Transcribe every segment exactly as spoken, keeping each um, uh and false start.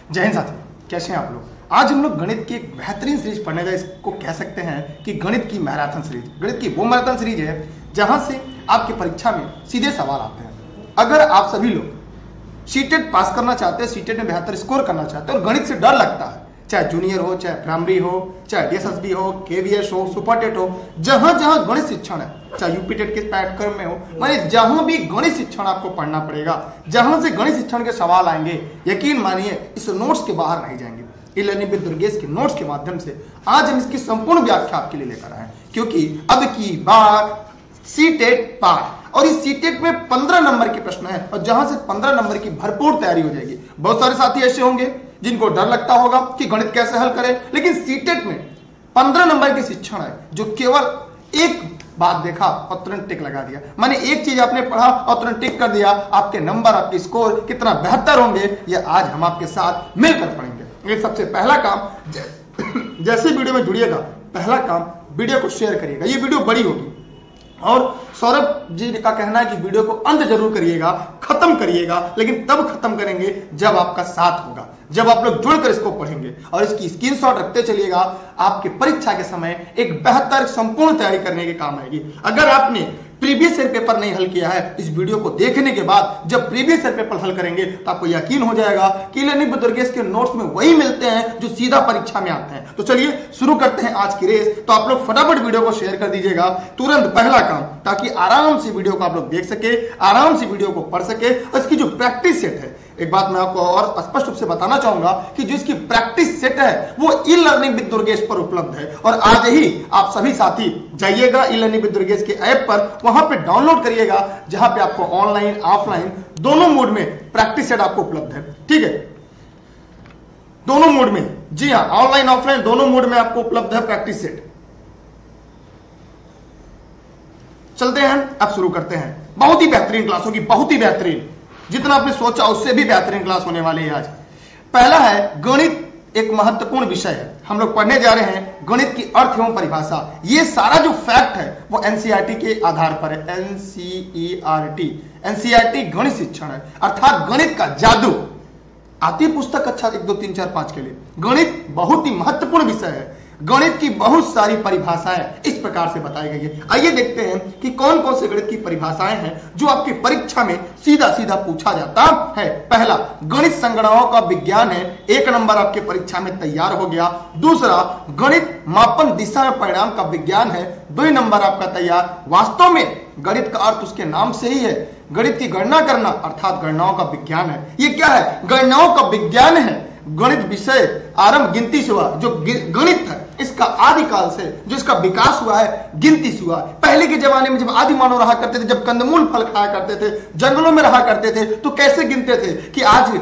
जय हिंद साथियों, कैसे हैं आप लोग। आज हम लोग गणित की एक बेहतरीन सीरीज पढ़ने जा, इसको कह सकते हैं कि गणित की मैराथन सीरीज। गणित की वो मैराथन सीरीज है जहां से आपकी परीक्षा में सीधे सवाल आते हैं। अगर आप सभी लोग सीटेट पास करना चाहते हैं, सीटेट में बेहतर स्कोर करना चाहते हैं और गणित से डर लगता है, चाहे जूनियर हो, चाहे प्राइमरी हो, चाहे डीएसएसबी हो, केवीएस हो, सुपरटेट हो, जहां जहां गणित शिक्षण है, चाहे यूपी टेट के पाठ्यक्रम में हो, माने जहां भी गणित शिक्षण आपको पढ़ना पड़ेगा, जहां से गणित शिक्षण के सवाल आएंगे, यकीन मानिए इस नोट्स के बाहर नहीं जाएंगे। ई लर्निंग विद दुर्गेश के नोट्स के माध्यम से आज हम इसकी संपूर्ण व्याख्या आपके लिए लेकर आए, क्योंकि अब की बार सीटेट पार और इस सीटेट में पंद्रह नंबर के प्रश्न है और जहां से पंद्रह नंबर की भरपूर तैयारी हो जाएगी। बहुत सारे साथी ऐसे होंगे जिनको डर लगता होगा कि गणित कैसे हल करें, लेकिन सीटेट में पंद्रह नंबर की शिक्षण है जो केवल एक बात देखा और तुरंत टिक लगा दिया, माने एक चीज आपने पढ़ा और तुरंत टिक कर दिया, आपके नंबर, आपके स्कोर कितना बेहतर होंगे ये आज हम आपके साथ मिलकर पढ़ेंगे। ये सबसे पहला काम, जैसे वीडियो में जुड़िएगा, पहला काम वीडियो को शेयर करिएगा। ये वीडियो बड़ी होगी और सौरभ जी का कहना है कि वीडियो को अंत जरूर करिएगा, खत्म करिएगा, लेकिन तब खत्म करेंगे जब आपका साथ होगा, जब आप लोग जुड़कर इसको पढ़ेंगे और इसकी स्क्रीनशॉट रखते चलिएगा। आपके परीक्षा के समय एक बेहतर संपूर्ण तैयारी करने के काम आएगी। अगर आपने प्रीवियस ईयर पेपर नहीं हल किया है, इस वीडियो को देखने के बाद जब प्रीवियस ईयर पेपर हल करेंगे तो आपको यकीन हो जाएगा कि लर्निंग विद दुर्गेश के नोट्स में वही मिलते हैं जो सीधा परीक्षा में आते हैं। तो चलिए शुरू करते हैं आज की रेस। तो आप लोग फटाफट वीडियो को शेयर कर दीजिएगा तुरंत, पहला काम, ताकि आराम से वीडियो को आप लोग देख सके, आराम से वीडियो को पढ़ सके। और इसकी जो प्रैक्टिस सेट है, एक बात मैं आपको और स्पष्ट रूप से बताना चाहूंगा कि जो इसकी प्रैक्टिस सेट है वो ई लर्निंग विद दुर्गेश पर उपलब्ध है और आज ही आप सभी साथी जाइएगा ई लर्निंग विद दुर्गेश के ऐप पर, वहां पे डाउनलोड करिएगा, जहां पे आपको ऑनलाइन ऑफलाइन दोनों मोड में प्रैक्टिस सेट आपको उपलब्ध है। ठीक है, दोनों मोड में, जी हां, ऑनलाइन ऑफलाइन दोनों मोड में आपको उपलब्ध है प्रैक्टिस सेट। चलते हैं, अब शुरू करते हैं। बहुत ही बेहतरीन क्लास होगी, बहुत ही बेहतरीन, जितना आपने सोचा उससे भी बेहतरीन क्लास होने वाली है आज। पहला है गणित, एक महत्वपूर्ण विषय है। हम लोग पढ़ने जा रहे हैं गणित की अर्थ एवं परिभाषा। ये सारा जो फैक्ट है वो एनसीईआरटी के आधार पर है। एनसीईआरटी, एनसीईआरटी गणित शिक्षण है, अर्थात गणित का जादू। आती पुस्तक अच्छा एक दो तीन चार पांच के लिए। गणित बहुत ही महत्वपूर्ण विषय है। गणित की बहुत सारी परिभाषाएं इस प्रकार से बताई गई है। आइए देखते हैं कि कौन कौन से गणित की परिभाषाएं हैं जो आपकी परीक्षा में सीधा सीधा पूछा जाता है। पहला, गणित संगणनाओं का विज्ञान है, एक नंबर आपके परीक्षा में तैयार हो गया। दूसरा, गणित मापन दिशा में परिणाम का विज्ञान है, दो नंबर आपका तैयार। वास्तव में गणित का अर्थ उसके नाम से ही है, गणित की गणना करना, अर्थात गणनाओं का विज्ञान है। ये क्या है? गणनाओं का विज्ञान है। गणित विषय आरंभ गिनती से हुआ। जो गणित है इसका आदिकाल से जो इसका विकास हुआ है गिनती से हुआ है। पहले के जमाने में जब आदि मानव रहा करते थे, जब कंदमूल फल खाया करते थे, जंगलों में रहा करते थे, तो कैसे गिनते थे कि आज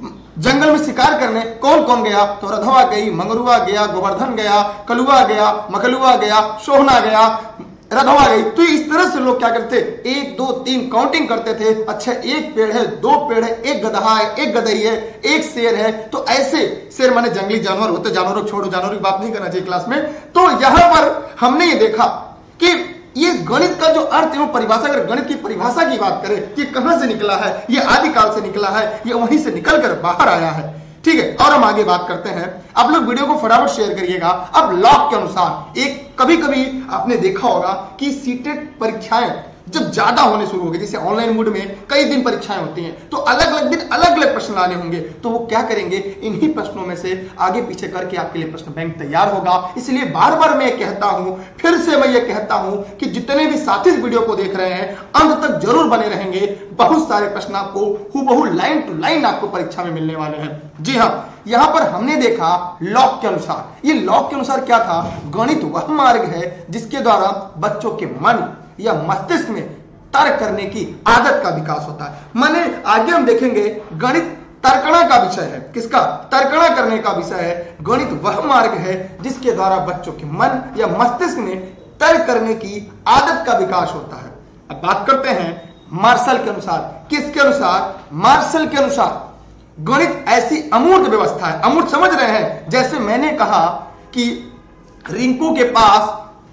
जंगल में शिकार करने कौन कौन गया? तो रधवा गई, मंगरुआ गया, गोवर्धन गया, कलुआ गया, मकलुआ गया, सोहना गया, रधवा गई। तो इस तरह से लोग क्या करते, एक दो तीन काउंटिंग करते थे। अच्छा, एक पेड़ है, दो पेड़ है, एक गधा है, एक गदही है, एक शेर है। तो ऐसे शेर माने जंगली जानवर होते, जानवरों को छोड़ो, जानवरों की बात नहीं करना चाहिए क्लास में। तो यहां पर हमने ये देखा कि ये गणित का जो अर्थ एवं परिभाषा, अगर गणित की परिभाषा की बात करें कि कहां से निकला है, ये आदिकाल से निकला है, ये वहीं से निकलकर बाहर आया है। ठीक है, और हम आगे बात करते हैं। आप लोग वीडियो को फटाफट शेयर करिएगा। अब लॉक के अनुसार, एक कभी कभी आपने देखा होगा कि सीटेट परीक्षाएं जब ज्यादा होने शुरू हो गई, जैसे ऑनलाइन मोड में कई दिन परीक्षाएं होती हैं, तो अलग अलग दिन अलग अलग प्रश्न लाने होंगे, तो वो क्या करेंगे, इन्हीं प्रश्नों में से आगे पीछे करके आपके लिए प्रश्न बैंक तैयार होगा। इसलिए बार बार मैं कहता हूं, फिर से मैं ये कहता हूं कि जितने भी साथी इस वीडियो को देख रहे हैं अंत तक जरूर बने रहेंगे। बहुत सारे प्रश्न आपको हूबहू लाइन टू लाइन आपको परीक्षा में मिलने वाले हैं। जी हाँ, यहां पर हमने देखा लॉक के अनुसार। ये लॉक के अनुसार क्या था? गणित वह मार्ग है जिसके द्वारा बच्चों के मन या मस्तिष्क में तर्क करने की आदत का विकास होता है। माने आगे हम देखेंगे गणित तर्कणा का विषय है। किसका? तर्कणा करने का विषय है। गणित वह मार्ग है जिसके द्वारा बच्चों के मन या मस्तिष्क में तर्क करने की आदत का विकास होता है। अब बात करते हैं मार्शल के अनुसार। किसके अनुसार? मार्शल के अनुसार गणित ऐसी अमूर्त व्यवस्था है। अमूर्त समझ रहे हैं? जैसे मैंने कहा कि रिंकू के पास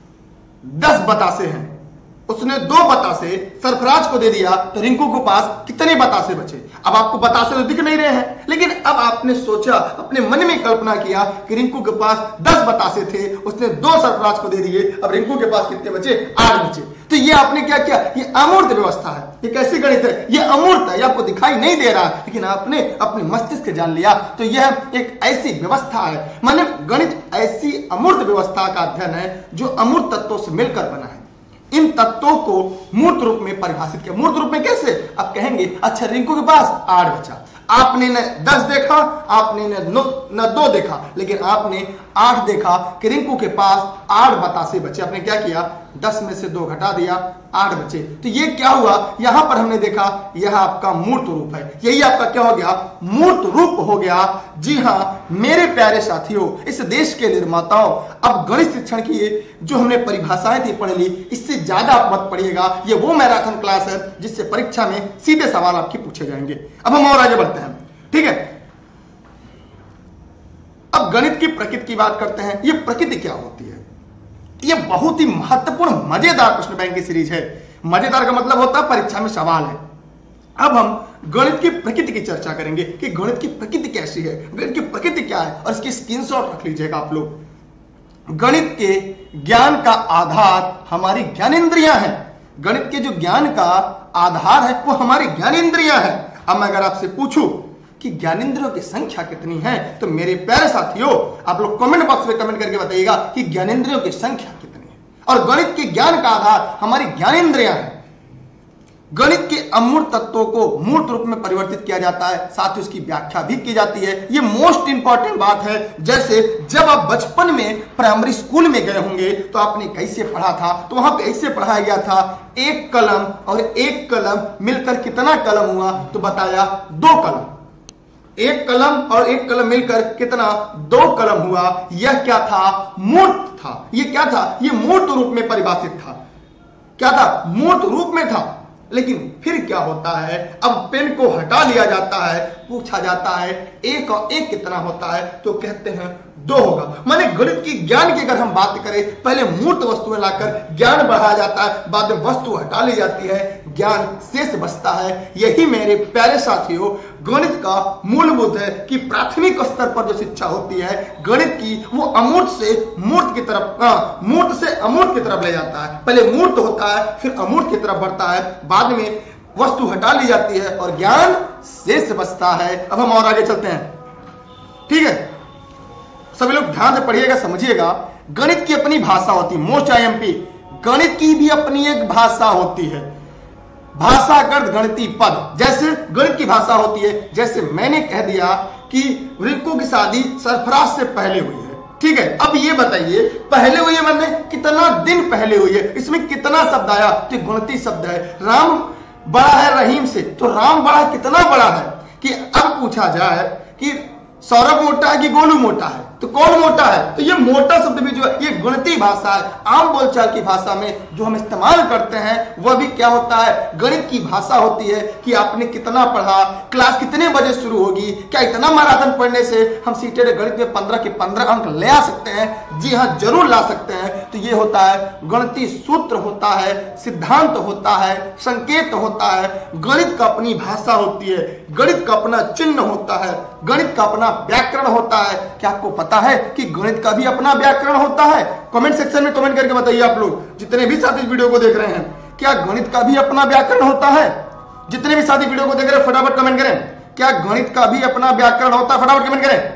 दस बतासे हैं, उसने दो बतासे सरफराज को दे दिया, तो रिंकू के पास कितने बतासे बचे? अब आपको बतासे तो दिख नहीं रहे हैं, लेकिन अब आपने सोचा, अपने मन में कल्पना किया कि रिंकू के पास दस बतासे थे, उसने दो सरफराज को दे दिए, अब रिंकू के पास कितने बचे? आठ बचे। तो ये आपने क्या किया? ये अमूर्त व्यवस्था है। ये कैसी गणित है? ये अमूर्त है, ये आपको दिखाई नहीं दे रहा, लेकिन आपने अपने मस्तिष्क जान लिया। तो यह एक ऐसी व्यवस्था है, माने गणित ऐसी अमूर्त व्यवस्था का अध्ययन है जो अमूर्त तत्वों से मिलकर बना है। इन तत्वों को मूर्त रूप में परिभाषित किया। मूर्त रूप में कैसे? आप कहेंगे अच्छा रिंकू के पास आठ बचा, आपने न दस देखा, आपने न नौ न दो देखा, लेकिन आपने आठ देखा कि रिंकू के पास आठ बतासे बचे। आपने क्या किया? दस में से दो घटा दिया, आठ बचे। तो ये क्या हुआ? यहां पर हमने देखा यह आपका मूर्त रूप है। यही आपका क्या हो गया? मूर्त रूप हो गया। जी हां मेरे प्यारे साथियों, इस देश के निर्माताओं, अब गणित शिक्षण की जो हमने परिभाषाएं थी पढ़ ली, इससे ज्यादा आप मत पढ़िएगा। ये वो मैराथन क्लास है जिससे परीक्षा में सीधे सवाल आपके पूछे जाएंगे। अब हम और आगे बढ़ते हैं, ठीक है। अब गणित की प्रकृति की बात करते हैं। ये प्रकृति क्या होती है? ये बहुत ही महत्वपूर्ण मजेदार प्रश्न बैंक की सीरीज है। मजेदार का मतलब होता है परीक्षा में सवाल है। अब हम गणित की प्रकृति की चर्चा करेंगे कि गणित की प्रकृति कैसी है, गणित की प्रकृति क्या है, और इसकी स्क्रीनशॉट रख लीजिएगा आप लोग। गणित के ज्ञान का आधार हमारी ज्ञानेंद्रियां हैं। गणित के जो ज्ञान का आधार है वो हमारी ज्ञानेंद्रियां हैं। अब मैं अगर आपसे पूछूं कि ज्ञानेंद्रियों की संख्या कितनी है, तो मेरे प्यारे साथियों आप लोग कमेंट बॉक्स में कमेंट करके बताइएगा कि ज्ञानेंद्रियों की संख्या कितनी है। और गणित के ज्ञान का आधार हमारी ज्ञानेंद्रियां हैं। गणित के अमूर्त तत्वों को मूर्त रूप में परिवर्तित किया जाता है, साथ ही उसकी व्याख्या भी की जाती है। ये मोस्ट इंपॉर्टेंट बात है। जैसे जब आप बचपन में प्राइमरी स्कूल में गए होंगे तो आपने कैसे पढ़ा था? तो वहां पे ऐसे पढ़ाया गया था, एक कलम और एक कलम मिलकर कितना कलम हुआ? तो बताया दो कलम। एक कलम और एक कलम मिलकर कितना? दो कलम हुआ। यह क्या था? मूर्त था। यह क्या था? यह मूर्त रूप में परिभाषित था। क्या था? मूर्त रूप में था। लेकिन फिर क्या होता है? अब पेन को हटा लिया जाता है, पूछा जाता है एक और एक कितना होता है? तो कहते हैं दो होगा। माने गणित की ज्ञान की अगर हम बात करें, पहले मूर्त वस्तुएं लाकर ज्ञान बढ़ाया जाता है, बाद में वस्तु हटा ली जाती है, ज्ञान शेष बचता है। यही मेरे प्यारे साथियों गणित का मूलभूत है कि प्राथमिक स्तर पर जो शिक्षा होती है गणित की, वो अमूर्त से मूर्त की तरफ, मूर्त से अमूर्त की तरफ ले जाता है। पहले मूर्त होता है, फिर अमूर्त की तरफ बढ़ता है, बाद में वस्तु हटा ली जाती है और ज्ञान शेष बचता है। अब हम और आगे चलते हैं, ठीक है। सभी लोग ध्यान से पढ़िएगा, समझिएगा। गणित की अपनी भाषा होती है। मोस्ट आईएमपी, गणित की भी अपनी एक भाषा होती है। भाषा अर्थ गणितीय पद। जैसे गणित की भाषा होती है, जैसे मैंने कह दिया कि रिंकू की शादी सरफराज से पहले हुई है, ठीक है। अब ये बताइए पहले हुई है मतलब कितना दिन पहले हुई है, इसमें कितना शब्द आया? तो गणितीय शब्द है। राम बड़ा है रहीम से, तो राम बड़ा कितना बड़ा है? कि अब पूछा जाए कि सौरभ मोटा है कि गोलू मोटा है, तो कौन मोटा है? तो ये मोटा शब्द भी जो है ये गणितीय भाषा है। आम बोलचाल की भाषा में जो हम इस्तेमाल करते हैं वह भी क्या होता है? गणित की भाषा होती है कि आपने कितना पढ़ा, क्लास कितने बजे शुरू होगी, क्या इतना मैराथन पढ़ने से हम सीटेड गणित में पंद्रह के पंद्रह अंक ले आ सकते हैं? जी हाँ, जरूर ला सकते हैं। तो ये होता है गणितीय सूत्र होता है, सिद्धांत होता है, संकेत होता है। गणित का अपनी भाषा होती है, गणित का अपना चिन्ह होता है, गणित का अपना व्याकरण होता है। क्या आपको पता है कि गणित का भी अपना व्याकरण होता है? कमेंट सेक्शन में कमेंट करके बताइए आप लोग जितने भी साथी इस वीडियो को देख रहे हैं, क्या गणित का भी अपना व्याकरण होता है? जितने भी साथी वीडियो को देख रहे हैं फटाफट कमेंट करें, क्या गणित का भी अपना व्याकरण होता है? फटाफट कमेंट करें।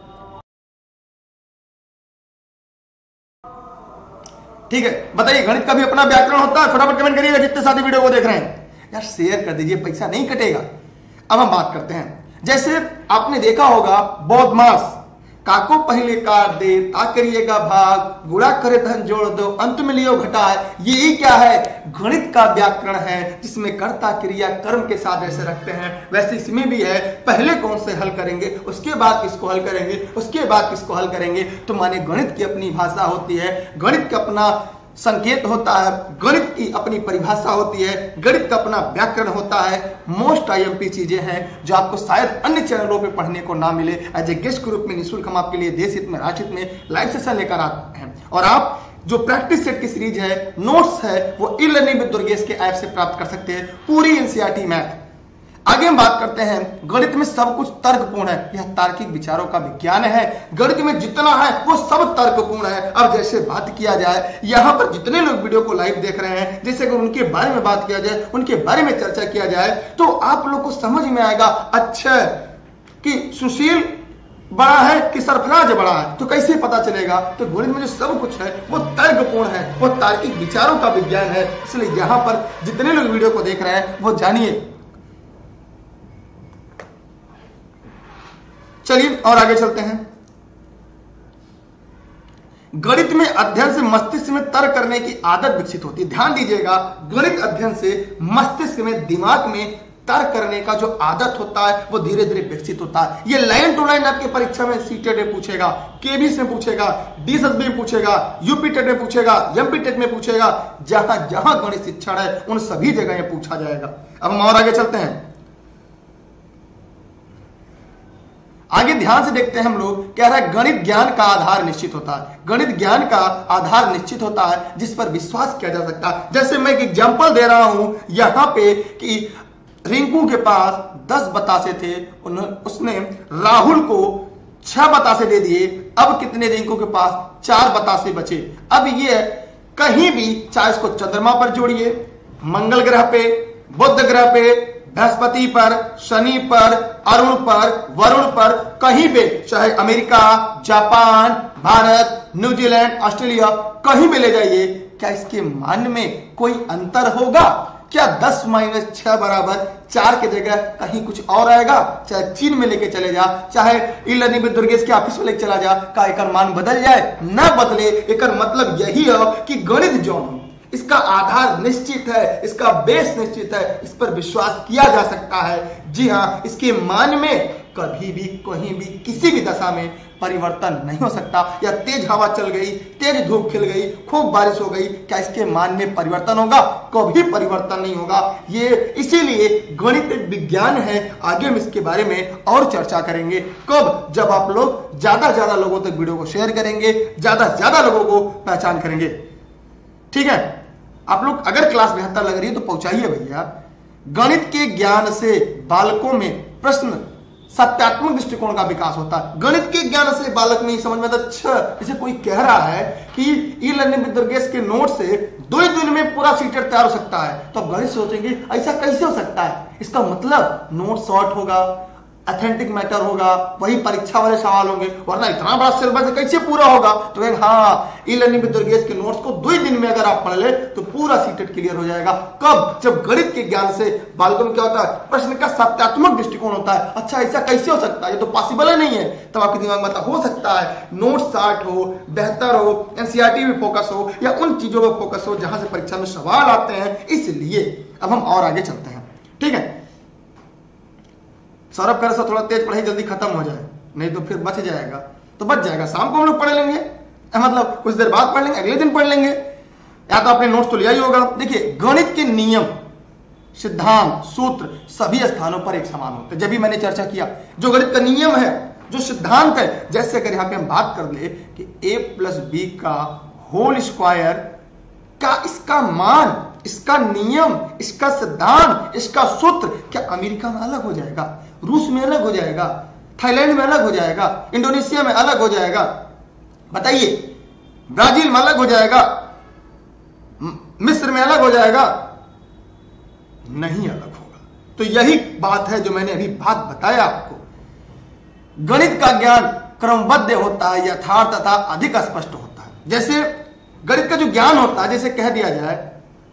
ठीक है, बताइए गणित का भी अपना व्याकरण होता है? फटाफट कमेंट करिएगा जितने साथी वीडियो को देख रहे हैं। यार शेयर कर दीजिए, पैसा नहीं कटेगा। अब हम बात करते हैं, जैसे आपने देखा होगा बौद्धमास, काको पहले काट दे ता करिएगा भाग, गुणा करे धन जोड़ दो अंत में लियो घटाए। यही क्या है? गणित का व्याकरण है, जिसमें कर्ता क्रिया कर्म के साथ जैसे रखते हैं वैसे इसमें भी है। पहले कौन से हल करेंगे, उसके बाद किसको हल करेंगे, उसके बाद किसको हल करेंगे। तो माने गणित की अपनी भाषा होती है, गणित का अपना संकेत होता है, गणित की अपनी परिभाषा होती है, गणित का अपना व्याकरण होता है। मोस्ट आईएमपी चीजें हैं जो आपको शायद अन्य चैनलों पे पढ़ने को ना मिले। एज ए गेस्ट ग्रुप में निःशुल्क हम आपके लिए देश हित में राष्ट्र हित में लाइव सेशन लेकर आते हैं। और आप जो प्रैक्टिस सेट की सीरीज है, नोट्स है, वो ई लर्निंग विद दुर्गेश के ऐप से प्राप्त कर सकते हैं। पूरी एनसीईआरटी मैथ आगे हम बात करते हैं, गणित में सब कुछ तर्कपूर्ण है, यह तार्किक विचारों का विज्ञान है। गणित में जितना है वो सब तर्कपूर्ण है। अब जैसे बात किया जाए, यहां पर जितने लोग वीडियो को लाइव देख रहे हैं, जैसे अगर उनके बारे में बात किया जाए, उनके बारे में चर्चा किया जाए, तो आप लोग को समझ में आएगा अच्छा कि सुशील बड़ा है कि सरफराज बड़ा है। तो कैसे पता चलेगा? तो गणित में जो सब कुछ है वो तर्कपूर्ण है, वो तार्किक विचारों का विज्ञान है। इसलिए यहां पर जितने लोग वीडियो को देख रहे हैं वो जानिए। चलिए और आगे चलते हैं। गणित में अध्ययन से मस्तिष्क में तर्क करने की आदत विकसित होती है। ध्यान दीजिएगा, गणित अध्ययन से मस्तिष्क में, दिमाग में तर्क करने का जो आदत होता है वो धीरे धीरे विकसित होता है। ये लाइन टू लाइन आपके परीक्षा में सीटेट में पूछेगा, केबीएस में पूछेगा, डीएसएसबी में पूछेगा, यूपी टेट में पूछेगा, एमपी टेट में पूछेगा। जहां जहां गणित शिक्षण है उन सभी जगह ये पूछा जाएगा। अब हम और आगे चलते हैं। आगे ध्यान से देखते हैं हम लोग, कह रहा है गणित ज्ञान का आधार निश्चित होता है। गणित ज्ञान का आधार निश्चित होता है जिस पर विश्वास किया जा सकता है। जैसे मैं एक एग्जांपल दे रहा हूं यहां पे कि रिंकू के पास दस बतासे थे, उसने राहुल को छह बतासे दे दिए। अब कितने रिंकू के पास? चार बतासे बचे। अब ये कहीं भी, चाहे इसको चंद्रमा पर जोड़िए, मंगल ग्रह पे, बुध ग्रह पे, बृहस्पति पर, शनि पर, अरुण पर, वरुण पर, कहीं पे, चाहे America, Japan, Bharat, New Zealand, Australia, कहीं भी ले जाइए, क्या इसके मान में कोई अंतर होगा? क्या दस माइनस छह बराबर चार की जगह कहीं कुछ और आएगा? चाहे चीन में लेके चले जा, चाहे ई लर्निंग विद दुर्गेश के ऑफिस में लेके चला जा, का एक मान बदल जाए? ना बदले। एक मतलब यही है कि गणित जो है इसका आधार निश्चित है, इसका बेस निश्चित है, इस पर विश्वास किया जा सकता है। जी हाँ, इसके मान में कभी भी, कहीं भी, किसी भी दशा में परिवर्तन नहीं हो सकता। या तेज हवा चल गई, तेज धूप खिल गई, खूब बारिश हो गई, क्या इसके मान में परिवर्तन होगा? कभी परिवर्तन नहीं होगा। ये इसीलिए गणित एक विज्ञान है। आगे हम इसके बारे में और चर्चा करेंगे। कब? जब आप लोग ज्यादा ज्यादा लोगों तक वीडियो को शेयर करेंगे, ज्यादा ज्यादा लोगों को पहचान करेंगे। ठीक है, आप लोग अगर क्लास बेहतर लग रही है तो पहुंचाइए भैया। गणित के ज्ञान से बालकों में प्रश्न सत्यात्मक दृष्टिकोण का विकास होता है। गणित के ज्ञान से बालक नहीं समझ में आता, अच्छा जैसे कोई कह रहा है कि ई लर्निंग विद दुर्गेश के नोट से दो ही दिन में पूरा सीटेट तैयार हो सकता है, तो गणित सोचेंगे ऐसा कैसे हो सकता है? इसका मतलब नोट शॉर्ट होगा, अथेंटिक मैटर होगा, वही परीक्षा वाले सवाल होंगे, वरना इतना बड़ा सिलेबस कैसे पूरा होगा? तो हाँ, ई लर्निंग विद दुर्गेश के नोट्स को दो ही दिन में अगर आप पढ़ ले तो पूरा सीटेट क्लियर हो जाएगा। कब? जब गणित के ज्ञान से बालकों में क्या होता है? प्रश्न का सत्यात्मक दृष्टिकोण होता है। अच्छा ऐसा कैसे हो सकता है? ये तो पॉसिबल ही नहीं है। तब आपके दिमाग में मतलब हो सकता है नोट शार्ट हो, बेहतर हो, एनसीईआरटी में फोकस हो, या उन चीजों पर फोकस हो जहां से परीक्षा में सवाल आते हैं। इसलिए अब हम और आगे चलते हैं। ठीक है, सौरभ कर से थोड़ा तेज पढ़ाई जल्दी खत्म हो जाए, नहीं तो फिर बच जाएगा। तो बच जाएगा, शाम को हम लोग पढ़ लेंगे, मतलब कुछ देर बाद पढ़ लेंगे, अगले दिन पढ़ लेंगे, या तो आपने नोट्स तो लिया ही होगा। देखिए, गणित के नियम, सिद्धांत, सूत्र सभी स्थानों पर एक समान होते हैं। जब भी मैंने चर्चा किया, जो गणित का नियम है, जो सिद्धांत है, जैसे अगर यहां पे हम बात कर ले कि ए प्लस बी का होल स्क्वायर का इसका मान, इसका नियम, इसका सिद्धांत, इसका सूत्र क्या अमेरिका में अलग हो जाएगा, रूस में अलग हो जाएगा, थाईलैंड में अलग हो जाएगा, इंडोनेशिया में अलग हो जाएगा? बताइए, ब्राजील में अलग हो जाएगा, मिस्र में अलग हो जाएगा? नहीं अलग होगा। तो यही बात है जो मैंने अभी बात बताया आपको। गणित का ज्ञान क्रमबद्ध होता है, यथार्थ तथा अधिक स्पष्ट होता है। जैसे गणित का जो ज्ञान होता है, जैसे कह दिया जाए,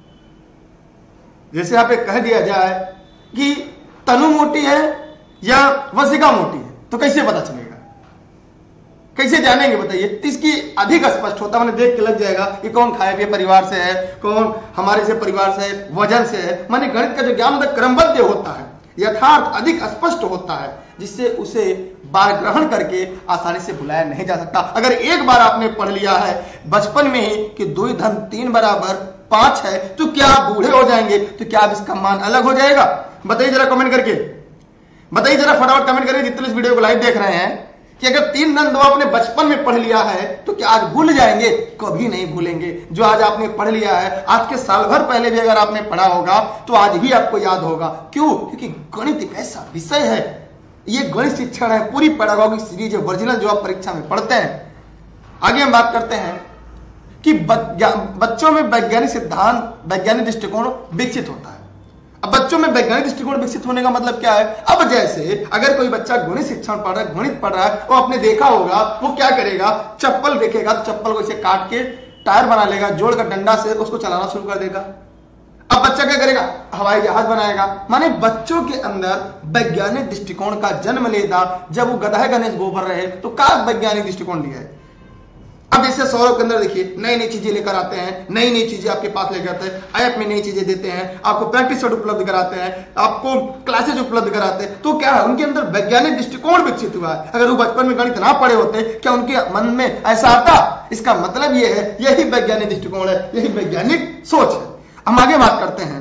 जैसे यहां पे कह दिया जाए कि तनु मोटी है या वसिका मोटी है, तो कैसे पता चलेगा? कैसे जानेंगे बताइए? तो इसकी अधिक स्पष्ट होता है, मैंने देख के लग जाएगा कि कौन खाए पिए परिवार से है, कौन हमारे से परिवार से है, वजन से है। माने गणित का जो ज्ञान क्रमबद्ध होता है, यथार्थ अधिक स्पष्ट होता है, जिससे उसे बार ग्रहण करके आसानी से भुलाया नहीं जा सकता। अगर एक बार आपने पढ़ लिया है बचपन में ही कि दो धन तीन बराबर पांच है, तो क्या आप बूढ़े हो जाएंगे तो क्या अब इसका मान अलग हो जाएगा? बताइए जरा कमेंट करके, बताइए जरा फटाफट कमेंट करके, जितने इस वीडियो को लाइव देख रहे हैं, कि अगर तीन द्वंद्व आपने बचपन में पढ़ लिया है तो क्या आज भूल जाएंगे? कभी नहीं भूलेंगे। जो आज आपने पढ़ लिया है, आज के साल भर पहले भी अगर आपने पढ़ा होगा तो आज भी आपको याद होगा। क्यों? क्योंकि गणित एक ऐसा विषय है, ये गणित शिक्षण है, पूरी पेडागॉगिक सीरीज है, ओरिजिनल जो आप परीक्षा में पढ़ते हैं। आगे हम बात करते हैं कि बच्चों में वैज्ञानिक सिद्धांत, वैज्ञानिक दृष्टिकोण विकसित होता है। अब बच्चों में वैज्ञानिक दृष्टिकोण विकसित होने का मतलब क्या है? अब जैसे अगर कोई बच्चा गणित शिक्षण पढ़ रहा है, गणित पढ़ रहा है, वो आपने देखा होगा वो क्या करेगा, चप्पल देखेगा तो चप्पल को इसे काट के टायर बना लेगा, जोड़कर डंडा से उसको चलाना शुरू कर देगा। अब बच्चा क्या करेगा? हवाई जहाज बनाएगा। माने बच्चों के अंदर वैज्ञानिक दृष्टिकोण का जन्म लेता जब वो गधा गणेश गोबर रहे तो क्या वैज्ञानिक दृष्टिकोण लिया है। अब जैसे सौरभ के अंदर देखिए नई नई चीजें लेकर आते हैं, नई नई चीजें आपके पास लेकर आते हैं, ऐप में नई चीजें देते हैं, आपको प्रैक्टिस सेट उपलब्ध कराते हैं, आपको क्लासेज उपलब्ध कराते हैं। तो क्या है, उनके अंदर वैज्ञानिक दृष्टिकोण विकसित हुआ है। अगर वो बचपन में गणित ना पढ़े होते क्या उनके मन में ऐसा आता? इसका मतलब यह है, यही वैज्ञानिक दृष्टिकोण है, यही वैज्ञानिक सोच है। हम आगे बात करते हैं।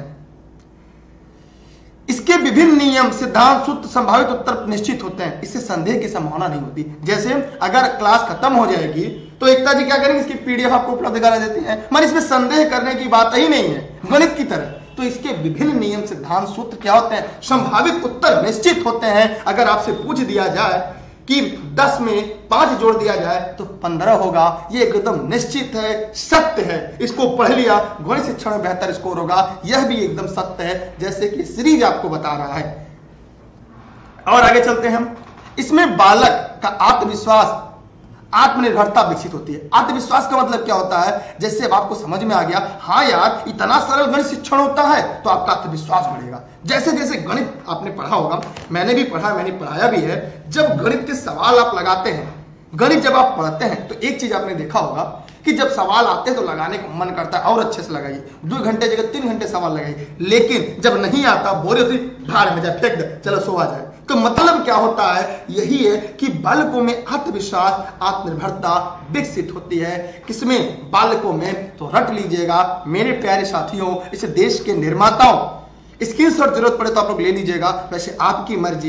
इसके विभिन्न नियम, सिद्धांत, सूत्र, संभावित उत्तर निश्चित होते हैं, इससे संदेह की संभावना नहीं होती। जैसे अगर क्लास खत्म हो जाएगी तो एकता जी क्या करेंगे, इसकी पीडीएफ आपको उपलब्ध करा देती है, मगर इसमें संदेह करने की बात ही नहीं है गणित की तरह। तो इसके विभिन्न नियम, सिद्धांत, सूत्र क्या होते हैं? संभावित उत्तर निश्चित होते हैं। अगर आपसे पूछ दिया जाए कि दस में पांच जोड़ दिया जाए तो पंद्रह होगा, ये एकदम निश्चित है, सत्य है। इसको पढ़ लिया, गणित शिक्षण में बेहतर स्कोर होगा, यह भी एकदम सत्य है, जैसे कि सीरीज आपको बता रहा है। और आगे चलते हैं हम। इसमें बालक का आत्मविश्वास, आत्मनिर्भरता विकसित होती है। आत्मविश्वास का मतलब क्या होता है? जैसे अब आपको समझ में आ गया, हाँ यार इतना सरल गणित शिक्षण होता है, तो आपका आत्मविश्वास बढ़ेगा। जैसे जैसे गणित आपने पढ़ा होगा, मैंने भी पढ़ा, मैंने पढ़ाया भी है, जब गणित के सवाल आप लगाते हैं, गणित जब आप पढ़ते हैं तो एक चीज आपने देखा होगा कि जब सवाल आते हैं तो लगाने को मन करता है और अच्छे से लगाइए, दो घंटे जगह तीन घंटे सवाल लगाइए। लेकिन जब नहीं आता, बोरी होती, भाड़ में जाए, फेंक दे, चलो सो आ जाए। तो मतलब क्या होता है? यही है कि बालकों में आत्मविश्वास, आत्मनिर्भरता विकसित होती है। किसमें? बालकों में। तो रट लीजिएगा मेरे प्यारे साथियों, इस देश के निर्माताओं, स्क्रीनशॉट जरूरत पड़े तो आप लोग ले लीजिएगा, वैसे आपकी मर्जी,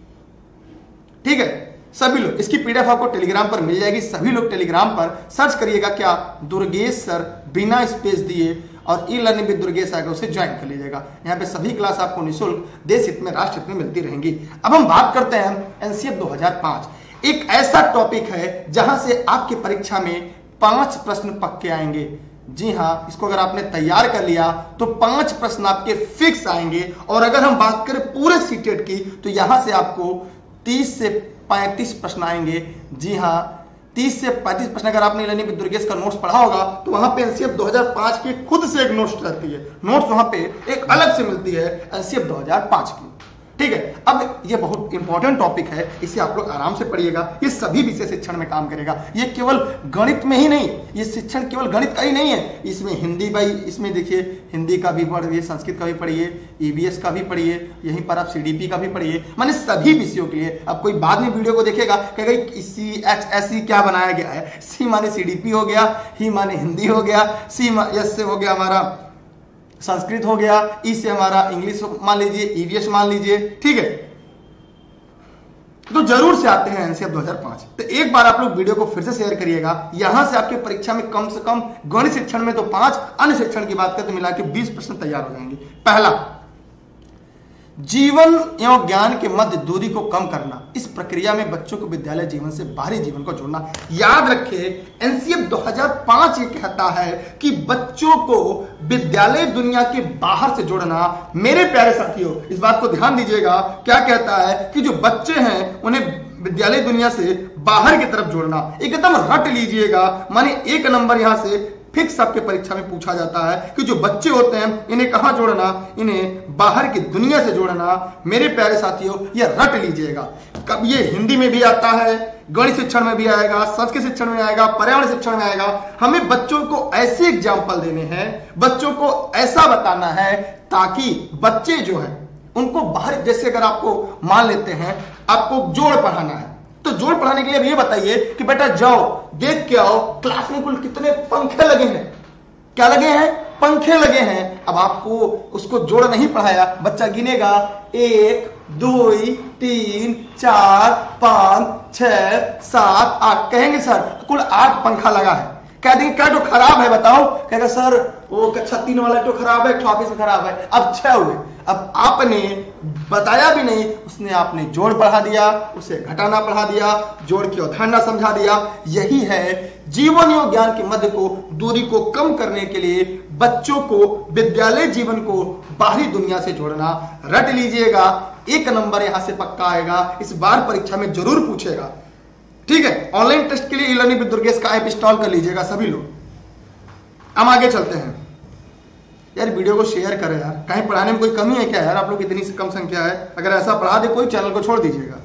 ठीक है। सभी लोग, इसकी पीडीएफ आपको टेलीग्राम पर मिल जाएगी, सभी लोग टेलीग्राम पर सर्च करिएगा क्या, दुर्गेश सर, बिना स्पेस दिए, और ई लर्निंग विद दुर्गेश आगे उसे ज्वाइन कर लीजिएगा। यहाँ पे सभी क्लास आपको निःशुल्क देश हित में, राष्ट्र हित में मिलती रहेंगी। अब हम बात करते हैं एनसीएफ दो हज़ार पाँच। एक ऐसा टॉपिक है जहां से आपकी परीक्षा में पांच प्रश्न पक्के आएंगे। जी हाँ, इसको अगर आपने तैयार कर लिया तो पांच प्रश्न आपके फिक्स आएंगे। और अगर हम बात करें पूरे सीटेट की तो यहां से आपको तीस से पैंतीस प्रश्न आएंगे। जी हाँ, तीस से पैंतीस प्रश्न। अगर आपने लर्निंग विद दुर्गेश का नोट्स पढ़ा होगा तो वहां पे एनसीएफ दो हज़ार पाँच की खुद से एक नोट्स रहती है, नोट्स वहां पे एक अलग से मिलती है एनसीएफ दो हज़ार पाँच की, ठीक है। अब ये बहुत इंपॉर्टेंट टॉपिक है, इसे आप लोग आराम से पढ़िएगा। ये सभी विषय शिक्षण में काम करेगा, ये केवल गणित में ही नहीं, ये शिक्षण केवल गणित का ही नहीं है। इसमें हिंदी भाई, इसमें देखिए हिंदी का भी पढ़िए, संस्कृत का भी पढ़िए, ईवीएस का भी पढ़िए, यहीं पर आप सीडीपी का भी पढ़िए, माने सभी विषयों के लिए। अब कोई बाद में वीडियो को देखेगा कहेगा इसी एच ऐसी क्या बनाया गया है, सी माने सीडीपी हो गया, ही माने हिंदी हो गया, सी एस से हो गया हमारा संस्कृत हो गया, ई से हमारा इंग्लिश मान लीजिए, ईवीएस मान लीजिए, ठीक है। तो जरूर से आते हैं एनसीएफ दो हज़ार पाँच। तो एक बार आप लोग वीडियो को फिर से शेयर करिएगा। यहां से आपके परीक्षा में कम से कम गणित शिक्षण में तो पांच, अन्य शिक्षण की बात करते मिला के बीस प्रश्न तैयार हो जाएंगे। पहला, जीवन एवं ज्ञान के मध्य दूरी को कम करना। इस प्रक्रिया में बच्चों को विद्यालय जीवन से बाहरी जीवन को जोड़ना। याद रखें, एनसीएफ दो हज़ार पाँच ये कहता है कि बच्चों को विद्यालय दुनिया के बाहर से जोड़ना। मेरे प्यारे साथियों, इस बात को ध्यान दीजिएगा, क्या कहता है कि जो बच्चे हैं उन्हें विद्यालय दुनिया से बाहर की तरफ जोड़ना। एकदम रट लीजिएगा, माने एक नंबर यहां से फिक्स आपके परीक्षा में पूछा जाता है कि जो बच्चे होते हैं इन्हें कहां जोड़ना, इन्हें बाहर की दुनिया से जोड़ना। मेरे प्यारे साथियों, ये रट लीजिएगा। कब ये हिंदी में भी आता है, गणित शिक्षण में भी आएगा, संस्कृत शिक्षण में आएगा, पर्यावरण शिक्षण में आएगा। हमें बच्चों को ऐसे एग्जाम्पल देने हैं, बच्चों को ऐसा बताना है ताकि बच्चे जो है उनको बाहर, जैसे अगर आपको मान लेते हैं आपको जोड़ पढ़ाना है तो जोड़ पढ़ाने के लिए ये बताइए कि बेटा जाओ देख के आओ क्लास में कुल कितने पंखे लगे हैं, क्या लगे हैं? पंखे लगे हैं। अब आपको उसको जोड़ नहीं पढ़ाया, बच्चा गिनेगा एक दो तीन चार पांच छह सात आठ, कहेंगे सर कुल आठ पंखा लगा है। कह देंगे क्या तो खराब है बताओ, कहेगा सर वो कक्षा तीन वाला तो खराब है, ऑफिस में खराब है। अब छह हुए। अब आपने बताया भी नहीं, उसने आपने जोड़ पढ़ा दिया, उसे घटाना पढ़ा दिया, जोड़ की अवधारणा समझा दिया। यही है जीवन और ज्ञान के मध्य को दूरी को कम करने के लिए बच्चों को विद्यालय जीवन को बाहरी दुनिया से जोड़ना। रट लीजिएगा, एक नंबर यहां से पक्का आएगा, इस बार परीक्षा में जरूर पूछेगा। ठीक है, ऑनलाइन टेस्ट के लिए ई लर्निंग विद दुर्गेश का ऐप इंस्टॉल कर लीजिएगा सभी लोग। हम आगे चलते हैं। यार वीडियो को शेयर करें यार, कहीं पढ़ाने में कोई कमी है क्या यार? आप लोग इतनी कम संख्या है, अगर ऐसा पढ़ा दे कोई चैनल को छोड़ दीजिएगा।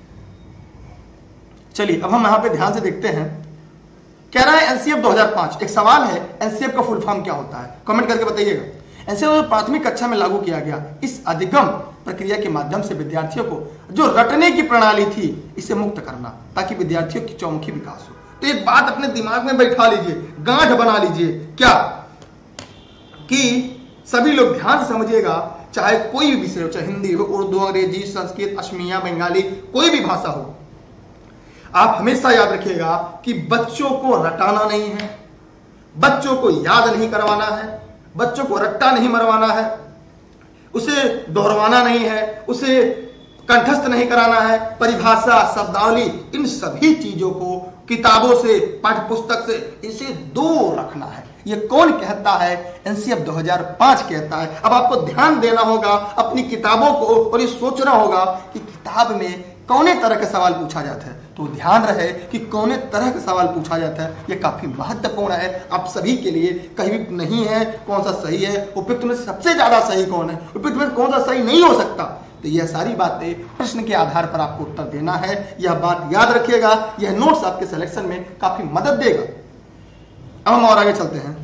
चलिए अब हम यहां पे ध्यान से देखते हैं। कह रहा है एनसीएफ दो हज़ार पाँच, एक सवाल है एनसीएफ का फुल फॉर्म क्या होता है, कमेंट करके बताइएगा। एनसीएफ प्राथमिक कक्षा में लागू किया गया। इस अधिगम प्रक्रिया के माध्यम से विद्यार्थियों को जो रटने की प्रणाली थी इसे मुक्त करना, ताकि विद्यार्थियों की चौमुखी विकास हो। तो एक बात अपने दिमाग में बैठा लीजिए, गांठ बना लीजिए, क्या कि सभी लोग ध्यान से समझिएगा, चाहे कोई भी विषय हो, चाहे हिंदी हो, उर्दू, अंग्रेजी, संस्कृत, असमिया, बंगाली, कोई भी भाषा हो, आप हमेशा याद रखिएगा कि बच्चों को रटाना नहीं है, बच्चों को याद नहीं करवाना है, बच्चों को रट्टा नहीं मरवाना है, उसे दोहरवाना नहीं है, उसे कंठस्थ नहीं कराना है। परिभाषा, शब्दावली, इन सभी चीजों को किताबों से, पाठ्य पुस्तक से इसे दूर रखना है। ये कौन कहता है? एनसीएफ दो हज़ार पाँच कहता है। अब आपको ध्यान देना होगा अपनी किताबों को और ये सोचना होगा कि किताब में कौने तरह के सवाल पूछा जाता है। तो ध्यान रहे कि कौने तरह का सवाल पूछा जाता है, ये काफी महत्वपूर्ण है आप सभी के लिए। कहीं भी नहीं है कौन सा सही है, उपयुक्त में सबसे ज्यादा सही कौन है, उपयुक्त में कौन सा सही नहीं हो सकता। तो यह सारी बातें प्रश्न के आधार पर आपको उत्तर देना है, यह बात याद रखिएगा। यह नोट्स आपके सिलेक्शन में काफी मदद देगा। अब हम और आगे चलते हैं।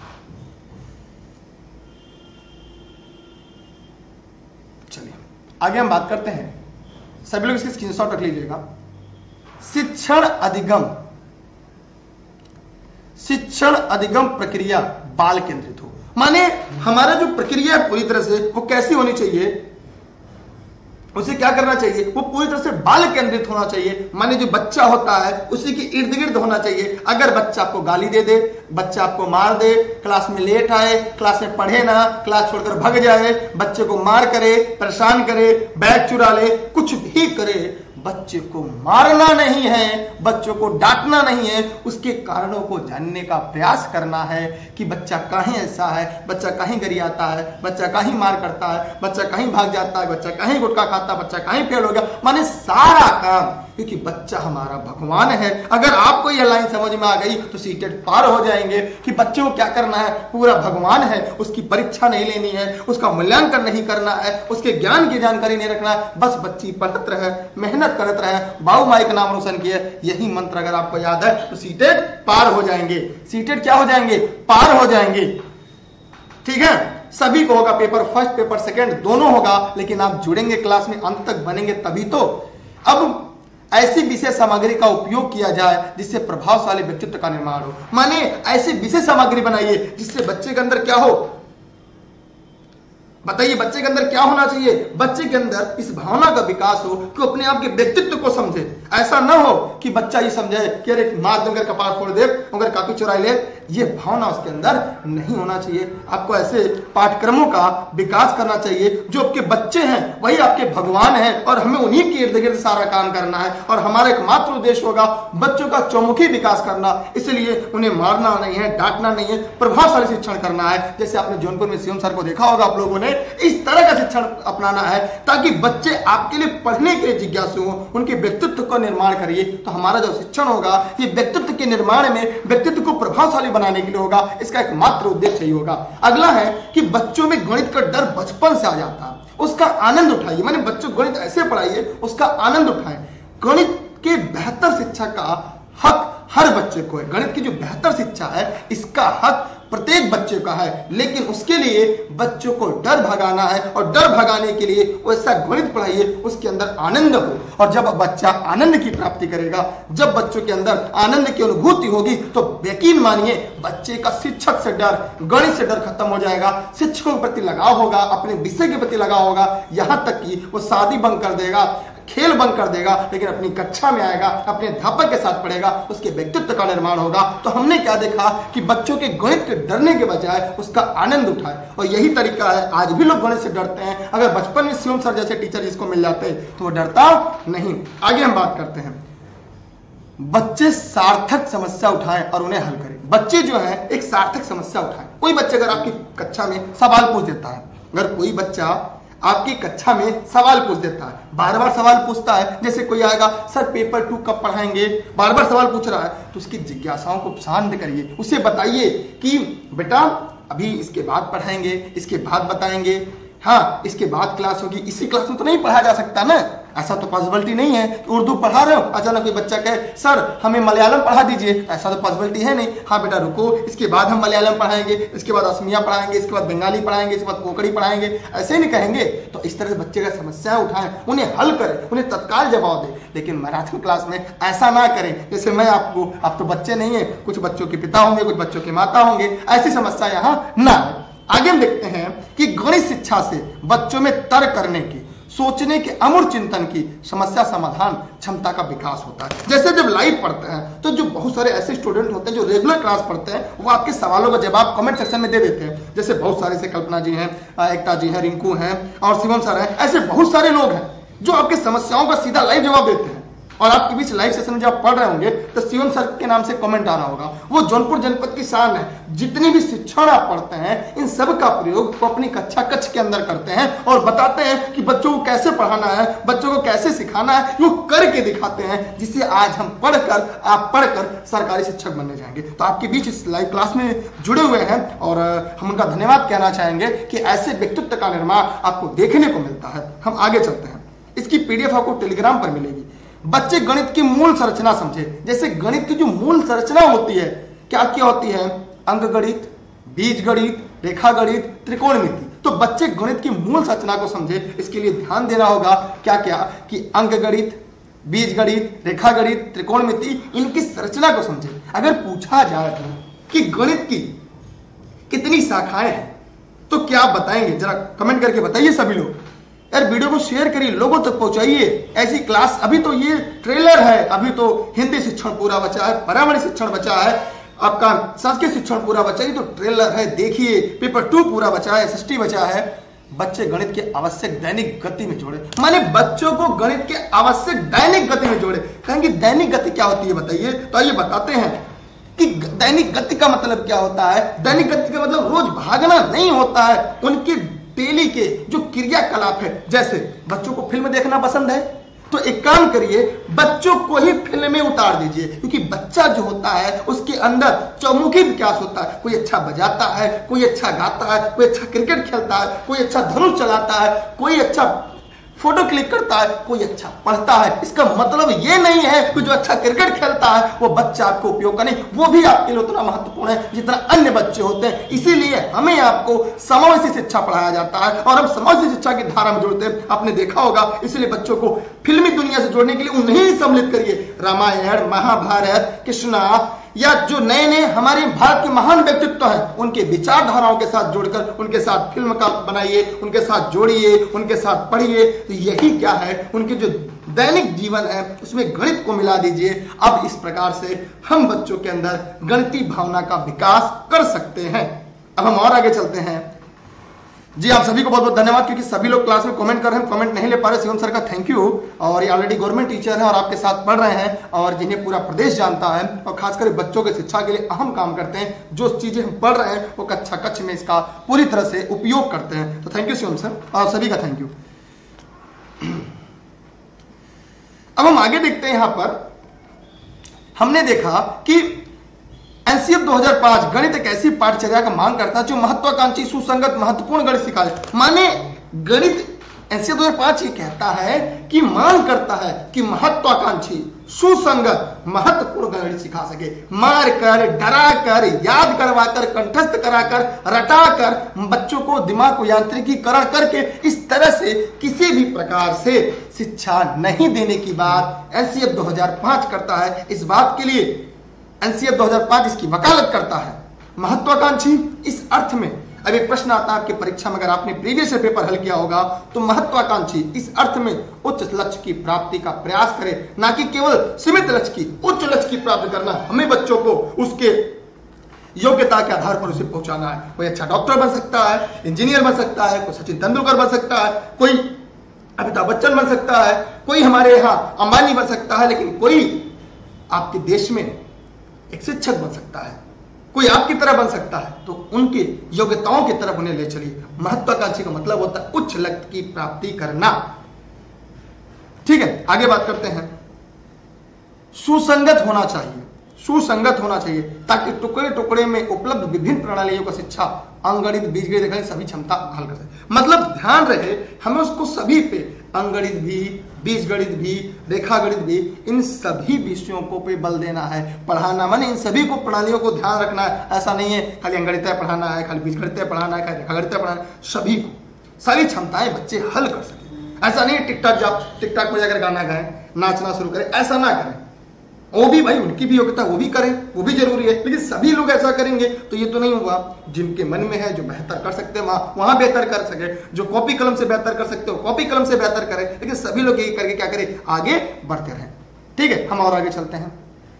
चलिए आगे हम बात करते हैं, सभी लोग इसकी स्क्रीनशॉट रख लीजिएगा। शिक्षण अधिगम, शिक्षण अधिगम प्रक्रिया बाल केंद्रित हो। माने हमारा जो प्रक्रिया है पूरी तरह से वो कैसी होनी चाहिए, उसे क्या करना चाहिए, वो पूरी तरह से बाल केंद्रित होना चाहिए। माने जो बच्चा होता है उसी के इर्द गिर्द होना चाहिए। अगर बच्चा आपको गाली दे दे, बच्चा आपको मार दे, क्लास में लेट आए, क्लास में पढ़े ना, क्लास छोड़कर भग जाए, बच्चे को मार करे, परेशान करे, बैग चुरा ले, कुछ भी करे, बच्चे को मारना नहीं है, बच्चों को डांटना नहीं है, उसके कारणों को जानने का प्रयास करना है कि बच्चा कहीं ऐसा है, बच्चा कहीं गरियाता है, बच्चा कहीं मार करता है, बच्चा कहीं भाग जाता है, बच्चा कहीं गुटखा खाता, बच्चा कहीं फेल हो गया। माने सारा काम, क्योंकि बच्चा हमारा भगवान है। अगर आपको यह लाइन समझ में आ गई तो सीटेट पार हो जाएंगे कि बच्चे को क्या करना है, पूरा भगवान है, उसकी परीक्षा नहीं लेनी है, उसका मूल्यांकन नहीं करना है, उसके ज्ञान की जानकारी नहीं रखना है, बस बच्ची पढ़त रहे, मेहनत करत रहे, बाबू माई का नाम रोशन किए। यही मंत्र अगर आपको याद है तो सीटेट पार हो जाएंगे। सीटेट क्या हो जाएंगे? पार हो जाएंगे। ठीक है, सभी को होगा, पेपर फर्स्ट पेपर सेकंड दोनों होगा, लेकिन आप जुड़ेंगे क्लास में, अंत तक बनेंगे तभी तो। अब ऐसी विषय सामग्री का उपयोग किया जाए जिससे प्रभावशाली व्यक्तित्व का निर्माण हो। माने ऐसी विषय सामग्री बनाइए जिससे बच्चे के अंदर क्या हो, बताइए बच्चे के अंदर क्या होना चाहिए? बच्चे के अंदर इस भावना का विकास हो कि अपने आप के व्यक्तित्व को समझे। ऐसा ना हो कि बच्चा ये समझे कि अरे मार दूंगा, कपार फोड़ दे, अगर कापी चुरा ले, ये भावना उसके अंदर नहीं होना चाहिए। आपको ऐसे पाठ्यक्रमों का विकास करना चाहिए। जो आपके बच्चे हैं वही आपके भगवान हैं और हमें उन्हीं के इर्द गिर्द सारा काम करना है। और हमारा एकमात्र उद्देश्य होगा बच्चों का चौमुखी विकास करना। इसलिए उन्हें मारना नहीं है, डांटना नहीं है, प्रभावशाली शिक्षण करना है। जैसे आपने जौनपुर में सीएम सर को देखा होगा आप लोगों ने, इस तरह का शिक्षण अपनाना है ताकि बच्चे आपके लिए पढ़ने के लिए जिज्ञासु हो, उनके व्यक्तित्व का निर्माण करिए। तो हमारा जो शिक्षण होगा ये व्यक्तित्व के निर्माण में, व्यक्तित्व को प्रभावशाली बनाने के लिए होगा। इसका एकमात्र उद्देश्य ही होगा। अगला है कि बच्चों में गणित का डर बचपन से आ जाता है, उसका आनंद उठाइए। माने बच्चों को गणित ऐसे पढ़ाइए उसका आनंद उठाएं। गणित के बेहतर शिक्षा का हक हर बच्चे को है। गणित की जो बेहतर शिक्षा है इसका हक प्रत्येक बच्चे का है, लेकिन उसके लिए बच्चों को डर भगाना है और डर भगाने के लिए वैसा गणित पढ़ाइए उसके अंदर आनंद हो। और जब बच्चा आनंद की प्राप्ति करेगा, जब बच्चों के अंदर आनंद की अनुभूति होगी, तो यकीन मानिए बच्चे का शिक्षक से डर, गणित से डर खत्म हो जाएगा, शिक्षकों के प्रति लगाव होगा, अपने विषय के प्रति लगाव होगा, यहां तक कि वो शादी बंद कर देगा, खेल बंद कर देगा, लेकिन अपनी कक्षा में आएगा, अपने अध्यापक के साथ पढ़ेगा, उसके व्यक्तित्व का निर्माण होगा। तो हमने क्या देखा कि बच्चों के गणित के डरने के बजाय उसका आनंद उठाए, और यही तरीका है। आज भी लोग गणित से डरते हैं। अगर बचपन में शिवम सर जैसे टीचर जिसको मिल जाते तो वो डरता नहीं। आगे हम बात करते हैं, बच्चे सार्थक समस्या उठाएं और उन्हें हल करें। बच्चे जो है एक सार्थक समस्या उठाएं। कोई बच्चे अगर आपकी कक्षा में सवाल पूछ देता है, अगर कोई बच्चा आपकी कक्षा में सवाल पूछ देता है, बार बार सवाल पूछता है, जैसे कोई आएगा, सर पेपर टू कब पढ़ाएंगे, बार बार सवाल पूछ रहा है, तो उसकी जिज्ञासाओं को शांत करिए। उसे बताइए कि बेटा अभी इसके बाद पढ़ाएंगे, इसके बाद बताएंगे, हाँ इसके बाद क्लास होगी, इसी क्लास में तो नहीं पढ़ाया जा सकता ना। ऐसा तो पॉसिबिलिटी नहीं है कि उर्दू पढ़ा रहे हो, अचानक कोई बच्चा कहे सर हमें मलयालम पढ़ा दीजिए, ऐसा तो पॉसिबिलिटी है नहीं। हाँ बेटा रुको, इसके बाद हम मलयालम पढ़ाएंगे, इसके बाद असमिया पढ़ाएंगे, इसके बाद बंगाली पढ़ाएंगे, इसके बाद कोकड़ी पढ़ाएंगे, ऐसे ही नहीं कहेंगे। तो इस तरह से बच्चे का समस्या उठाएं, उन्हें हल करें, उन्हें तत्काल जवाब दें। लेकिन मैराथन क्लास में ऐसा ना करें जैसे मैं आपको, आप तो बच्चे नहीं है, कुछ बच्चों के पिता होंगे, कुछ बच्चों के माता होंगे, ऐसी समस्या यहाँ ना हो। आगे हम देखते हैं कि गणित शिक्षा से बच्चों में तर्क करने की, सोचने के, अमूर्त चिंतन की, समस्या समाधान क्षमता का विकास होता है। जैसे जब लाइव पढ़ते हैं तो जो बहुत सारे ऐसे स्टूडेंट होते हैं जो रेगुलर क्लास पढ़ते हैं, वो आपके सवालों का जवाब कमेंट सेक्शन में दे देते हैं। जैसे बहुत सारे से कल्पना जी हैं, एकता जी हैं, रिंकू हैं और शिवम सर हैं, ऐसे बहुत सारे लोग हैं जो आपके समस्याओं का सीधा लाइव जवाब देते हैं। और आपके बीच लाइव सेशन में जब आप पढ़ रहे होंगे तो शिवम सर के नाम से कमेंट आ रहा होगा। वो जौनपुर जनपद की शान है। जितनी भी शिक्षण आप पढ़ते हैं इन सब का प्रयोग वो अपनी कक्षा कक्ष के अंदर करते हैं और बताते हैं कि बच्चों को कैसे पढ़ाना है, बच्चों को कैसे सिखाना है, वो करके दिखाते हैं, जिससे आज हम पढ़कर, आप पढ़कर सरकारी शिक्षक बनने जाएंगे। तो आपके बीच इस लाइव क्लास में जुड़े हुए हैं और हम उनका धन्यवाद कहना चाहेंगे कि ऐसे व्यक्तित्व का निर्माण आपको देखने को मिलता है। हम आगे चलते हैं, इसकी पीडीएफ आपको टेलीग्राम पर मिलेगी। बच्चे गणित की मूल संरचना समझे। जैसे गणित की जो मूल संरचना होती है, क्या क्या होती है, अंक गणित, बीज गणित, रेखा गणित, त्रिकोणमिति। तो बच्चे गणित की मूल संरचना को समझे, इसके लिए ध्यान देना होगा क्या क्या कि अंक गणित, बीज गणित, रेखा गणित, त्रिकोणमिति, इनकी संरचना को समझे। अगर पूछा जाए कि गणित की कितनी शाखाएं हैं तो क्या आप बताएंगे, जरा कमेंट करके बताइए सभी लोग। यार वीडियो को शेयर करिए, लोगों तक पहुंचाइए। ऐसी क्लास, अभी तो ये ट्रेलर है, अभी तो हिंदी शिक्षण पूरा बचा है, पर्यावरण शिक्षण बचा है, आपका संस्कृत शिक्षण पूरा बचा है, तो ट्रेलर है, देखिए। पेपर टू पूरा बचा है, एसएसटी बचा है। बच्चे गणित के आवश्यक दैनिक गति में जोड़े, माने बच्चों को गणित के आवश्यक दैनिक गति में जोड़े। कहेंगे दैनिक गति क्या होती है बताइए, तो आइए बताते हैं कि दैनिक गति का मतलब क्या होता है। दैनिक गति का मतलब रोज भागना नहीं होता है, उनकी डेली के जो क्रियाकलाप है। जैसे बच्चों को फिल्म देखना पसंद है तो एक काम करिए, बच्चों को ही फिल्म में उतार दीजिए, क्योंकि बच्चा जो होता है उसके अंदर चौमुखी विकास होता है। कोई अच्छा बजाता है, कोई अच्छा गाता है, कोई अच्छा क्रिकेट खेलता है, कोई अच्छा धनुष चलाता है, कोई अच्छा फोटो क्लिक करता है, कोई अच्छा पढ़ता है। इसका मतलब ये नहीं है कि जो अच्छा क्रिकेट खेलता है वो बच्चा आपको उपयोग का नहीं, वो भी आपके लिए उतना महत्वपूर्ण है जितना अन्य बच्चे होते हैं। इसीलिए हमें आपको समावेशी शिक्षा पढ़ाया जाता है और हम समावेशी शिक्षा की धारा में जोड़ते हैं, आपने देखा होगा। इसलिए बच्चों को फिल्मी दुनिया से जोड़ने के लिए उन्हें सम्मिलित करिए। रामायण, महाभारत, कृष्णा या जो नए नए हमारे भारत के महान व्यक्तित्व हैं उनके विचारधाराओं के साथ जोड़कर उनके साथ फिल्म का बनाइए, उनके साथ जोड़िए, उनके साथ पढ़िए। तो यही क्या है, उनके जो दैनिक जीवन है उसमें गणित को मिला दीजिए। अब इस प्रकार से हम बच्चों के अंदर गणितीय भावना का विकास कर सकते हैं। अब हम और आगे चलते हैं। जी आप सभी को बहुत बहुत धन्यवाद, क्योंकि सभी लोग क्लास में कमेंट कर रहे हैं, कमेंट नहीं ले पा रहे। शिवम सर का थैंक यू। और ये ऑलरेडी गवर्नमेंट टीचर हैं और आपके साथ पढ़ रहे हैं और जिन्हें पूरा प्रदेश जानता है और खासकर बच्चों के शिक्षा के लिए अहम काम करते हैं। जो चीजें हम पढ़ रहे हैं वो कक्षा कक्ष में इसका पूरी तरह से उपयोग करते हैं। तो थैंक यू शिवम सर और सभी का थैंक यू। अब हम आगे देखते हैं। यहां पर हमने देखा कि एनसीएफ दो हज़ार पाँच गणित एक ऐसी पाठचर्या का मांग करता है जो महत्वाकांक्षी, सुसंगत, महत्वपूर्ण गणित सिखाए। माने गणित एनसीएफ दो हज़ार पाँच ये कहता है कि मांग करता है कि महत्वाकांक्षी सुसंगत महत्वपूर्ण गणित सिखा सके, मार कर, डरा कर, याद करवा कर, कंठस्थ करा कर, रटा कर, बच्चों को दिमाग को यांत्रिकीकरण करके इस तरह से किसी भी प्रकार से शिक्षा नहीं देने की बात एनसीएफ दो हज़ार पाँच करता है। इस बात के लिए एनसीएफ दो हज़ार पाँच इसकी वकालत करता है। महत्वाकांक्षी इस अर्थ में, अब एक प्रश्न आता है आपके परीक्षा में, अगर आपने प्रीवियस पेपर हल किया होगा तो महत्वाकांक्षी इस अर्थ में उच्च लक्ष्य की प्राप्ति का प्रयास करे, ना कि केवल सीमित लक्ष्य की, उच्च लक्ष्य की प्राप्ति करना। हमें बच्चों को उसके योग्यता के आधार पर उसे पहुंचाना है। कोई अच्छा डॉक्टर बन सकता है, इंजीनियर बन सकता है, कोई सचिन तेंदुलकर बन सकता है, कोई अमिताभ बच्चन बन सकता है, कोई हमारे यहाँ अंबानी बन सकता है, लेकिन कोई आपके देश में एक शिक्षक बन सकता है, कोई आपकी तरह बन सकता है। तो उनकी योग्यताओं की तरफ उन्हें ले चलिए। महत्वाकांक्षी का मतलब होता है उच्च लक्ष्य की प्राप्ति करना। ठीक है, आगे बात करते हैं। सुसंगत होना चाहिए, सुसंगत होना चाहिए ताकि टुकड़े टुकड़े में उपलब्ध विभिन्न प्रणालियों का शिक्षा अंगणित, बीजगणित, रेखागणित सभी क्षमता हल कर सके। मतलब ध्यान रहे हमें उसको सभी पे, अंगणित भी, बीजगणित भी, रेखागणित भी, इन सभी विषयों को पे बल देना है, पढ़ाना। माने इन सभी को प्रणालियों को ध्यान रखना है। ऐसा नहीं है खाली अंगणित पढ़ाना है, खाली बीजगणित पढ़ाना है, खाली रेखागणित पढ़ाना है। सभी को, सारी क्षमताएं बच्चे हल कर सके। ऐसा नहीं टिकटॉक जा टिकटॉक पर जाकर गाना गाएं, नाचना शुरू करें, ऐसा ना करें। वो भी भाई उनकी भी योग्यता, वो भी करें, वो भी जरूरी है, लेकिन सभी लोग ऐसा करेंगे तो ये तो नहीं होगा। जिनके मन में है, जो बेहतर कर सकते हैं वहां वहां बेहतर कर सके, जो कॉपी कलम से बेहतर कर सकते हो कॉपी कलम से बेहतर करें, लेकिन सभी लोग यही करके क्या करें, आगे बढ़ते रहें। ठीक है, हम और आगे चलते हैं।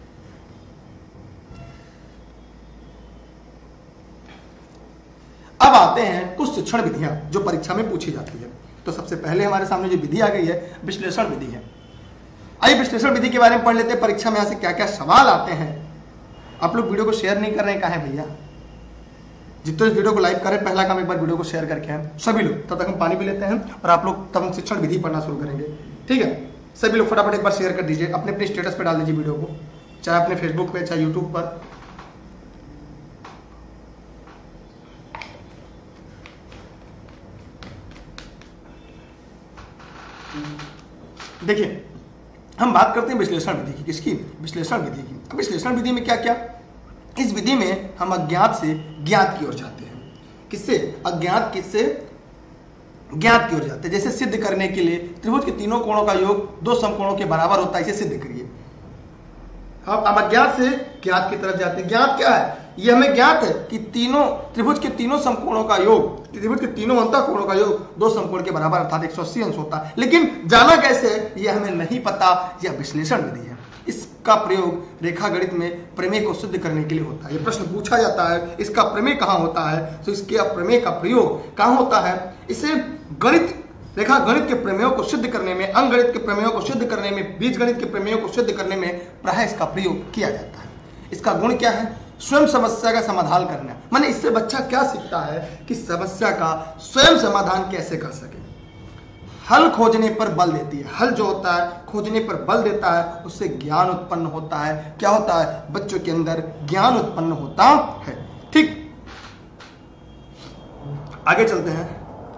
अब आते हैं कुछ शिक्षण विधियां जो परीक्षा में पूछी जाती है। तो सबसे पहले हमारे सामने जो विधि आ गई है, विश्लेषण विधि है। आइए विश्लेषण विधि के बारे में पढ़ लेते हैं। परीक्षा में यहां से क्या क्या सवाल आते हैं। आप लोग वीडियो को शेयर नहीं कर रहे हैं, कहां है भैया? जितने वीडियो को लाइक करें, पहला काम एक बार वीडियो को शेयर करके आए सभी लोग। तब तक हम पानी भी लेते हैं और आप लोग तब हम शिक्षण विधि पढ़ना शुरू करेंगे। ठीक है, सभी लोग फटाफट एक बार शेयर कर दीजिए, अपने अपने स्टेटस पर डाल दीजिए वीडियो को, चाहे अपने फेसबुक पे, चाहे यूट्यूब पर। देखिए, हम बात करते हैं विश्लेषण विधि की। किसकी? विश्लेषण विधि की। अब विश्लेषण विधि में क्या क्या? इस विधि में हम अज्ञात से ज्ञात की ओर जाते हैं। किससे? अज्ञात किससे ज्ञात की ओर जाते हैं। जैसे सिद्ध करने के लिए त्रिभुज के तीनों कोणों का योग दो समकोणों के बराबर होता है, इसे सिद्ध करिए। अब अब अज्ञात से ज्ञात की तरफ जाते हैं। ज्ञात क्या है? ये हमें ज्ञात है कि तीनों त्रिभुज के तीनों समकोणों का योग, त्रिभुज के तीनों अंतःकोणों का योग दो समकोण के बराबर अर्थात एक सौ अस्सी अंश होता है। लेकिन जाना कैसे है ये हमें नहीं पता। यह विश्लेषण विधि है। इसका प्रयोग रेखागणित में प्रमेय को सिद्ध करने के लिए होता है। ये प्रश्न पूछा जाता है, इसका प्रमेय कहाँ होता है? तो इसके प्रमेय का प्रयोग कहाँ होता है? इसे गणित, रेखा गणित के प्रमेयों को सिद्ध करने में, अंगणित के प्रमेयों को सिद्ध करने में, बीजगणित के प्रमेयों को सिद्ध करने में प्रायः इसका प्रयोग किया जाता है। इसका गुण क्या है? स्वयं समस्या का समाधान करना। माने इससे बच्चा क्या सीखता है कि समस्या का स्वयं समाधान कैसे कर सके। हल खोजने पर बल देती है। हल जो होता है खोजने पर बल देता है, उससे ज्ञान उत्पन्न होता है। क्या होता है? बच्चों के अंदर ज्ञान उत्पन्न होता है। ठीक, आगे चलते हैं।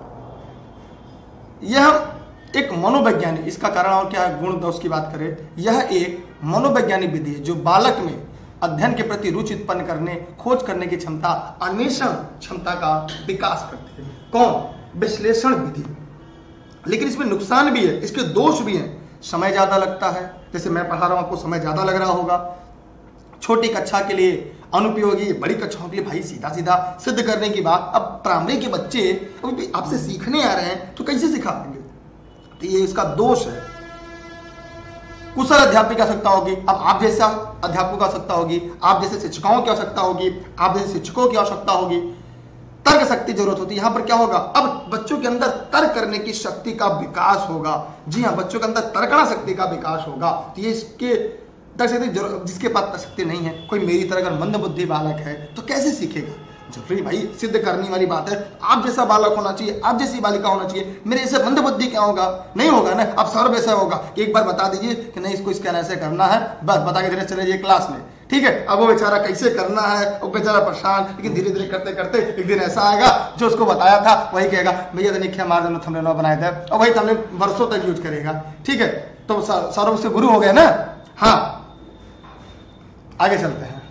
यह एक मनोवैज्ञानिक, इसका कारण और क्या है, गुण दोष की बात करें, यह एक मनोवैज्ञानिक विधि है जो बालक में अध्ययन के प्रति रुचि उत्पन्न करने, खोज करने की क्षमता, अन्वेषण क्षमता का विकास करती है। कौन? विश्लेषण विधि। लेकिन इसमें नुकसान भी है, इसके दोष भी हैं। समय ज्यादा लगता है, जैसे मैं पढ़ा रहा हूं आपको समय ज्यादा लग रहा होगा। छोटी कक्षा के लिए अनुपयोगी, बड़ी कक्षाओं के लिए भाई सीधा सीधा सिद्ध करने की बात। अब प्राइमरी के बच्चे अभी आपसे सीखने आ रहे हैं तो कैसे सिखा पाएंगे? तो ये इसका दोष है। कुशल अध्यापक की आवश्यकता होगी। अब आप जैसा अध्यापकों की आवश्यकता होगी, आप जैसे शिक्षकों की आवश्यकता होगी, आप जैसे शिक्षकों की आवश्यकता होगी। तर्क शक्ति जरूरत होती है। यहां पर क्या होगा? अब बच्चों के अंदर तर्क करने की शक्ति का विकास होगा। जी हाँ, बच्चों के अंदर तर्कना शक्ति का विकास होगा। तो ये इसके तर्क शक्ति, जिसके पास तर्क शक्ति नहीं है, कोई मेरी तरह अगर मंद बुद्धि बालक है तो कैसे सीखेगा? जरूरी भाई सिद्ध करने वाली बात है। आप जैसा बालक होना चाहिए, आप जैसी बालिका होना चाहिए। मेरे जैसे मंद बुद्धि क्या होगा? नहीं होगा ना। अब सर्व ऐसा होगा कि एक बार बता दीजिए कि नहीं इसको स्कैन ऐसे करना है, बस बता के धीरे चले जाइए क्लास में। ठीक है। अब वो बेचारा कैसे करना है, वो बेचारा परेशान, लेकिन धीरे धीरे करते करते एक दिन ऐसा आएगा जो उसको बताया था वही कहेगा भैया तनिक हमारे दोनों थंबनेल बनाए थे, और वही थंबनेल वर्षों तक यूज करेगा। ठीक है, तो सौरभ उसके गुरु हो गए ना। हाँ, आगे चलते हैं।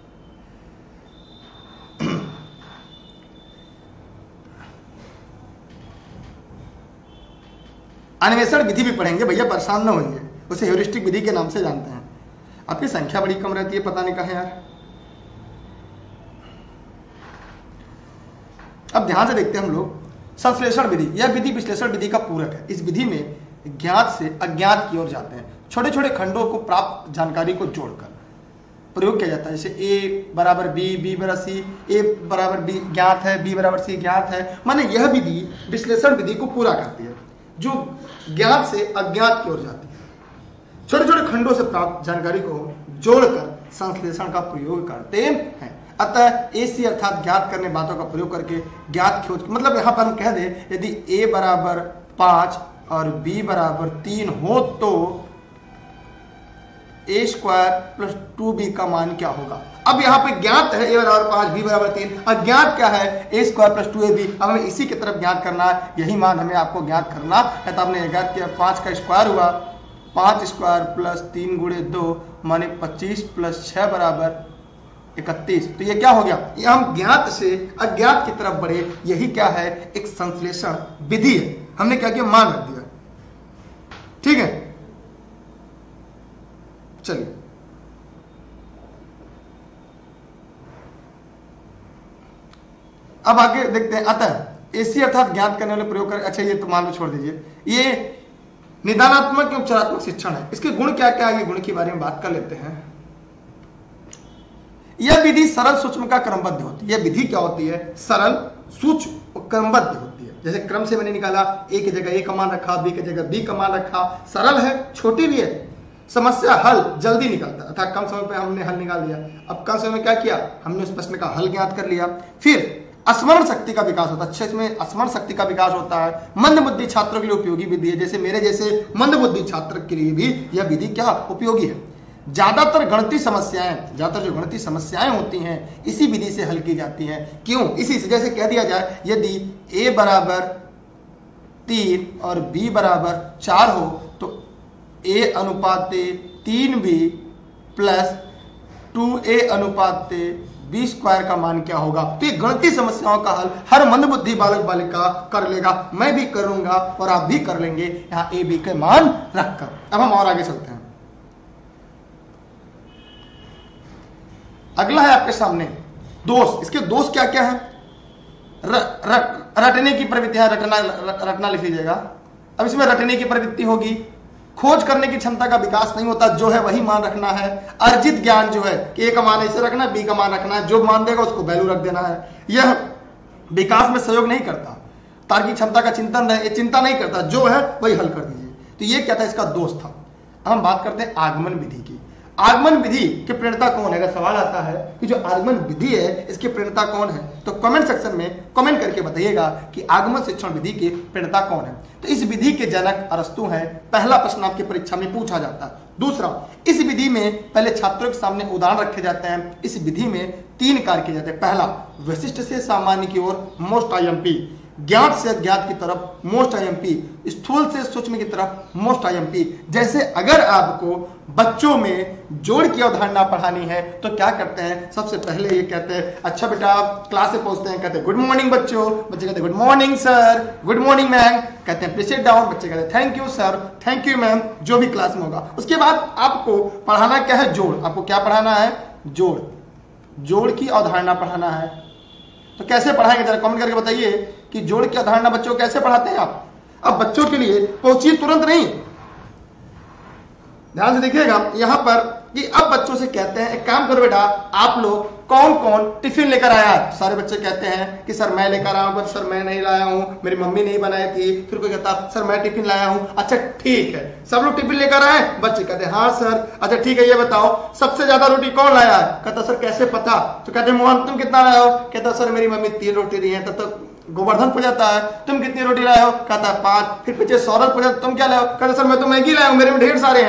अन्वेषण विधि भी पढ़ेंगे भैया, परेशान ना होंगे, उसे ह्यूरिस्टिक विधि के नाम से जानते हैं। आपकी संख्या बड़ी कम रहती है, पता नहीं कहाँ यार। अब ध्यान से देखते हैं हम लोग संश्लेषण विधि। यह विधि विश्लेषण विधि का पूरक है। इस विधि में ज्ञात से अज्ञात की ओर जाते हैं, छोटे छोटे खंडों को प्राप्त जानकारी को जोड़कर प्रयोग किया जाता है। जैसे ए बराबर बी, बी बराबर सी, ए बराबर बी ज्ञात है, बी बराबर सी ज्ञात है। माने यह विधि विश्लेषण विधि को पूरा करती है, जो ज्ञात से अज्ञात की ओर जाती है। छोटे छोटे खंडों से प्राप्त जानकारी को जोड़कर संश्लेषण का प्रयोग करते हैं। अतः एसी अर्थात ज्ञात करने बातों का प्रयोग करके ज्ञात खोज, मतलब यहां पर हम कह दें यदि ए बराबर पांच और बी बराबर तीन हो तो A square plus two B का मान क्या होगा। अब यहाँ पे ज्ञात है ए बराबर पांच, बी बराबर तीन, अज्ञात क्या है A square plus two A B. अब हमें इसी की तरफ ज्ञात करना है, यही मान हमें आपको ज्ञात करना है। तो आपने ज्ञात किया, पांच का स्क्वायर हुआ, पांच स्क्वायर प्लस तीन गुणे दो माने पच्चीस प्लस छह बराबर इकतीस। तो ये क्या हो गया, ये हम ज्ञात से अज्ञात की तरफ बढ़े। यही क्या है, एक संश्लेषण विधि है। हमने क्या किया, मान रख दिया। ठीक है, चलिए अब आगे देखते हैं। अतः एसी अर्थात ज्ञात करने वाले प्रयोग कर, अच्छा ये तो मान लो छोड़ दीजिए, ये निदानात्मक एवं उपचारात्मक शिक्षण है। इसके गुण क्या क्या है, ये गुण के बारे में बात कर लेते हैं। यह विधि सरल सूक्ष्म का क्रमबद्ध होती है। यह विधि क्या होती है, सरल सूक्ष्म और क्रमबद्ध होती है। जैसे क्रम से मैंने निकाला, ए की जगह ए का मान रखा, बी की जगह बी का मान रखा, सरल है, छोटी भी है, समस्या हल जल्दी निकलता है, अर्थात कम समय पे हमने हल निकाल लिया। अब कम समय में क्या किया, हमने उस प्रश्न का हल ज्ञात कर लिया। फिर स्मरण शक्ति का विकास होता है, अच्छे इसमें स्मरण शक्ति का विकास होता है। मंद बुद्धि छात्रों के लिए उपयोगी विधि है, जैसे मेरे जैसे मंद बुद्धि छात्र के लिए भी यह विधि क्या उपयोगी है। ज्यादातर गणितीय समस्याएं ज्यादातर जो गणितीय समस्याएं होती हैं इसी विधि से हल की जाती हैं। क्यों, इसी से, जैसे कह दिया जाए यदि ए बराबर तीन और बी बराबर चार हो तो ए अनुपात तीन बी प्लस टू ए अनुपात बी स्क्वायर का मान क्या होगा। तो ये गणितीय समस्याओं का हल हर मंदबुद्धि बालक बालिका कर लेगा, मैं भी करूंगा और आप भी कर लेंगे, यहाँ ए बी के मान रखकर। अब हम और आगे चलते हैं। अगला है आपके सामने दोष। इसके दोष क्या क्या है, र, र, रटने की प्रवृत्ति है, रटना रटना लिख लीजिएगा। अब इसमें रटने की प्रवृत्ति होगी, खोज करने की क्षमता का विकास नहीं होता, जो है वही मान रखना है। अर्जित ज्ञान जो है कि ए का मान ऐसे रखना है, बी का मान रखना है, जो मान देगा उसको वैल्यू रख देना है। यह विकास में सहयोग नहीं करता, तार्किक क्षमता का चिंतन है, ये चिंता नहीं करता, जो है वही हल कर दीजिए। तो ये क्या था, इसका दोष था। हम बात करते हैं आगमन विधि की। आगमन विधि के प्रणेता कौन है, अगर सवाल आता है कि जो आगमन विधि है इसके प्रणेता कौन है, तो कमेंट सेक्शन में कमेंट करके बताइएगा कि आगमन शिक्षण विधि के प्रणेता कौन है। तो इस विधि के जनक अरस्तु हैं। पहला प्रश्न आपकी परीक्षा में पूछा जाता है। दूसरा, इस विधि में पहले छात्रों के सामने उदाहरण रखे जाते हैं। इस विधि में तीन कार्य किए जाते हैं। पहला, विशिष्ट से सामान्य की ओर मोस्ट आईएमपी, ज्ञात से अज्ञात की तरफ मोस्ट आईएमपी, स्थूल से सूक्ष्म की तरफ मोस्ट आईएमपी। जैसे अगर आपको बच्चों में जोड़ की अवधारणा पढ़ानी है तो क्या करते हैं, सबसे पहले ये कहते हैं अच्छा बेटा, आप क्लास से पहुंचते हैं, कहते हैं गुड मॉर्निंग बच्चों, बच्चे कहते हैं good morning sir, good morning ma'am, कहते हैं प्लीज सिट डाउन, बच्चे कहते हैं thank you sir, thank you ma'am, जो भी क्लास में होगा। उसके बाद आपको पढ़ाना क्या है, जोड़। आपको क्या पढ़ाना है, जोड़, जोड़ की अवधारणा पढ़ाना है। तो कैसे पढ़ाएंगे, जरा कमेंट करके बताइए कि जोड़ की अवधारणा बच्चों को कैसे पढ़ाते हैं आप। अब बच्चों के लिए पहुंचिए तुरंत नहीं, ध्यान से देखिएगा यहां पर कि अब बच्चों से कहते हैं एक काम करो बेटा, आप लोग कौन कौन टिफिन लेकर आया है। सारे बच्चे कहते हैं कि सर मैं लेकर आया हूं, सर मैं नहीं लाया हूं, मेरी मम्मी नहीं बनाई थी। फिर कोई कहता सर मैं टिफिन लाया हूं। अच्छा ठीक है, सब लोग टिफिन लेकर आए, बच्चे कहते हैं हाँ सर। अच्छा ठीक है, ये बताओ सबसे ज्यादा रोटी कौन लाया है। कहता सर कैसे पता। तो कहते मोहन तुम कितना लाया हो। कहता सर मेरी मम्मी तीन रोटी दी है। तब तक गोवर्धन पूछ जाता है तुम कितनी रोटी लाए हो। कहता है पांच। फिर पीछे सौरभ पूछा तुम क्या लाए हो। कहता सर मैं तो मैगी लाया हूं, मेरे में ढेर सारे हैं।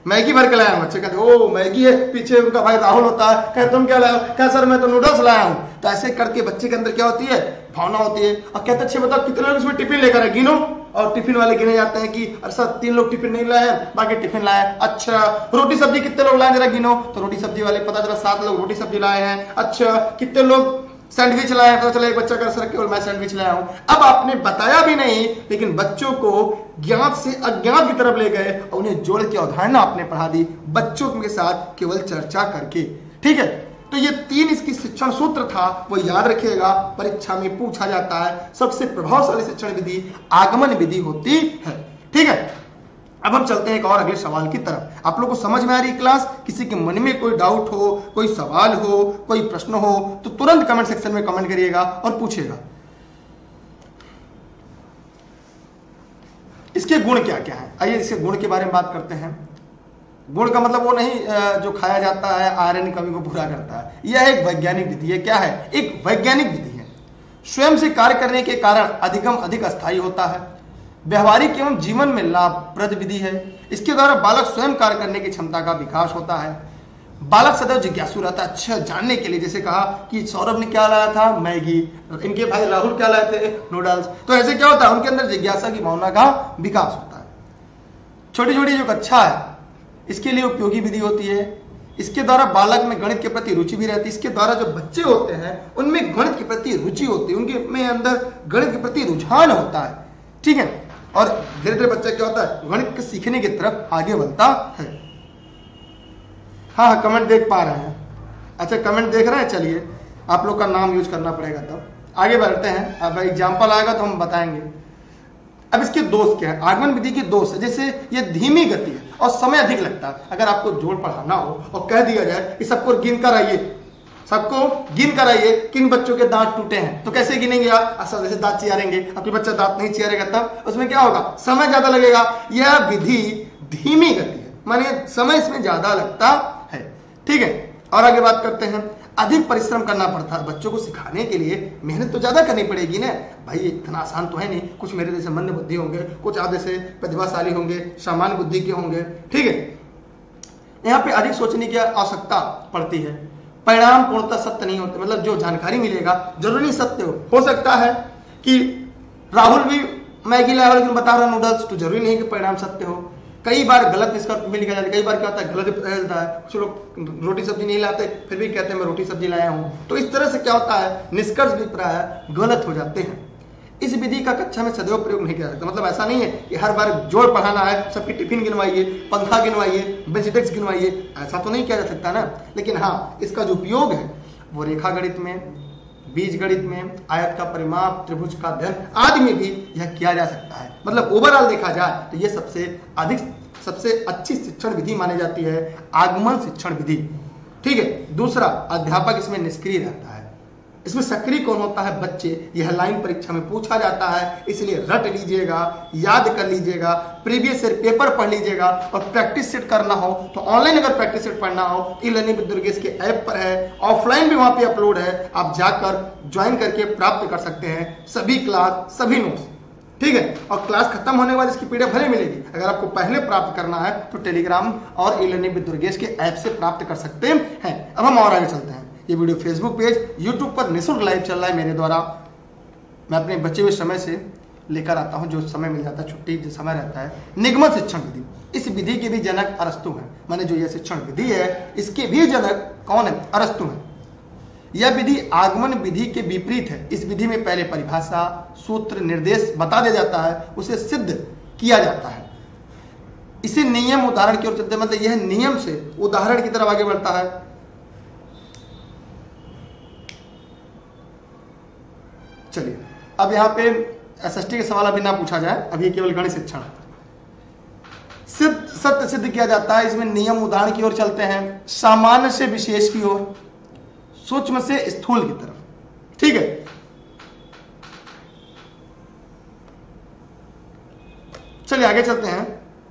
मैगी भर के लाया हूं। बच्चे कहते ओ मैगी है, पीछे उनका भाई राहुल होता है, कहते तुम क्या लाया? कह सर मैं तो नूडल्स लाया हूं। तो ऐसे करके बच्चे के अंदर क्या होती है, भावना होती है। और कहते अच्छे बताओ कितने लोग इसमें टिफिन लेकर है, गिनो। और टिफिन वाले गिने जाते हैं कि अरे सर तीन लोग टिफिन नहीं लाए हैं, बाकी टिफिन लाए। अच्छा रोटी सब्जी कितने लोग लाए जरा गिनो। तो रोटी सब्जी वाले पता चला सात लोग रोटी सब्जी लाए हैं। अच्छा कितने लोग सैंडविच लाया, पता चला एक बच्चा कर सर केवल मैं सैंडविच लाया हूं। अब आपने बताया भी नहीं, लेकिन बच्चों को ज्ञात से अज्ञात की तरफ ले गए और उन्हें जोड़ के अवधारणा आपने पढ़ा दी बच्चों के साथ केवल चर्चा करके। ठीक है, तो ये तीन इसकी शिक्षण सूत्र था, वो याद रखिएगा, परीक्षा में पूछा जाता है। सबसे प्रभावशाली शिक्षण विधि आगमन विधि होती है। ठीक है, अब हम चलते हैं एक और अगले सवाल की तरफ। आप लोगों को समझ में आ रही क्लास? किसी के मन में कोई डाउट हो, कोई सवाल हो, कोई प्रश्न हो तो तुरंत कमेंट सेक्शन में कमेंट करिएगा और पूछिएगा। इसके गुण क्या क्या है, आइए इसके गुण के बारे में बात करते हैं। गुण का मतलब वो नहीं जो खाया जाता है आयरन की कमी को पूरा करता है, यह एक वैज्ञानिक विधि है। क्या है? एक वैज्ञानिक विधि है। स्वयं से कार्य करने के कारण अधिकम अधिक अस्थायी होता है। व्यवहारिक एवं जीवन में लाभप्रद विधि है। इसके द्वारा बालक स्वयं कार्य करने की क्षमता का विकास होता है। बालक सदैव जिज्ञासु रहता है अच्छा जानने के लिए। जैसे कहा कि सौरभ ने क्या लाया था, मैगी, इनके भाई राहुल क्या लाए थे, नूडल्स। तो ऐसे क्या होता है, उनके अंदर जिज्ञासा की भावना का विकास होता है। छोटी छोटी जो कक्षा है इसके लिए उपयोगी विधि होती है। इसके द्वारा बालक में गणित के प्रति रुचि भी रहती है। इसके द्वारा जो बच्चे होते हैं उनमें गणित के प्रति रुचि होती है, उनके में अंदर गणित के प्रति रुझान होता है। ठीक है, और धीरे धीरे बच्चा क्या होता है, गणित के सीखने की तरफ आगे बढ़ता है। हाँ हाँ कमेंट देख पा रहे हैं। अच्छा कमेंट देख रहे हैं, चलिए आप लोग का नाम यूज करना पड़ेगा तब आगे बढ़ते हैं। अब एग्जाम्पल आएगा तो हम बताएंगे। अब इसके दोष क्या है, आगमन विधि के दोष है। जैसे ये धीमी गति है और समय अधिक लगता है। अगर आपको जोड़ पढ़ाना हो और कह दिया जाए कि सबको गिन कर आइए, सबको गिन कर आइए किन बच्चों के दांत टूटे हैं, तो कैसे गिनेंगे आप? असल जैसे दांत चियारेंगे, आपके बच्चा दांत नहीं चियारेगा तब उसमें क्या होगा, समय ज्यादा लगेगा। यह विधि धीमी गति है, माने समय इसमें ज्यादा लगता है। ठीक है, और आगे बात करते हैं। अधिक परिश्रम करना पड़ता है बच्चों को सिखाने के लिए, मेहनत तो ज्यादा करनी पड़ेगी ना भाई, इतना आसान तो है नहीं। कुछ मेरे जैसे मंद बुद्धि होंगे, कुछ आप जैसे प्रतिभाशाली होंगे, सामान्य बुद्धि के होंगे। ठीक है, यहाँ पे अधिक सोचने की आवश्यकता पड़ती है। परिणाम पूर्णतः सत्य नहीं होते, मतलब जो जानकारी मिलेगा जरूरी नहीं सत्य हो। हो सकता है कि राहुल भी मैगी लाया लेकिन बता रहा नूडल्स, तो जरूरी नहीं कि परिणाम सत्य हो। कई बार गलत निष्कर्ष मिल गया, कई बार क्या होता है गलत रहता है। कुछ लोग रोटी सब्जी नहीं लाते फिर भी कहते हैं मैं रोटी सब्जी लाया हूं। तो इस तरह से क्या होता है, निष्कर्ष भी प्राय गलत हो जाते हैं। इस विधि का कक्षा में सदैव प्रयोग नहीं किया जाता। मतलब ऐसा नहीं है कि हर बार जोड़ पढ़ाना है, सबकी टिफिन गिनवाइए, पंखा गिनवाइए, बेंचडेस्क गिनवाइए, ऐसा तो नहीं किया जा सकता ना। लेकिन हाँ, इसका जो उपयोग है वो रेखा गणित में, बीज गणित में, आयत का परिमाप, त्रिभुज का अध्ययन आदि में भी यह किया जा सकता है। मतलब ओवरऑल देखा जाए तो यह सबसे अधिक सबसे अच्छी शिक्षण विधि मानी जाती है, आगमन शिक्षण विधि। ठीक है, दूसरा अध्यापक इसमें निष्क्रिय रहता है। इसमें सक्रिय कौन होता है, बच्चे। यह लाइन परीक्षा में पूछा जाता है, इसलिए रट लीजिएगा, याद कर लीजिएगा, प्रीवियस ईयर पेपर पढ़ लीजिएगा। और प्रैक्टिस सेट करना हो तो ऑनलाइन अगर प्रैक्टिस सेट पढ़ना हो ई लर्निंग विद दुर्गेश के ऐप पर है, ऑफलाइन भी वहां पे अपलोड है, आप जाकर ज्वाइन करके प्राप्त कर सकते हैं सभी क्लास, सभी नोट्स। ठीक है, और क्लास खत्म होने वाली इसकी पीडीएफ भले मिलेगी। अगर आपको पहले प्राप्त करना है तो टेलीग्राम और ई लर्निंग विद दुर्गेश के ऐप से प्राप्त कर सकते हैं। अब हम और आगे चलते हैं। ये वीडियो फेसबुक पेज, यूट्यूब पर निःशुल्क लाइव चल रहा है मेरे द्वारा। मैं अपने बचे हुए समय से लेकर आता हूं, जो समय मिल जाता है, छुट्टी जो समय रहता है। निगमन शिक्षण विधि, इस विधि के भी जनक अरस्तु हैं। माने जो यह शिक्षण विधि है इसके भी जनक कौन है, अरस्तु हैं। यह विधि आगमन विधि के विपरीत है। इस विधि में पहले परिभाषा, सूत्र, निर्देश बता दिया जाता है, उसे सिद्ध किया जाता है। इसे नियम उदाहरण की ओर चलते, मतलब यह नियम से उदाहरण की तरफ आगे बढ़ता है। चलिए, अब यहां पे एसएसटी के सवाल अभी ना पूछा जाए, अभी केवल गणित शिक्षण सिद्ध सत्य सिद्ध किया जाता है। इसमें नियम उदाहरण की ओर चलते हैं, सामान्य से विशेष की ओर, सूक्ष्म से स्थूल की तरफ। ठीक है, चलिए आगे चलते हैं।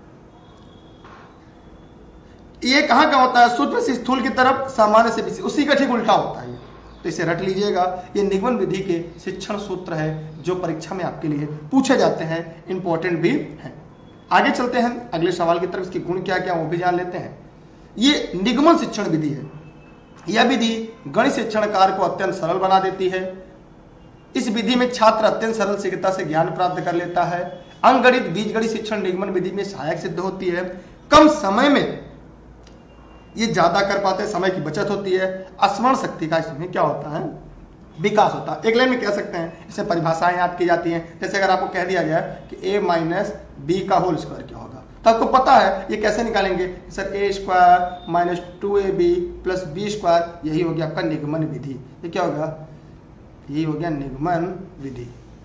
ये कहां का होता है, सूक्ष्म से स्थूल की तरफ, सामान्य से विशेष, उसी का ठीक उल्टा होता है। तो इसे रट लीजिएगा। ये निगमन विधि के शिक्षण सूत्र है जो परीक्षा में आपके लिए पूछे जाते हैं, इंपॉर्टेंट भी है। आगे चलते हैं अगले सवाल की तरफ। इसके गुण क्या क्या वो भी जान लेते हैं। ये निगमन शिक्षण विधि है। यह विधि गणित शिक्षण कार्य को अत्यंत सरल बना देती है। इस विधि में छात्र अत्यंत सरल शीघ्रता से ज्ञान प्राप्त कर लेता है। अंकगणित बीजगणित शिक्षण निगमन विधि में सहायक सिद्ध होती है। कम समय में ये ज्यादा कर पाते हैं, समय की बचत होती है। स्मरण शक्ति का इसमें क्या होता है, विकास होता है। एक लाइन में कह सकते हैं, इसमें परिभाषाएं याद की जाती हैं। जैसे अगर आपको कह दिया जाए कि a माइनस बी का होल स्क्वायर क्या होगा, तो आपको पता है ये कैसे निकालेंगे। Sir A square minus two A B plus B square, यही हो गया आपका निगमन विधि। ये क्या होगा, यही हो गया निगमन विधि।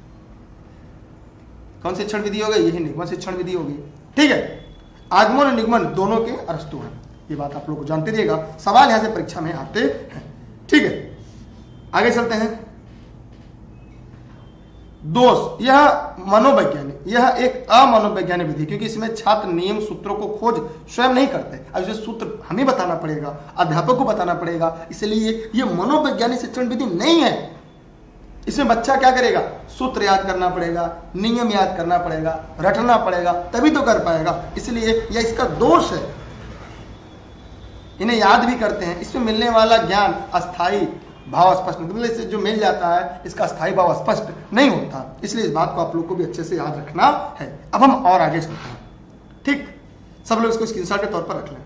कौन शिक्षण विधि हो गई, यही निगमन शिक्षण विधि होगी। ठीक है, आगमन और निगमन दोनों के अरस्तु हैं, ये बात आप लोग को जानते रहिएगा, सवाल यहां से परीक्षा में आते हैं। ठीक है, आगे चलते हैं। दोष, यह मनोवैज्ञानिक, यह एक अमनोवैज्ञानिक विधि, क्योंकि इसमें छात्र नियम सूत्रों को खोज स्वयं नहीं करते। अब इसे सूत्र हमें बताना पड़ेगा, अध्यापक को बताना पड़ेगा, इसलिए यह मनोवैज्ञानिक शिक्षण विधि नहीं है। इसमें बच्चा क्या करेगा, सूत्र याद करना पड़ेगा, नियम याद करना पड़ेगा, रटना पड़ेगा, तभी तो कर पाएगा। इसलिए यह इसका दोष है। इन्हें याद भी करते हैं, इसमें मिलने वाला ज्ञान अस्थाई भाव स्पष्ट, मतलब इससे जो मिल जाता है इसका स्थायी भाव स्पष्ट नहीं होता। इसलिए इस बात को आप लोग को भी अच्छे से याद रखना है। अब हम और आगे चलते हैं। ठीक, सब लोग इसको स्क्रीनशॉट के तौर पर रख लें।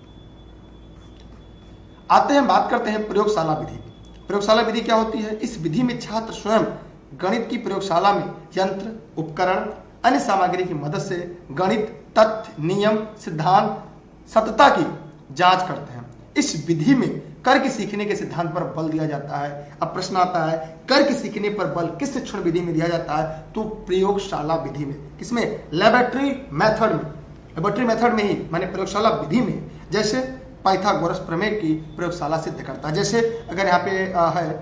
आते हैं, बात करते हैं प्रयोगशाला विधि। प्रयोगशाला विधि क्या होती है। इस विधि में छात्र स्वयं गणित की प्रयोगशाला में यंत्र, उपकरण, अन्य सामग्री की मदद से गणित, तथ्य, नियम, सिद्धांत, सत्यता की जांच करते हैं। इस विधि में कर्क सीखने के सिद्धांत पर बल दिया जाता है। अब प्रश्न आता है, कर्क सीखने पर बल किस शिक्षण विधि में दिया जाता है, तो प्रयोगशाला विधि में। किसमें, लेबोरेटरी मेथड में। लेबोरेटरी मेथड में ही माने प्रयोगशाला विधि में। जैसे पाइथागोरस प्रमेय की प्रयोगशाला सिद्ध करता है। जैसे अगर यहाँ पे आ, है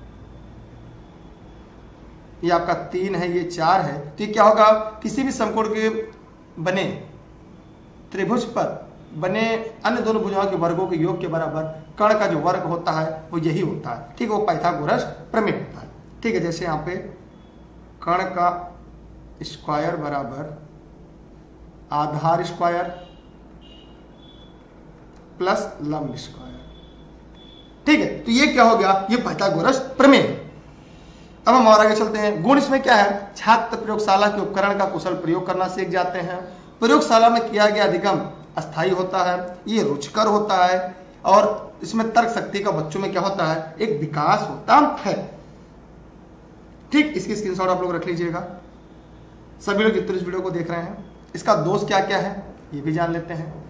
ये आपका तीन है, ये चार है, तो ये क्या होगा, किसी भी समकोण के बने त्रिभुज पर बने अन्य दोनों भुजाओं के वर्गों के योग के बराबर कर्ण का जो वर्ग होता है वो यही होता है। ठीक है, वो पाइथागोरस प्रमेय होता है। ठीक है, जैसे यहाँ पे कर्ण का स्क्वायर बराबर आधार स्क्वायर प्लस लंब स्क्वायर। ठीक है, तो ये क्या हो गया, ये पाइथागोरस प्रमेय। अब हम और आगे चलते हैं। गुण इसमें क्या है, छात्र प्रयोगशाला के उपकरण का कुशल प्रयोग करना सीख जाते हैं। प्रयोगशाला में किया गया अधिगम अस्थायी होता है, ये रुचिकर होता है, और इसमें तर्क शक्ति का बच्चों में क्या होता है, एक विकास होता है। ठीक, इसकी स्क्रीनशॉट आप लोग रख लीजिएगा। सभी लोग जितने इस वीडियो को देख रहे हैं, इसका दोष क्या क्या है ये भी जान लेते हैं।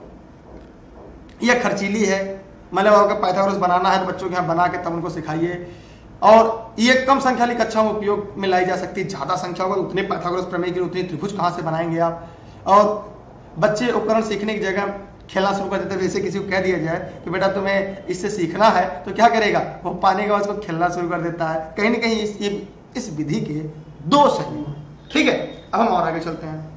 यह खर्चीली है, मतलब अगर पाइथागोरस बनाना है तो बच्चों के यहाँ बना के तब उनको सिखाइए। और ये कम संख्या वाली कक्षाओं में उपयोग में लाई जा सकती है। ज्यादा संख्या होगा उतने पाइथागोरस प्रमेय के उतने त्रिभुज कहाँ से बनाएंगे आप। और बच्चे उपकरण सीखने की जगह खेलना शुरू कर देते हैं। जैसे किसी को कह दिया जाए कि बेटा तुम्हें इससे सीखना है, तो क्या करेगा, वो पाने के बाद उसको खेलना शुरू कर देता है। कहीं ना कहीं इस, इस विधि के दोष है। ठीक है, अब हम और आगे चलते हैं।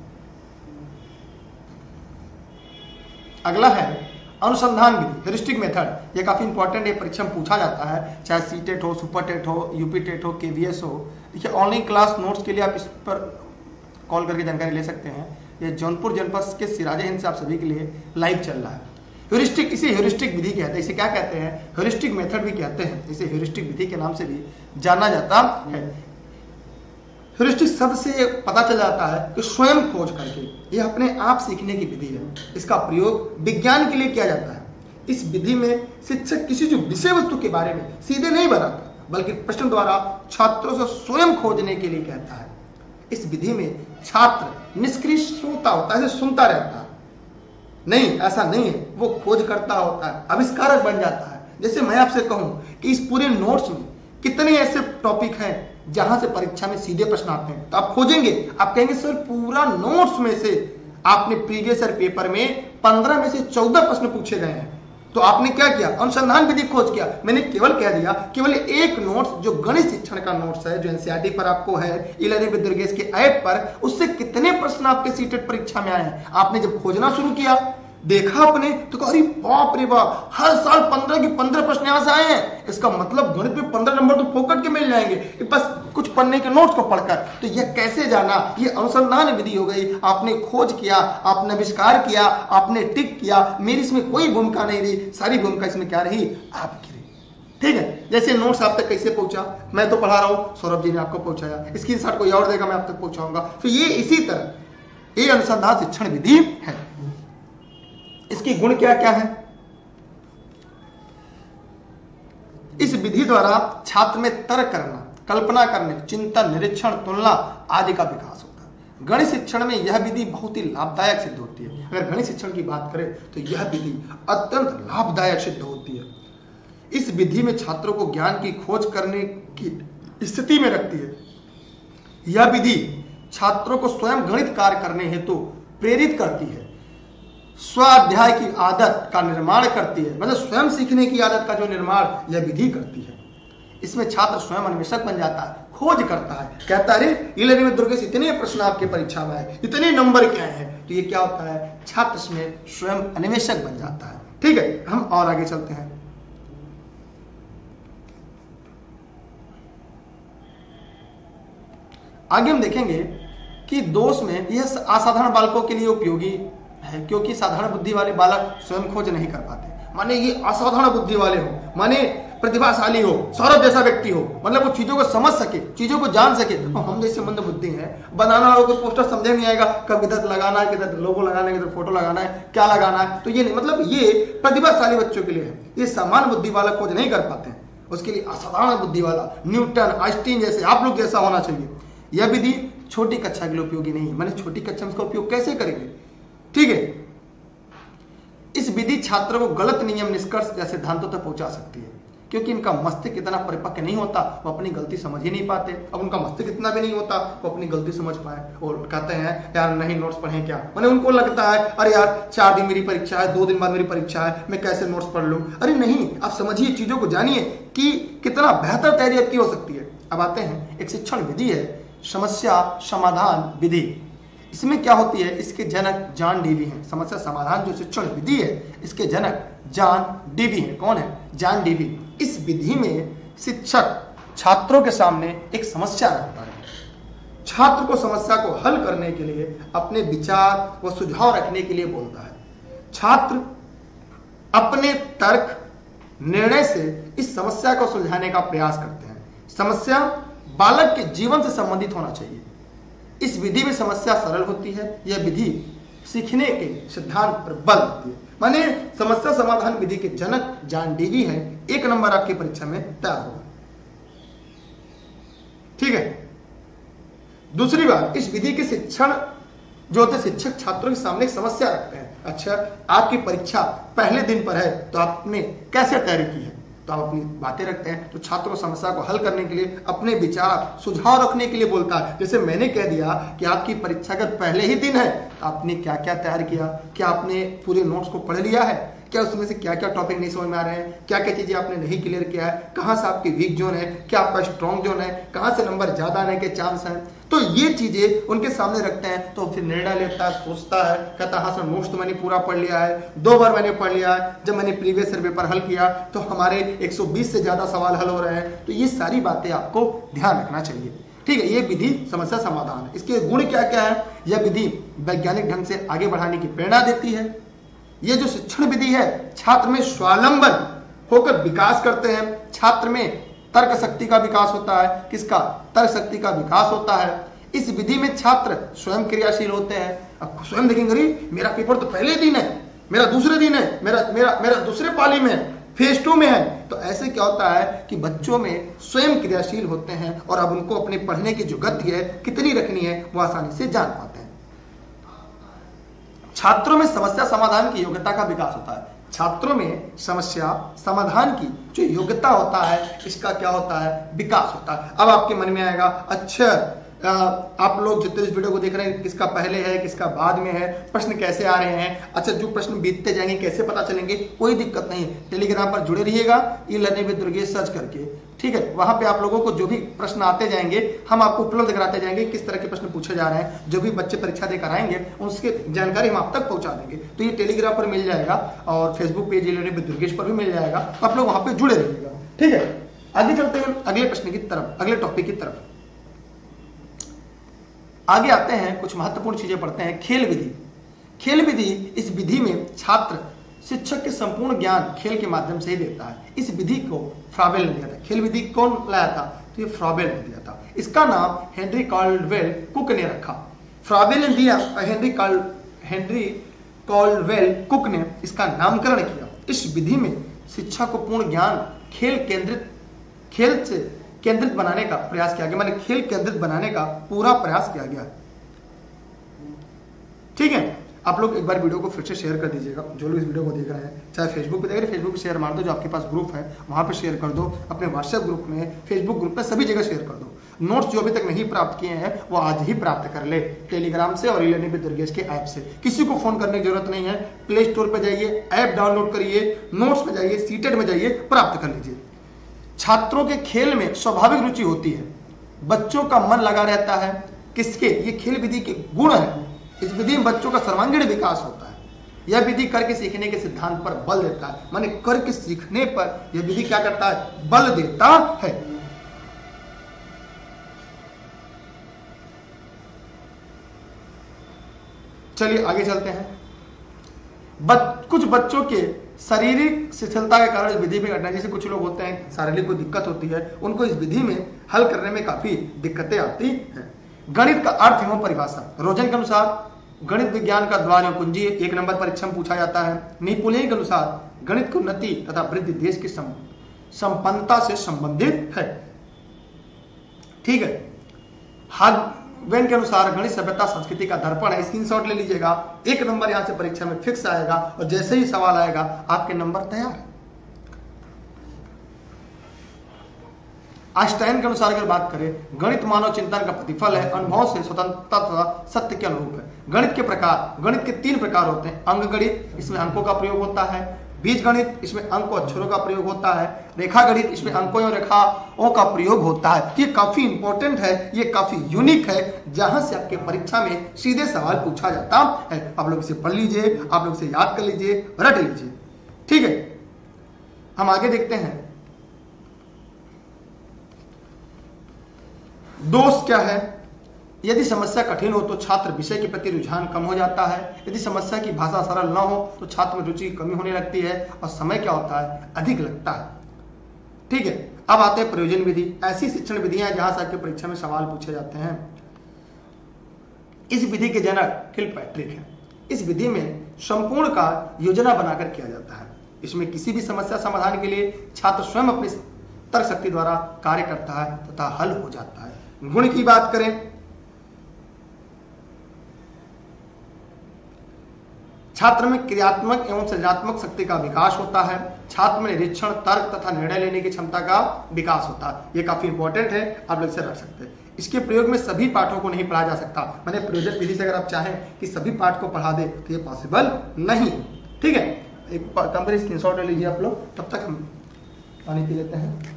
अगला है अनुसंधान विधि, हेरिस्टिक मेथड। ये काफी इंपॉर्टेंट है, परीक्षा में पूछा जाता है, चाहे सी टेट हो, सुपर टेट हो, यूपी टेट हो, केवीएस हो। देखिए, ऑनलाइन क्लास नोट्स के लिए आप इस पर कॉल करके जानकारी ले सकते हैं। ये जौनपुर जनपद के सिराजे हिंद से आप सभी के लिए लाइव चल रहा है। ह्यूरिस्टिक, इसे ह्यूरिस्टिक विधि कहते हैं। इसे क्या कहते हैं, ह्यूरिस्टिक मेथड भी कहते हैं। इसे ह्यूरिस्टिक विधि के नाम से भी जाना जाता है। ह्यूरिस्टिक शब्द से पता चल जाता है कि स्वयं खोज करके, यह अपने आप सीखने की विधि है। इसका प्रयोग विज्ञान के लिए किया जाता है। इस विधि में शिक्षक किसी जो विषय वस्तु के बारे में सीधे नहीं बताता, बल्कि प्रश्न द्वारा छात्रों से स्वयं खोजने के लिए कहता है। इस विधि में छात्र निष्क्रिय श्रोता होता है, सुनता रहता है नहीं, ऐसा नहीं है, वो खोज करता होता है, आविष्कारक बन जाता है। जैसे मैं आपसे कहूं कि इस पूरे नोट्स में कितने ऐसे टॉपिक हैं जहां से परीक्षा में सीधे प्रश्न आते हैं, तो आप खोजेंगे, आप कहेंगे सर पूरा नोट्स में से आपने प्रीवियस ईयर पेपर में पंद्रह में से चौदह प्रश्न पूछे गए हैं। तो आपने क्या किया, अनुसंधान विधि खोज किया। मैंने केवल कह दिया केवल एक नोट्स जो गणित शिक्षण का नोट्स है, जो एनसीईआरटी पर आपको है, ई लर्निंग विद दुर्गेश के ऐप पर, उससे कितने प्रश्न आपके सीटेट परीक्षा में आए हैं। आपने जब खोजना शुरू किया देखा आपने तो कहा अरे बाप रे बाप, हर साल पंद्रह की पंद्रह प्रश्न यहां से आए हैं, इसका मतलब गणित में पंद्रह नंबर तो फोकट के मिल जाएंगे बस कुछ पढ़ने के नोट्स को पढ़कर। तो यह कैसे जाना, ये अनुसंधान विधि हो गई। आपने खोज किया, आपने आविष्कार किया, आपने टिक किया, मेरी इसमें कोई भूमिका नहीं रही, सारी भूमिका इसमें क्या रही, आपकी रही। ठीक है, जैसे नोट्स आप तक कैसे पहुंचा, मैं तो पढ़ा रहा हूं, सौरभ जी ने आपको पहुंचाया, इसकी शॉट कोई और देगा, मैं आप तक पहुंचाऊंगा। तो ये इसी तरह ये अनुसंधान शिक्षण विधि है। इसकी गुण क्या क्या है? इस विधि द्वारा छात्र में तर्क करना, कल्पना करने, चिंतन, निरीक्षण, तुलना आदि का विकास होता है। गणित शिक्षण में यह विधि बहुत ही लाभदायक सिद्ध होती है। अगर गणित शिक्षण की बात करें तो यह विधि अत्यंत लाभदायक सिद्ध होती है। इस विधि में छात्रों को ज्ञान की खोज करने की स्थिति में रखती है। यह विधि छात्रों को स्वयं गणित कार्य करने हेतु प्रेरित करती है, स्वाध्याय की आदत का निर्माण करती है, मतलब स्वयं सीखने की आदत का जो निर्माण यह विधि करती है। इसमें छात्र स्वयं अन्वेषक बन जाता है, खोज करता है, कहता है अरे इलेवन में दुर्गेश इतने प्रश्न आपके परीक्षा में आए, इतने नंबर क्या हैं, तो ये क्या होता है, छात्र इसमें स्वयं अन्वेषक बन जाता है। ठीक है, हम और आगे चलते हैं। आगे हम देखेंगे कि दोष में यह असाधारण बालकों के लिए उपयोगी है, क्योंकि साधारण बुद्धि वाले बालक स्वयं खोज नहीं कर पाते। माने ये असाधारण बुद्धि वाले हो, माने प्रतिभाशाली हो, सौरभ जैसा व्यक्ति हो, मतलब वो चीजों को समझ सके, चीजों को जान सके। तो हम जैसे मंद बुद्धि है, बनाना हो कोई पोस्टर समझे नहीं आएगा, कब किधर लगाना है, किधर लोगो लगाना है, किधर फोटो लगाना है, क्या लगाना है, तो ये नहीं, मतलब ये प्रतिभाशाली बच्चों के लिए है। ये सामान्य बुद्धि वाला खोज नहीं कर पाते हैं, उसके लिए असाधारण बुद्धि वाला न्यूटन, आइंस्टीन जैसे आप लोग जैसा होना चाहिए। यह विधि छोटी कक्षा के लिए उपयोगी नहीं है, माने छोटी कक्षा में इसका उपयोग कैसे करेंगे। ठीक है, इस विधि छात्रों को गलत नियम, निष्कर्ष या सिद्धांतों तक पहुंचा सकती है, क्योंकि इनका मस्तिष्क इतना परिपक्व नहीं होता, वो अपनी गलती समझ ही नहीं पाते। अब उनका मस्तिष्क इतना भी नहीं होता वो अपनी गलती समझ पाए, और कहते हैं यार नहीं नोट्स पढ़ें क्या, माने उनको लगता है अरे यार चार दिन मेरी परीक्षा है, दो दिन बाद मेरी परीक्षा है, मैं कैसे नोट्स पढ़ लूं। अरे नहीं, आप समझिए, चीजों को जानिए कि कितना बेहतर तैयारी आपकी हो सकती है। अब आते हैं, एक शिक्षण विधि है समस्या समाधान विधि। इसमें क्या होती है, इसके जनक जॉन डीवी हैं। समस्या समाधान जो शिक्षण विधि है, इसके जनक जॉन डीवी हैं। कौन है, जॉन डीवी। इस विधि में शिक्षक छात्रों के सामने एक समस्या रखता है, छात्र को समस्या को हल करने के लिए अपने विचार व सुझाव रखने के लिए बोलता है। छात्र अपने तर्क निर्णय से इस समस्या को सुलझाने का प्रयास करते हैं। समस्या बालक के जीवन से संबंधित होना चाहिए। इस विधि में समस्या सरल होती है। यह विधि सीखने के सिद्धांत पर बल देती है। माने समस्या समाधान विधि के जनक जॉन डीवी हैं। एक नंबर आपकी परीक्षा में तैयार होगा। ठीक है, दूसरी बात, इस विधि के शिक्षण जो होते शिक्षक छात्रों के सामने एक समस्या रखते हैं। अच्छा, आपकी परीक्षा पहले दिन पर है तो आपने कैसे तैयारी की है, तो आप अपनी बातें रखते हैं। तो छात्रों को समस्या को हल करने के लिए अपने विचार सुझाव रखने के लिए बोलता है। जैसे मैंने कह दिया कि आपकी परीक्षा का पहले ही दिन है तो आपने क्या क्या तैयार किया, क्या आपने पूरे नोट्स को पढ़ लिया है, क्या उसमें से क्या क्या टॉपिक नहीं समझ में आ रहे हैं, क्या क्या चीजें आपने नहीं क्लियर किया है, कहां से आपकी वीक जोन है, क्या आपका स्ट्रॉन्ग जोन है, कहां से नंबर ज्यादा आने के चांस हैं। तो ये चीजें उनके सामने रखते हैं। तो फिर निर्णय लेता है, सोचता है, कहता है हाँ सर नोट्स तो मैंने पूरा पढ़ लिया है, दो बार मैंने पढ़ लिया है, जब मैंने प्रीवियस ईयर पेपर हल किया तो हमारे एक सौ बीस से ज्यादा सवाल हल हो रहे हैं। तो ये सारी बातें आपको ध्यान रखना चाहिए। ठीक है, ये विधि समस्या समाधान है। इसके गुण क्या क्या है, यह विधि वैज्ञानिक ढंग से आगे बढ़ाने की प्रेरणा देती है। ये जो शिक्षण विधि है छात्र में स्वावलंबन होकर विकास करते हैं। छात्र में तर्क शक्ति का विकास होता है। किसका, तर्क शक्ति का विकास होता है। इस विधि में छात्र स्वयं क्रियाशील होते हैं। अब स्वयं देखेंगे अरे मेरा पेपर तो पहले दिन है, मेरा दूसरे दिन है, मेरा मेरा मेरा दूसरे पाली में है, फेज टू में है। तो ऐसे क्या होता है कि बच्चों में स्वयं क्रियाशील होते हैं और अब उनको अपने पढ़ने की जो गति है कितनी रखनी है वो आसानी से जान पाते हैं। छात्रों में समस्या समाधान की योग्यता का विकास होता है। छात्रों में समस्या समाधान की जो योग्यता होता है इसका क्या होता है, विकास होता है। अब आपके मन में आएगा अच्छा आप लोग जितने इस वीडियो को देख रहे हैं किसका पहले है किसका बाद में है, प्रश्न कैसे आ रहे हैं, अच्छा जो प्रश्न बीतते जाएंगे कैसे पता चलेंगे, कोई दिक्कत नहीं। टेलीग्राम पर जुड़े रहिएगा e learning with Durgesh search करके, ठीक है। वहां पे आप लोगों को जो भी प्रश्न आते जाएंगे हम आपको उपलब्ध कराते जाएंगे, किस तरह के प्रश्न पूछे जा रहे हैं, जो भी बच्चे परीक्षा देकर आएंगे उसकी जानकारी हम आप तक पहुंचा देंगे। तो ये टेलीग्राम पर मिल जाएगा और Facebook page e learning with Durgesh पर भी मिल जाएगा, तो आप लोग वहां पे जुड़े रहिएगा, ठीक है। आगे चलते हैं अगले प्रश्न की तरफ, अगले टॉपिक की तरफ आगे आते हैं। कुछ महत्वपूर्ण चीजें पढ़ते हैं। खेल विधि। खेल विधि, इस विधि में छात्र शिक्षक के संपूर्ण ज्ञान खेल के माध्यम से ही देता है। इस विधि को फ्राबेल ने दिया था। खेल विधि कौन लाया था? तो ये फ्राबेल ने दिया था। इसका नाम हेनरी कॉल्डवेल कुक ने रखा। फ्राबेल ने दिया, Henry Cole Henry Caldwell Cook ने इसका नामकरण किया। इस विधि में शिक्षा को पूर्ण ज्ञान खेल केंद्रित खेल से केंद्रित बनाने का प्रयास किया गया, माने खेल केंद्रित बनाने का पूरा प्रयास किया गया, ठीक है। आप लोग एक बार वीडियो को फिर से शेयर कर दीजिएगा, जो लोग इस वीडियो को देख रहे हैं, चाहे फेसबुक पे देख रहे हैं फेसबुक पे शेयर मार दो, जो आपके पास ग्रुप है वहां पे शेयर कर दो, अपने व्हाट्सएप ग्रुप में, फेसबुक ग्रुप में, सभी जगह शेयर कर दो। नोट्स जो अभी तक नहीं प्राप्त किए हैं वो आज ही प्राप्त कर ले, टेलीग्राम से और ई लर्निंग विद दुर्गेश के ऐप से। किसी को फोन करने की जरूरत नहीं है, प्ले स्टोर पर जाइए, ऐप डाउनलोड करिए, नोट्स में जाइए, सीटेड में जाइए, प्राप्त कर लीजिए। छात्रों के खेल में स्वाभाविक रुचि होती है, बच्चों का मन लगा रहता है। किसके? ये खेल विधि के गुण है। इस विधि में बच्चों का सर्वांगीण विकास होता है। यह विधि करके सीखने के सिद्धांत पर बल देता है, माने करके सीखने पर यह विधि क्या करता है? बल देता है। चलिए आगे चलते हैं। बच, कुछ बच्चों के शारीरिक शिथिलता के कारण इस विधि में घटना, जैसे कुछ लोग होते हैं शारीरिक कोई दिक्कत होती है, उनको इस विधि में हल करने में काफी दिक्कतें आती हैं। गणित का अर्थ एवं परिभाषा। रोजन के अनुसार गणित विज्ञान का द्वार एवं कुंजी एक नंबर परीक्षा में पूछा जाता है। नेपोलियन के अनुसार गणित की उन्नति तथा वृद्धि देश की संपन्नता से संबंधित है, ठीक है। हार्वेन के अनुसार गणित सभ्यता संस्कृति का दर्पण है। स्क्रीनशॉट ले लीजिएगा, एक नंबर यहां से परीक्षा में फिक्स आएगा और जैसे ही सवाल आएगा आपके नंबर तैयार है। आइंस्टाइन के अनुसार अगर बात करें, गणित मानव चिंतन का प्रतिफल है, अनुभव से स्वतंत्रता तथा सत्य के अनुरूप है। गणित के प्रकार, गणित के तीन प्रकार होते हैं। अंक गणित, इसमें अंकों का प्रयोग होता है। बीज गणित, इसमें अंक और अक्षरों का प्रयोग होता है। रेखा गणित, इसमें अंकों और रेखाओं का प्रयोग होता है। ये काफी इंपॉर्टेंट है, ये काफी यूनिक है, जहां से आपके परीक्षा में सीधे सवाल पूछा जाता है। आप लोग इसे पढ़ लीजिए, आप लोग इसे याद कर लीजिए, रट लीजिए, ठीक है। हम आगे देखते हैं। दोष क्या है? यदि समस्या कठिन हो तो छात्र विषय के प्रति रुझान कम हो जाता है। यदि समस्या की भाषा सरल न हो तो छात्र में रुचि की कमी होने लगती है और समय क्या होता है? अधिक लगता है, ठीक है। अब आते हैं प्रयोजन विधि। ऐसी शिक्षण विधियां जहां से आपके परीक्षा में सवाल पूछे जाते हैं। इस विधि के जनक किलपैट्रिक है। इस विधि में संपूर्ण का योजना बनाकर किया जाता है। इसमें किसी भी समस्या समाधान के लिए छात्र स्वयं अपनी तर्क शक्ति द्वारा कार्य करता है तथा हल हो जाता है। गुण की बात करें, छात्र में क्रियात्मक एवं सृजनात्मक शक्ति का विकास होता है। छात्र में निरीक्षण, तर्क तथा निर्णय लेने की क्षमता का विकास होता है। यह काफी इंपॉर्टेंट है, आप लोग इसे रख सकते हैं। इसके प्रयोग में सभी पाठों को नहीं पढ़ा जा सकता, मैंने प्रयोजन विधि से अगर आप चाहें कि सभी पाठ को पढ़ा दे तो ये पॉसिबल नहीं, ठीक है। एक कंपनी स्क्रीनशॉट ले लीजिए आप लोग, तब तक हम पानी पी लेते हैं।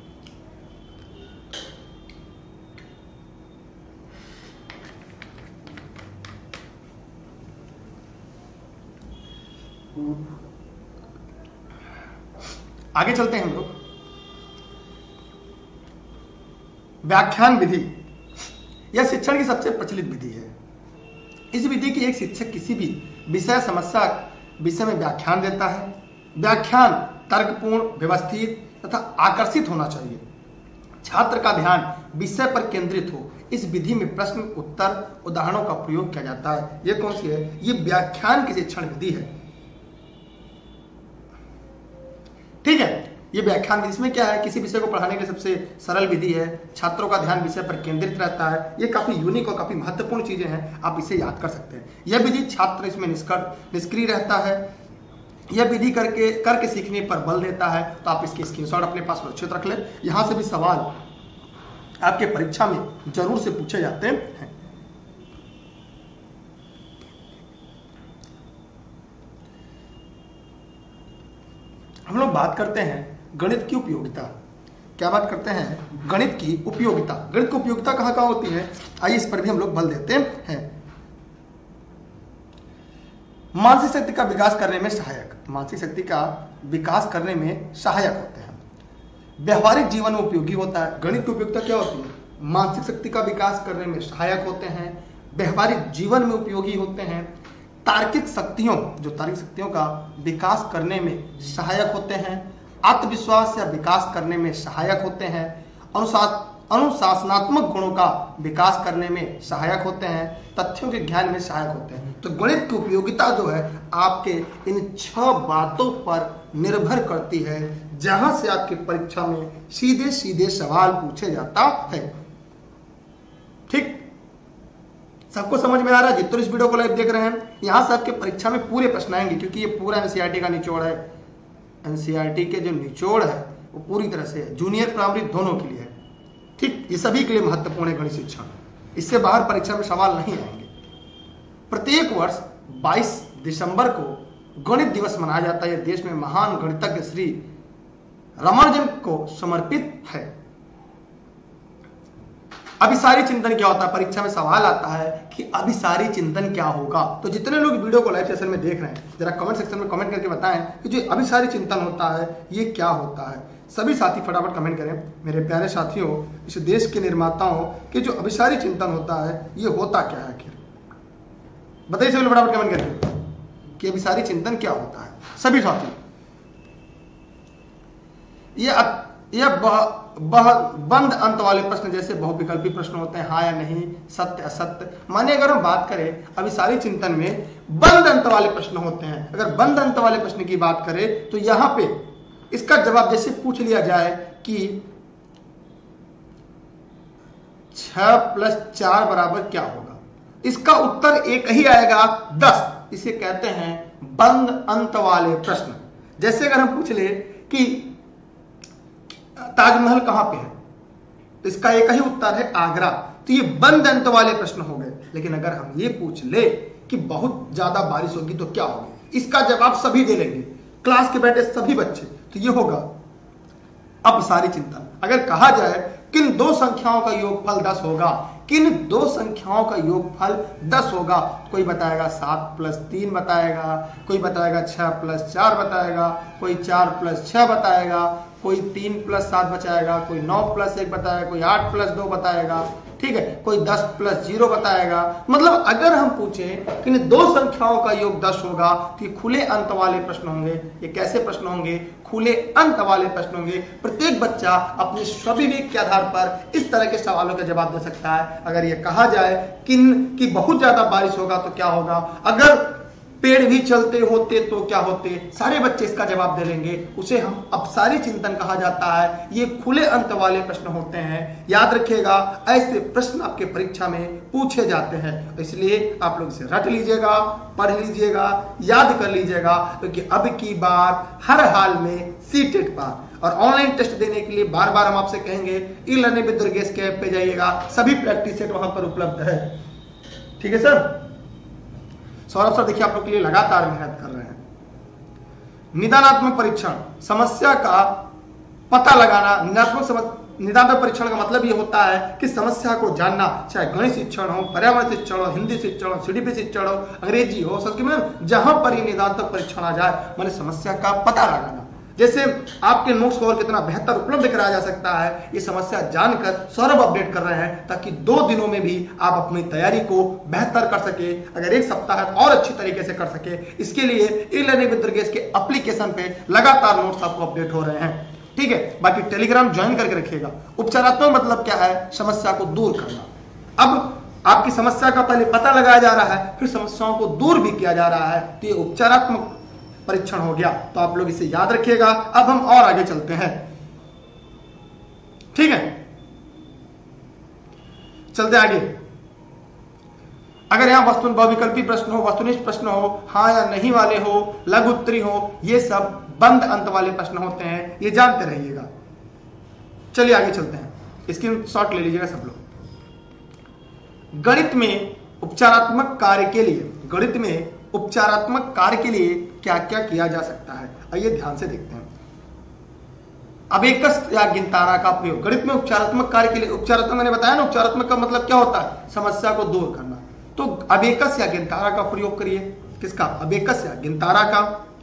आगे चलते हैं हम लोग। व्याख्यान विधि, यह शिक्षण की सबसे प्रचलित विधि है। इस विधि की एक शिक्षक किसी भी विषय समस्या विषय में व्याख्यान देता है। व्याख्यान तर्कपूर्ण, व्यवस्थित तथा आकर्षित होना चाहिए। छात्र का ध्यान विषय पर केंद्रित हो। इस विधि में प्रश्न उत्तर उदाहरणों का प्रयोग किया जाता है। यह कौन सी है? ये व्याख्यान की शिक्षण विधि है, ठीक है। ये व्याख्यान विधि, इसमें क्या है? किसी विषय को पढ़ाने के लिए सबसे सरल विधि है। छात्रों का ध्यान विषय पर केंद्रित रहता है। ये काफी यूनिक और काफी महत्वपूर्ण चीजें हैं, आप इसे याद कर सकते हैं। यह विधि छात्र इसमें निष्क्रिय रहता है। यह विधि करके करके सीखने पर बल देता है। तो आप इसकी स्क्रीनशॉट अपने पास सुरक्षित रख ले। यहां से भी सवाल आपके परीक्षा में जरूर से पूछे जाते हैं। हम लोग बात करते हैं गणित की उपयोगिता। क्या बात करते हैं? गणित की उपयोगिता। गणित की उपयोगिता कहां कहां होती है, आइए इस पर भी हम लोग बल देते हैं। मानसिक शक्ति का विकास करने में सहायक, मानसिक शक्ति का विकास करने में सहायक होते हैं। व्यवहारिक जीवन में उपयोगी होता है। गणित की उपयोगिता क्या होती है? मानसिक शक्ति का विकास करने में सहायक होते हैं, व्यवहारिक जीवन में उपयोगी होते हैं, तार्किक शक्तियों जो तार्किक शक्तियों का विकास करने में सहायक होते हैं, आत्मविश्वास या विकास करने में सहायक होते हैं, अनुसार अनुशासनात्मक गुणों का विकास करने में सहायक होते हैं, तथ्यों के ज्ञान में सहायक होते हैं। तो गणित की उपयोगिता जो है आपके इन छह बातों पर निर्भर करती है, जहां से आपकी परीक्षा में सीधे सीधे सवाल पूछे जाता है। ठीक, सबको समझ में आ रहा है? जितने इस वीडियो को लाइव देख रहे हैं, यहां से आपके परीक्षा में पूरे प्रश्न आएंगे, क्योंकि ये पूरा एनसीईआरटी का निचोड़ है। एनसीईआरटी के जो निचोड़ है वो पूरी तरह से जूनियर प्राइमरी दोनों के लिए है। ठीक, ये सभी के लिए महत्वपूर्ण है गणित शिक्षा। इससे बाहर परीक्षा में सवाल नहीं आएंगे। प्रत्येक वर्ष बाईस दिसंबर को गणित दिवस मनाया जाता है। देश में महान गणितज्ञ श्री रामानुजन को समर्पित है। अभिसारी चिंतन क्या होता है? परीक्षा में सवाल आता है कि अभिसारी चिंतन क्या होगा। तो जितने लोग वीडियो को लाइव सेशन में देख रहे हैं, जरा कमेंट सेक्शन में कमेंट करके बताएं कि जो अभिसारी चिंतन होता है ये क्या होता है। सभी साथी फटाफट कमेंट करें। मेरे प्यारे साथियों, इस देश के निर्माताओं के जो अभिसारी चिंतन होता है ये होता क्या है आखिर? बताइए सभी फटाफट कमेंट करके कि अभिसारी चिंतन क्या होता है। सभी साथी, ये यह बह बंद अंत वाले प्रश्न जैसे बहुविकल्पी प्रश्न होते हैं, हाँ या नहीं, सत्य असत्य। माने अगर हम बात करें अभिसारी चिंतन में बंद अंत वाले प्रश्न होते हैं। अगर बंद अंत वाले प्रश्न की बात करें तो यहां पे इसका जवाब जैसे पूछ लिया जाए कि छह प्लस चार बराबर क्या होगा, इसका उत्तर एक ही आएगा, दस। इसे कहते हैं बंद अंत वाले प्रश्न। जैसे अगर हम पूछ ले कि ताजमहल कहां पे है, तो इसका एक ही उत्तर है आगरा। तो ये बंद अंत वाले प्रश्न हो गए। लेकिन अगर हम ये पूछ ले कि बहुत ज्यादा बारिश होगी तो क्या होगी, इसका जवाब सभी दे लेंगे, क्लास के बैठे सभी बच्चे। तो ये होगा अपसारी चिंतन। अगर कहा जाए किन दो संख्याओं का योगफल दस होगा, किन दो संख्याओं का योगफल दस होगा, कोई बताएगा सात प्लस तीन बताएगा, कोई बताएगा छह प्लस चार बताएगा, कोई चार प्लस छह बताएगा, कोई तीन प्लस सात बचाएगा, कोई नौ प्लस एक बताएगा, कोई आठ प्लस दो बताएगा, ठीक है, कोई दस प्लस जीरो बताएगा। मतलब अगर हम पूछें कि इन दो संख्याओं का योग दस होगा तो ये खुले अंत वाले प्रश्न होंगे। ये कैसे प्रश्न होंगे? खुले अंत वाले प्रश्न होंगे। प्रत्येक बच्चा अपने स्वविवेक के आधार पर इस तरह के सवालों का जवाब दे सकता है। अगर ये कहा जाए किन की बहुत ज्यादा बारिश होगा तो क्या होगा, अगर पेड़ भी चलते होते तो क्या होते, सारे बच्चे इसका जवाब दे लेंगे। उसे हम अपसारी चिंतन कहा जाता है। ये खुले अंत वाले प्रश्न होते हैं। याद रखिएगा, ऐसे प्रश्न आपके परीक्षा में पूछे जाते हैं। तो इसलिए आप लोग इसे रट लीजिएगा, पढ़ लीजिएगा, याद कर लीजिएगा, क्योंकि तो अब की बार हर हाल में सीटेट पार और ऑनलाइन टेस्ट देने के लिए बार बार हम आपसे कहेंगे ई लर्निंग विद दुर्गेश के ऐप पे जाइएगा। सभी प्रैक्टिस सेट वहां पर उपलब्ध है। ठीक है सर। सौरभ सर देखिए आप लोग के लिए लगातार मेहनत कर रहे हैं। निदानात्मक परीक्षण, समस्या का पता लगाना। निदानात्मक निदानात्मक परीक्षण का मतलब ये होता है कि समस्या को जानना, चाहे गणित शिक्षण हो, पर्यावरण शिक्षण हो, हिंदी शिक्षण हो, सीडीपी शिक्षण हो, अंग्रेजी हो, संस्कृत में, जहां पर ये निदानात्मक परीक्षण आ जाए, माने समस्या का पता लगाना। जैसे आपके नोट्स को और कितना बेहतर उपलब्ध कराया जा सकता है, ये समस्या जानकर सौरभ अपडेट कर रहे हैं, ताकि दो दिनों में भी आप अपनी तैयारी को बेहतर कर सके, अगर एक सप्ताह और अच्छी तरीके से कर सके। इसके लिए ई लर्निंग विद दुर्गेश के एप्लीकेशन पे लगातार नोट्स आपको अपडेट हो रहे हैं। ठीक है, बाकी टेलीग्राम ज्वाइन करके रखिएगा। उपचारात्मक मतलब क्या है? समस्या को दूर करना। अब आपकी समस्या का पहले पता लगाया जा रहा है, फिर समस्याओं को दूर भी किया जा रहा है, तो ये उपचारात्मक परीक्षण हो गया। तो आप लोग इसे याद रखिएगा। अब हम और आगे चलते हैं। ठीक है, चलते आगे। अगर यहां वस्तु बहुविकल्पी प्रश्न हो, वस्तुनिष्ठ प्रश्न हो, हाँ या नहीं वाले हो, लघु उत्तरी हो, ये सब बंद अंत वाले प्रश्न होते हैं, ये जानते रहिएगा। चलिए आगे चलते हैं। स्क्रीनशॉट ले लीजिएगा सब लोग। गणित में उपचारात्मक कार्य के लिए गणित में उपचारात्मक कार्य के लिए क्या क्या किया जा सकता है, आइए ध्यान से देखते हैं। अबेकस या गिनतारा का प्रयोग गणित में उपचारात्मक कार्य के लिए। उपचारात्मक मैंने बताया ना, उपचारात्मक का मतलब क्या होता है, समस्या को दूर करना। तो अबेकस या गिनतारा का प्रयोग करिए। किसका? अबेकस या गिनतारा का।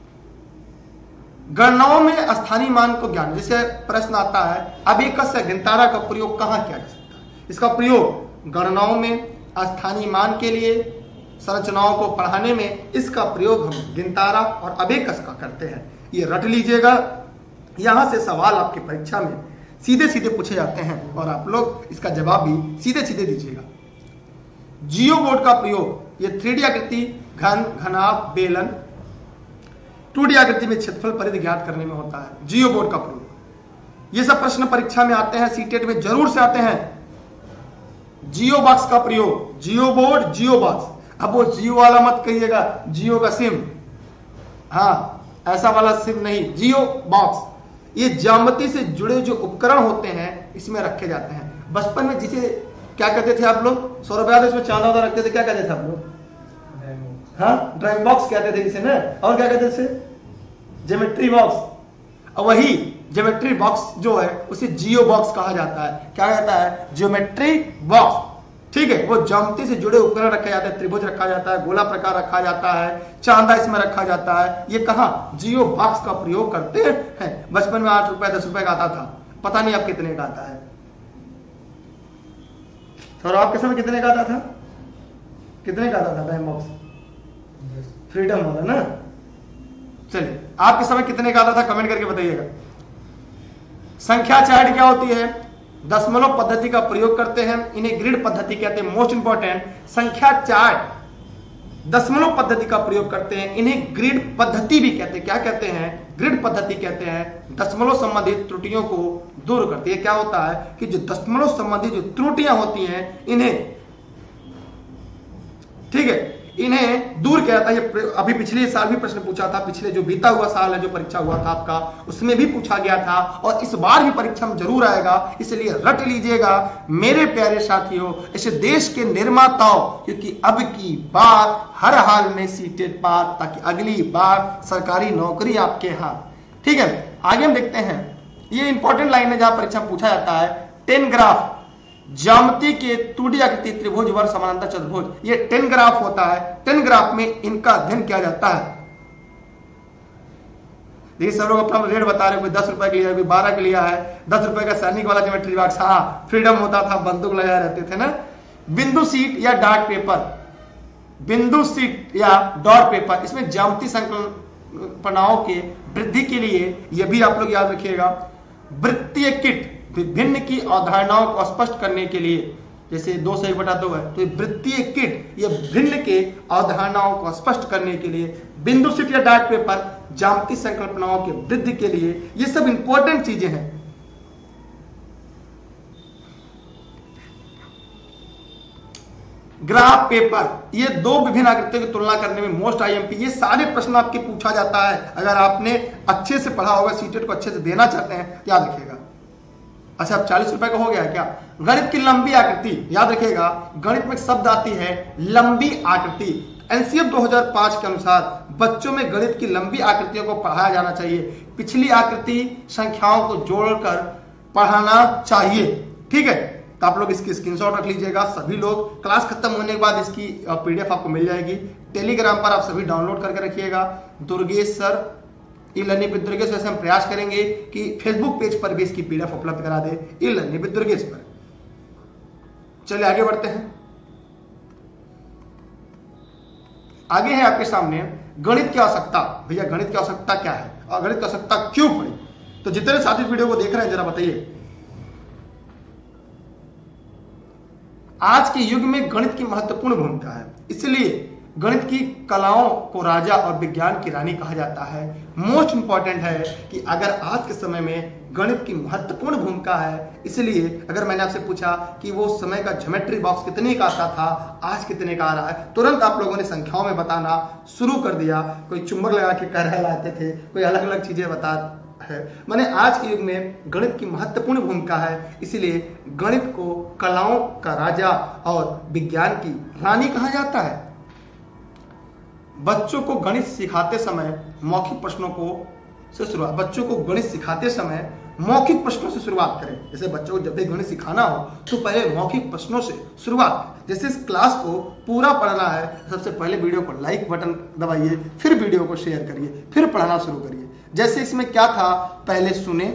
गणनाओं में स्थानीय मान को ज्ञान, जैसे प्रश्न आता है अबेकस या गिनतारा का प्रयोग कहां किया जा सकता है। इसका प्रयोग गणनाओं में, स्थानीय मान के लिए, संरचनाओं को पढ़ाने में इसका प्रयोग हम गिनतारा और अबेकस का करते हैं। ये रट लीजिएगा, यहां से सवाल आपकी परीक्षा में सीधे सीधे पूछे जाते हैं और आप लोग इसका जवाब भी सीधे सीधे दीजिएगा। जियो बोर्ड का प्रयोग, ये थ्री डी आकृति, घन, घनाभ, बेलन, टू डी आकृति में क्षेत्रफल परिधि ज्ञात करने में होता है जियो बोर्ड का प्रयोग। ये सब प्रश्न परीक्षा में आते हैं, सीटेट में जरूर से आते हैं। जियो बॉक्स का प्रयोग, जियो बोर्ड, जियो बॉक्स। अब वो जियो वाला मत कहिएगा, जियो का सिम, हाँ ऐसा वाला सिम नहीं, जियो बॉक्स। ये ज्यामिति से जुड़े जो उपकरण होते हैं इसमें रखे जाते हैं। बचपन में जिसे क्या कहते थे आप लोग, सौ रुपया इसमें चांदा वादा रखते थे, क्या कहते थे आप लोग? हाँ, ड्राइंग बॉक्स कहते थे जिसे ना, और क्या कहते थे? Geometry box. और वही ज्योमेट्री बॉक्स जो है उसे जियो बॉक्स कहा जाता है। क्या कहता है? Geometry box. ठीक है, वो ज्यामिति से जुड़े उपकरण रखे जाते हैं, त्रिभुज रखा जाता है, गोला प्रकार रखा जाता है, चांदा इसमें रखा जाता है। ये कहां? जियो बॉक्स का प्रयोग करते हैं। बचपन में आठ रुपए दस रुपए का आता था, पता नहीं अब कितने का आता है। और आपके समय कितने का आता था? कितने का आता था टाइम बॉक्स? फ्रीडम वाला ना। चलिए, आपके समय कितने का आता था कमेंट करके बताइएगा। संख्या चार्ट क्या होती है? दशमलव पद्धति का प्रयोग करते हैं, इन्हें ग्रिड पद्धति कहते हैं। मोस्ट इंपॉर्टेंट, संख्या चार्ट दशमलव पद्धति का प्रयोग करते हैं, इन्हें ग्रिड पद्धति भी कहते हैं। क्या कहते हैं? ग्रिड पद्धति कहते हैं। दशमलव संबंधित त्रुटियों को दूर करती है। क्या होता है कि जो दशमलव संबंधित जो त्रुटियां होती हैं इन्हें, ठीक है, इन्हें दूर किया जाता है। ये अभी पिछले साल भी प्रश्न पूछा था, पिछले जो बीता हुआ साल है जो परीक्षा हुआ था आपका, उसमें भी पूछा गया था और इस बार भी परीक्षा में जरूर आएगा, इसलिए रट लीजिएगा मेरे प्यारे साथियों, इस देश के निर्माताओं, क्योंकि अब की बार हर हाल में सीटेट पार, ताकि अगली बार सरकारी नौकरी आपके हाथ। ठीक है, आगे हम देखते हैं। ये इंपॉर्टेंट लाइन है जहां परीक्षा में पूछा जाता है। टेन ग्राफ, ज्यामिति के टू डी आकृति, त्रिभुज, वर्ग, समानांतर, चतुर्भुज, ये टेन ग्राफ होता है। टेन ग्राफ में इनका अध्ययन किया जाता है। देखिए सब लोग अपना रेट बता रहे, कोई दस रुपए के लिया, कोई बारह के लिया है। दस रुपए का सैनिक वाला ज्योमेट्री बॉक्स, हाँ फ्रीडम होता था, बंदूक लगाए रहते थे ना। बिंदु सीट या डॉट पेपर, बिंदु सीट या डॉट पेपर, इसमें ज्यामिति संकल्पनाओं के वृद्धि के लिए, यह भी आप लोग याद रखिएगा। वृत्तीय किट, विभिन्न की अवधारणाओं को स्पष्ट करने के लिए, जैसे दो से एक बटा दो है तो वृत्तीय किट ये भिन्न के अवधारणाओं को स्पष्ट करने के लिए। बिंदु सीट या डॉट पेपर ज्यामिति संकल्पनाओं के वृद्धि के लिए। ये सब इंपॉर्टेंट चीजें हैं। ग्राफ पेपर, ये दो विभिन्न आकृतियों की तुलना करने में मोस्ट आईएमपी, ये सारे प्रश्न आपके पूछा जाता है। अगर आपने अच्छे से पढ़ा होगा, सीटेट को अच्छे से देना चाहते हैं, याद रखिएगा। अच्छा, अब चालीस रुपए का हो गया क्या? गणित की लंबी आकृति, याद रखिएगा, गणित में एक शब्द आती है लंबी आकृति। एनसीएफ दो हज़ार पाँच के अनुसार बच्चों में गणित की लंबी आकृतियों को पढ़ाया जाना चाहिए। पिछली आकृति संख्याओं को जोड़कर पढ़ाना चाहिए। ठीक है, तो आप लोग इसकी स्क्रीनशॉट रख लीजिएगा। सभी लोग क्लास खत्म होने के बाद इसकी पीडीएफ आपको मिल जाएगी। टेलीग्राम पर आप सभी डाउनलोड करके रखिएगा। Durgesh sir e learning with Durgesh, वैसे हम प्रयास करेंगे कि फेसबुक पेज पर भी इसकी पीडीएफ उपलब्ध करा दे, ई लर्निंग विद दुर्गेश पर। चलिए आगे बढ़ते हैं। आगे है आपके सामने गणित की आवश्यकता। भैया गणित की आवश्यकता क्या है और गणित की आवश्यकता क्यों पड़ी? तो जितने साथी वीडियो को देख रहे हैं जरा बताइए। आज के युग में गणित की महत्वपूर्ण भूमिका है, इसलिए गणित की कलाओं को राजा और विज्ञान की रानी कहा जाता है। मोस्ट इंपॉर्टेंट है कि अगर आज के समय में गणित की महत्वपूर्ण भूमिका है, इसलिए अगर मैंने आपसे पूछा कि वो समय का ज्योमेट्री बॉक्स कितने का आता था, आज कितने का आ रहा है, तुरंत आप लोगों ने संख्याओं में बताना शुरू कर दिया। कोई चुंबक लगा के कह लाते थे, कोई अलग अलग चीजें बता है। माने आज के युग में गणित की महत्वपूर्ण भूमिका है, इसीलिए गणित को कलाओं का राजा और विज्ञान की रानी कहा जाता है। बच्चों को गणित सिखाते समय मौखिक प्रश्नों को से शुरुआत बच्चों को गणित सिखाते समय मौखिक प्रश्नों से शुरुआत करें। जैसे बच्चों को जब भी गणित सिखाना हो तो पहले मौखिक प्रश्नों से शुरुआत। जैसे इस क्लास को पूरा पढ़ना है, सबसे पहले वीडियो को लाइक बटन दबाइए, फिर वीडियो को शेयर करिए, फिर पढ़ना शुरू करिए। जैसे इसमें क्या था, पहले सुने,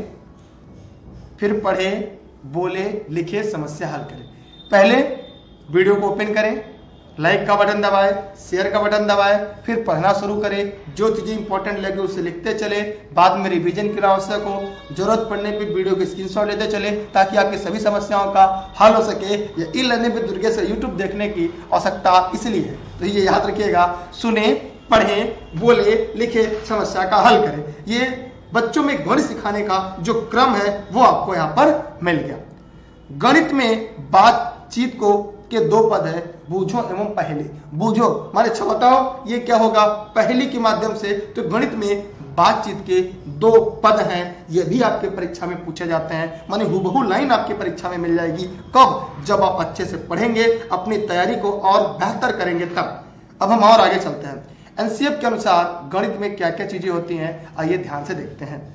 फिर पढ़े, बोले, लिखे, समस्या हल करें। पहले वीडियो को ओपन करें, लाइक का बटन दबाए, शेयर का बटन दबाए, फिर पढ़ना शुरू करें। जो चीजें इंपॉर्टेंट लगे उसे लिखते चले, बाद में रिवीजन की आवश्यक हो, जरूरत पड़ने पर वीडियो के स्क्रीनशॉट लेते चले ताकि आपकी सभी समस्याओं का हल हो सके। ये ई लर्निंग विद दुर्गे से यूट्यूब देखने की आवश्यकता इसलिए है। तो ये याद रखिएगा, सुने, पढ़े, बोले, लिखे, समस्या का हल करें। ये बच्चों में गणित सिखाने का जो क्रम है वो आपको यहाँ पर मिल गया। गणित में बातचीत को के दो पद है, बूझो एवं पहेली। बूझो माने अच्छा बताओ ये क्या होगा, पहेली के माध्यम से। तो गणित में बातचीत के दो पद हैं, ये भी आपके परीक्षा में पूछे जाते हैं। माने हुबहू लाइन आपकी परीक्षा में मिल जाएगी। कब, जब आप अच्छे से पढ़ेंगे, अपनी तैयारी को और बेहतर करेंगे तब। अब हम और आगे चलते हैं। एनसीएफ के अनुसार गणित में क्या क्या चीजें होती हैं, आइए ध्यान से देखते हैं।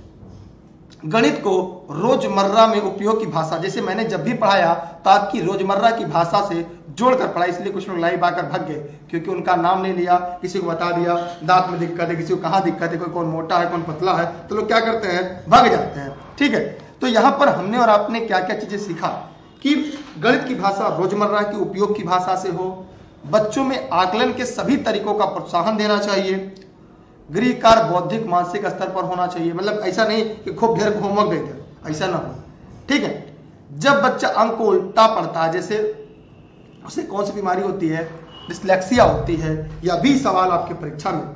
गणित को रोजमर्रा में उपयोग की भाषा, जैसे मैंने जब भी पढ़ाया तो आपकी रोजमर्रा की भाषा से जोड़कर पढ़ा, इसलिए कुछ लोग लाइव आकर भाग गए क्योंकि उनका नाम नहीं लिया, किसी को बता दिया दांत में दिक्कत है, किसी को कहाँ दिक्कत है, कोई कौन मोटा है, कौन पतला है, तो लोग क्या करते हैं, भाग जाते हैं। ठीक है, तो यहाँ पर हमने और आपने क्या क्या चीजें सीखा कि गणित की भाषा रोजमर्रा की उपयोग की भाषा से हो, बच्चों में आकलन के सभी तरीकों का प्रोत्साहन देना चाहिए, गृह कार्य बौद्धिक मानसिक स्तर पर होना चाहिए। मतलब ऐसा नहीं कि खूब ढेर होमवर्क दे दे, ऐसा ना हो। ठीक है, जब बच्चा अंक को उल्टा पढ़ता है, जैसे उसे कौन सी बीमारी होती है, डिस्लेक्सिया होती है, यह भी सवाल आपकी परीक्षा में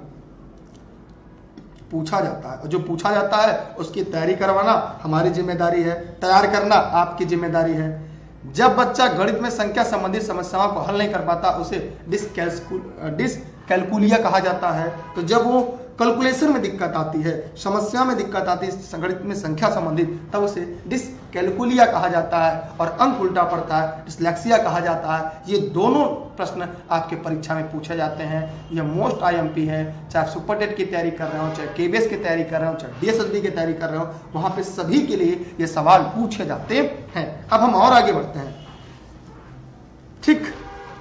पूछा जाता है। और जो पूछा जाता है उसकी तैयारी करवाना हमारी जिम्मेदारी है, तैयार करना आपकी जिम्मेदारी है। जब बच्चा गणित में संख्या संबंधित समस्याओं को हल नहीं कर पाता उसे डिसकैलकुलिया कहा जाता है। तो जब वो कैलकुलेशन में दिक्कत आती है, समस्या में दिक्कत आती है गणित में संख्या संबंधित, तब उसे डिसकैलकुलिया कहा जाता है। और अंक उल्टा पड़ता है, डिस्लेक्सिया कहा जाता है। ये दोनों प्रश्न आपके परीक्षा में पूछे जाते हैं। ये मोस्ट आईएमपी है, चाहे आप सुपर टेट की तैयारी कर रहे हो, चाहे केबीएस की तैयारी कर रहे हो, चाहे डीएसएसबी की तैयारी कर रहे हो, वहां पे सभी के लिए ये सवाल पूछे जाते हैं। अब हम और आगे बढ़ते हैं। ठीक,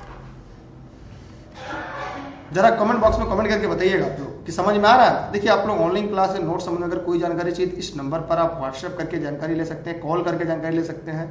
जरा कमेंट बॉक्स में कमेंट करके बताइएगा आप लोग कि समझ में आ रहा है। देखिए, आप लोग ऑनलाइन क्लास है, नोट समझ में अगर कोई जानकारी चाहिए तो इस नंबर पर आप व्हाट्सएप करके जानकारी ले सकते हैं, कॉल करके जानकारी ले सकते हैं।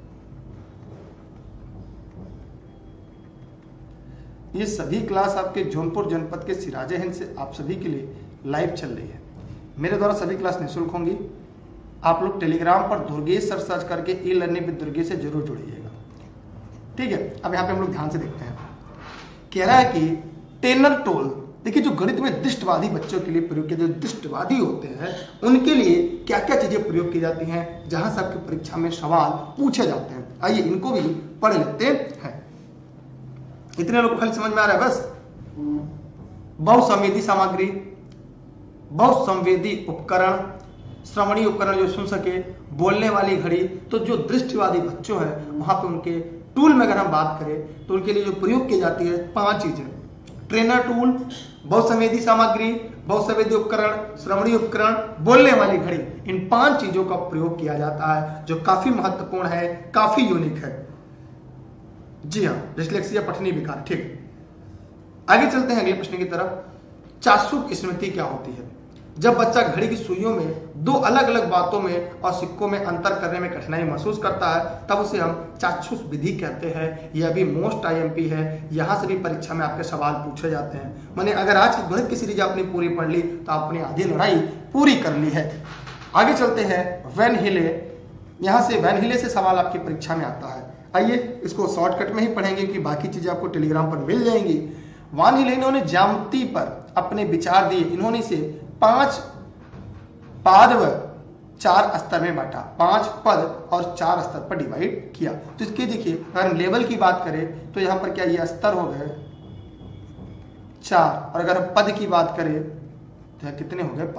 ये सभी क्लास आपके जौनपुर जनपद के सिराजे हिंद से आप सभी के लिए लाइव चल रही है। मेरे द्वारा सभी क्लास निःशुल्क होंगी। आप लोग टेलीग्राम पर दुर्गेश सर सर्च करके ई लर्निंग विद दुर्गेश से जरूर जुड़िएगा। ठीक है, अब यहाँ पे हम लोग ध्यान से देखते हैं। कह रहा है कि टेनर टोल, देखिए जो गणित में दृष्टवादी बच्चों के लिए प्रयोग किए, जो दृष्टवादी होते हैं उनके लिए क्या क्या चीजें प्रयोग की जाती हैं, जहां से आपकी परीक्षा में सवाल पूछे जाते हैं। आइए इनको भी पढ़ लेते हैं। इतने लोग को खाली समझ में आ रहा है बस। बहुसंवेदी सामग्री, बहुसंवेदी उपकरण, श्रवणीय उपकरण जो सुन सके, बोलने वाली घड़ी। तो जो दृष्टिवादी बच्चों हैं वहां पे उनके टूल में अगर हम बात करें तो उनके लिए जो प्रयोग की जाती है पांच चीजें, ट्रेनर टूल, बहुसंवेदी सामग्री, बहुसंवेदी उपकरण, श्रवणीय उपकरण, बोलने वाली घड़ी। इन पांच चीजों का प्रयोग किया जाता है जो काफी महत्वपूर्ण है, काफी यूनिक है। जी हाँ, डिस्लेक्सिया पठनी विकार। ठीक, आगे चलते हैं अगले प्रश्न की तरफ। चाक्षुष स्मृति क्या होती है? जब बच्चा घड़ी की सुइयों में दो अलग अलग बातों में और सिक्कों में अंतर करने में कठिनाई महसूस करता है तब उसे हम चाक्षुष विधि कहते हैं। यह भी मोस्ट आईएमपी है, यहां से भी परीक्षा में आपके सवाल पूछे जाते हैं। माने अगर आज की गणित की सीरीज आपने पूरी पढ़ ली तो आपने आधी लड़ाई पूरी कर ली है। आगे चलते हैं वैन हिले। यहां से वैन हिले से सवाल आपकी परीक्षा में आता है। आइए इसको शॉर्टकट में ही पढ़ेंगे कि बाकी चीजें आपको टेलीग्राम पर मिल जाएंगी। वैन हिले इन्होंने ज्यामिति पर अपने विचार दिए। इन्होंने इसे पांच पाद व चार स्तर में बांटा, पांच पद और चार स्तर पर डिवाइड किया। तो इसके देखिए अगर हम लेवल की बात करें तो यहां पर क्या ये स्तर हो गए चार, और अगर हम पद की बात करें तो कितने हो गए पांच।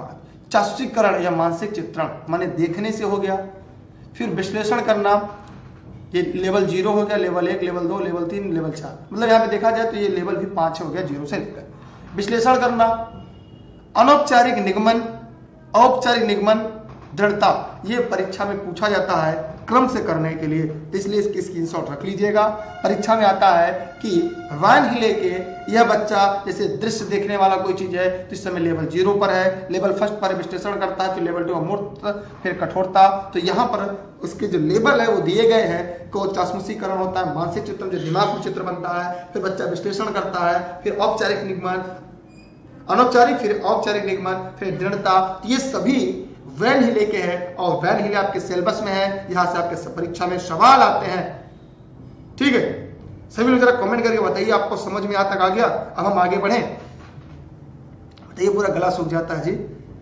चाक्षुषीकरण या मानसिक चित्रण माने देखने से हो गया। फिर विश्लेषण करना, ये लेवल जीरो हो गया, लेवल एक, लेवल दो, लेवल तीन, लेवल चार, मतलब यहाँ पे देखा जाए तो ये लेवल भी पांच हो गया जीरो से लेकर। विश्लेषण करना, अनौपचारिक निगमन, औपचारिक निगमन, दृढ़ता, ये परीक्षा में पूछा जाता है क्रम से करने के लिए, तो इसलिए इसकी स्क्रीनशॉट रख लीजिएगा। परीक्षा में आता है कि वैन हिले के यह बच्चा जैसे दृश्य देखने वाला कोई चीज है तो इस समय लेवल जीरो पर है, लेवल फर्स्ट पर विश्लेषण करता है, फिर लेवल टू अमूर्त, फिर कठोरता। तो यहाँ पर उसके जो लेवल है वो दिए गए हैं, को चाक्षुषीकरण होता है, मानसिक चित्रण जो दिमाग में चित्र बनता है, फिर बच्चा विश्लेषण करता है, फिर औपचारिक निगमन, अनौपचारिक, फिर औपचारिक निगमन, फिर दृढ़ता। ये सभी वैन हिले के हैं और वैन हिले आपके सिलेबस में है, यहां से आपके परीक्षा में सवाल आते हैं। ठीक है, सभी लोग जरा कमेंट करके बताइए आपको समझ में यहाँ तक आ गया। अब हम आगे बढ़े। बताइए, पूरा गला सूख जाता है जी।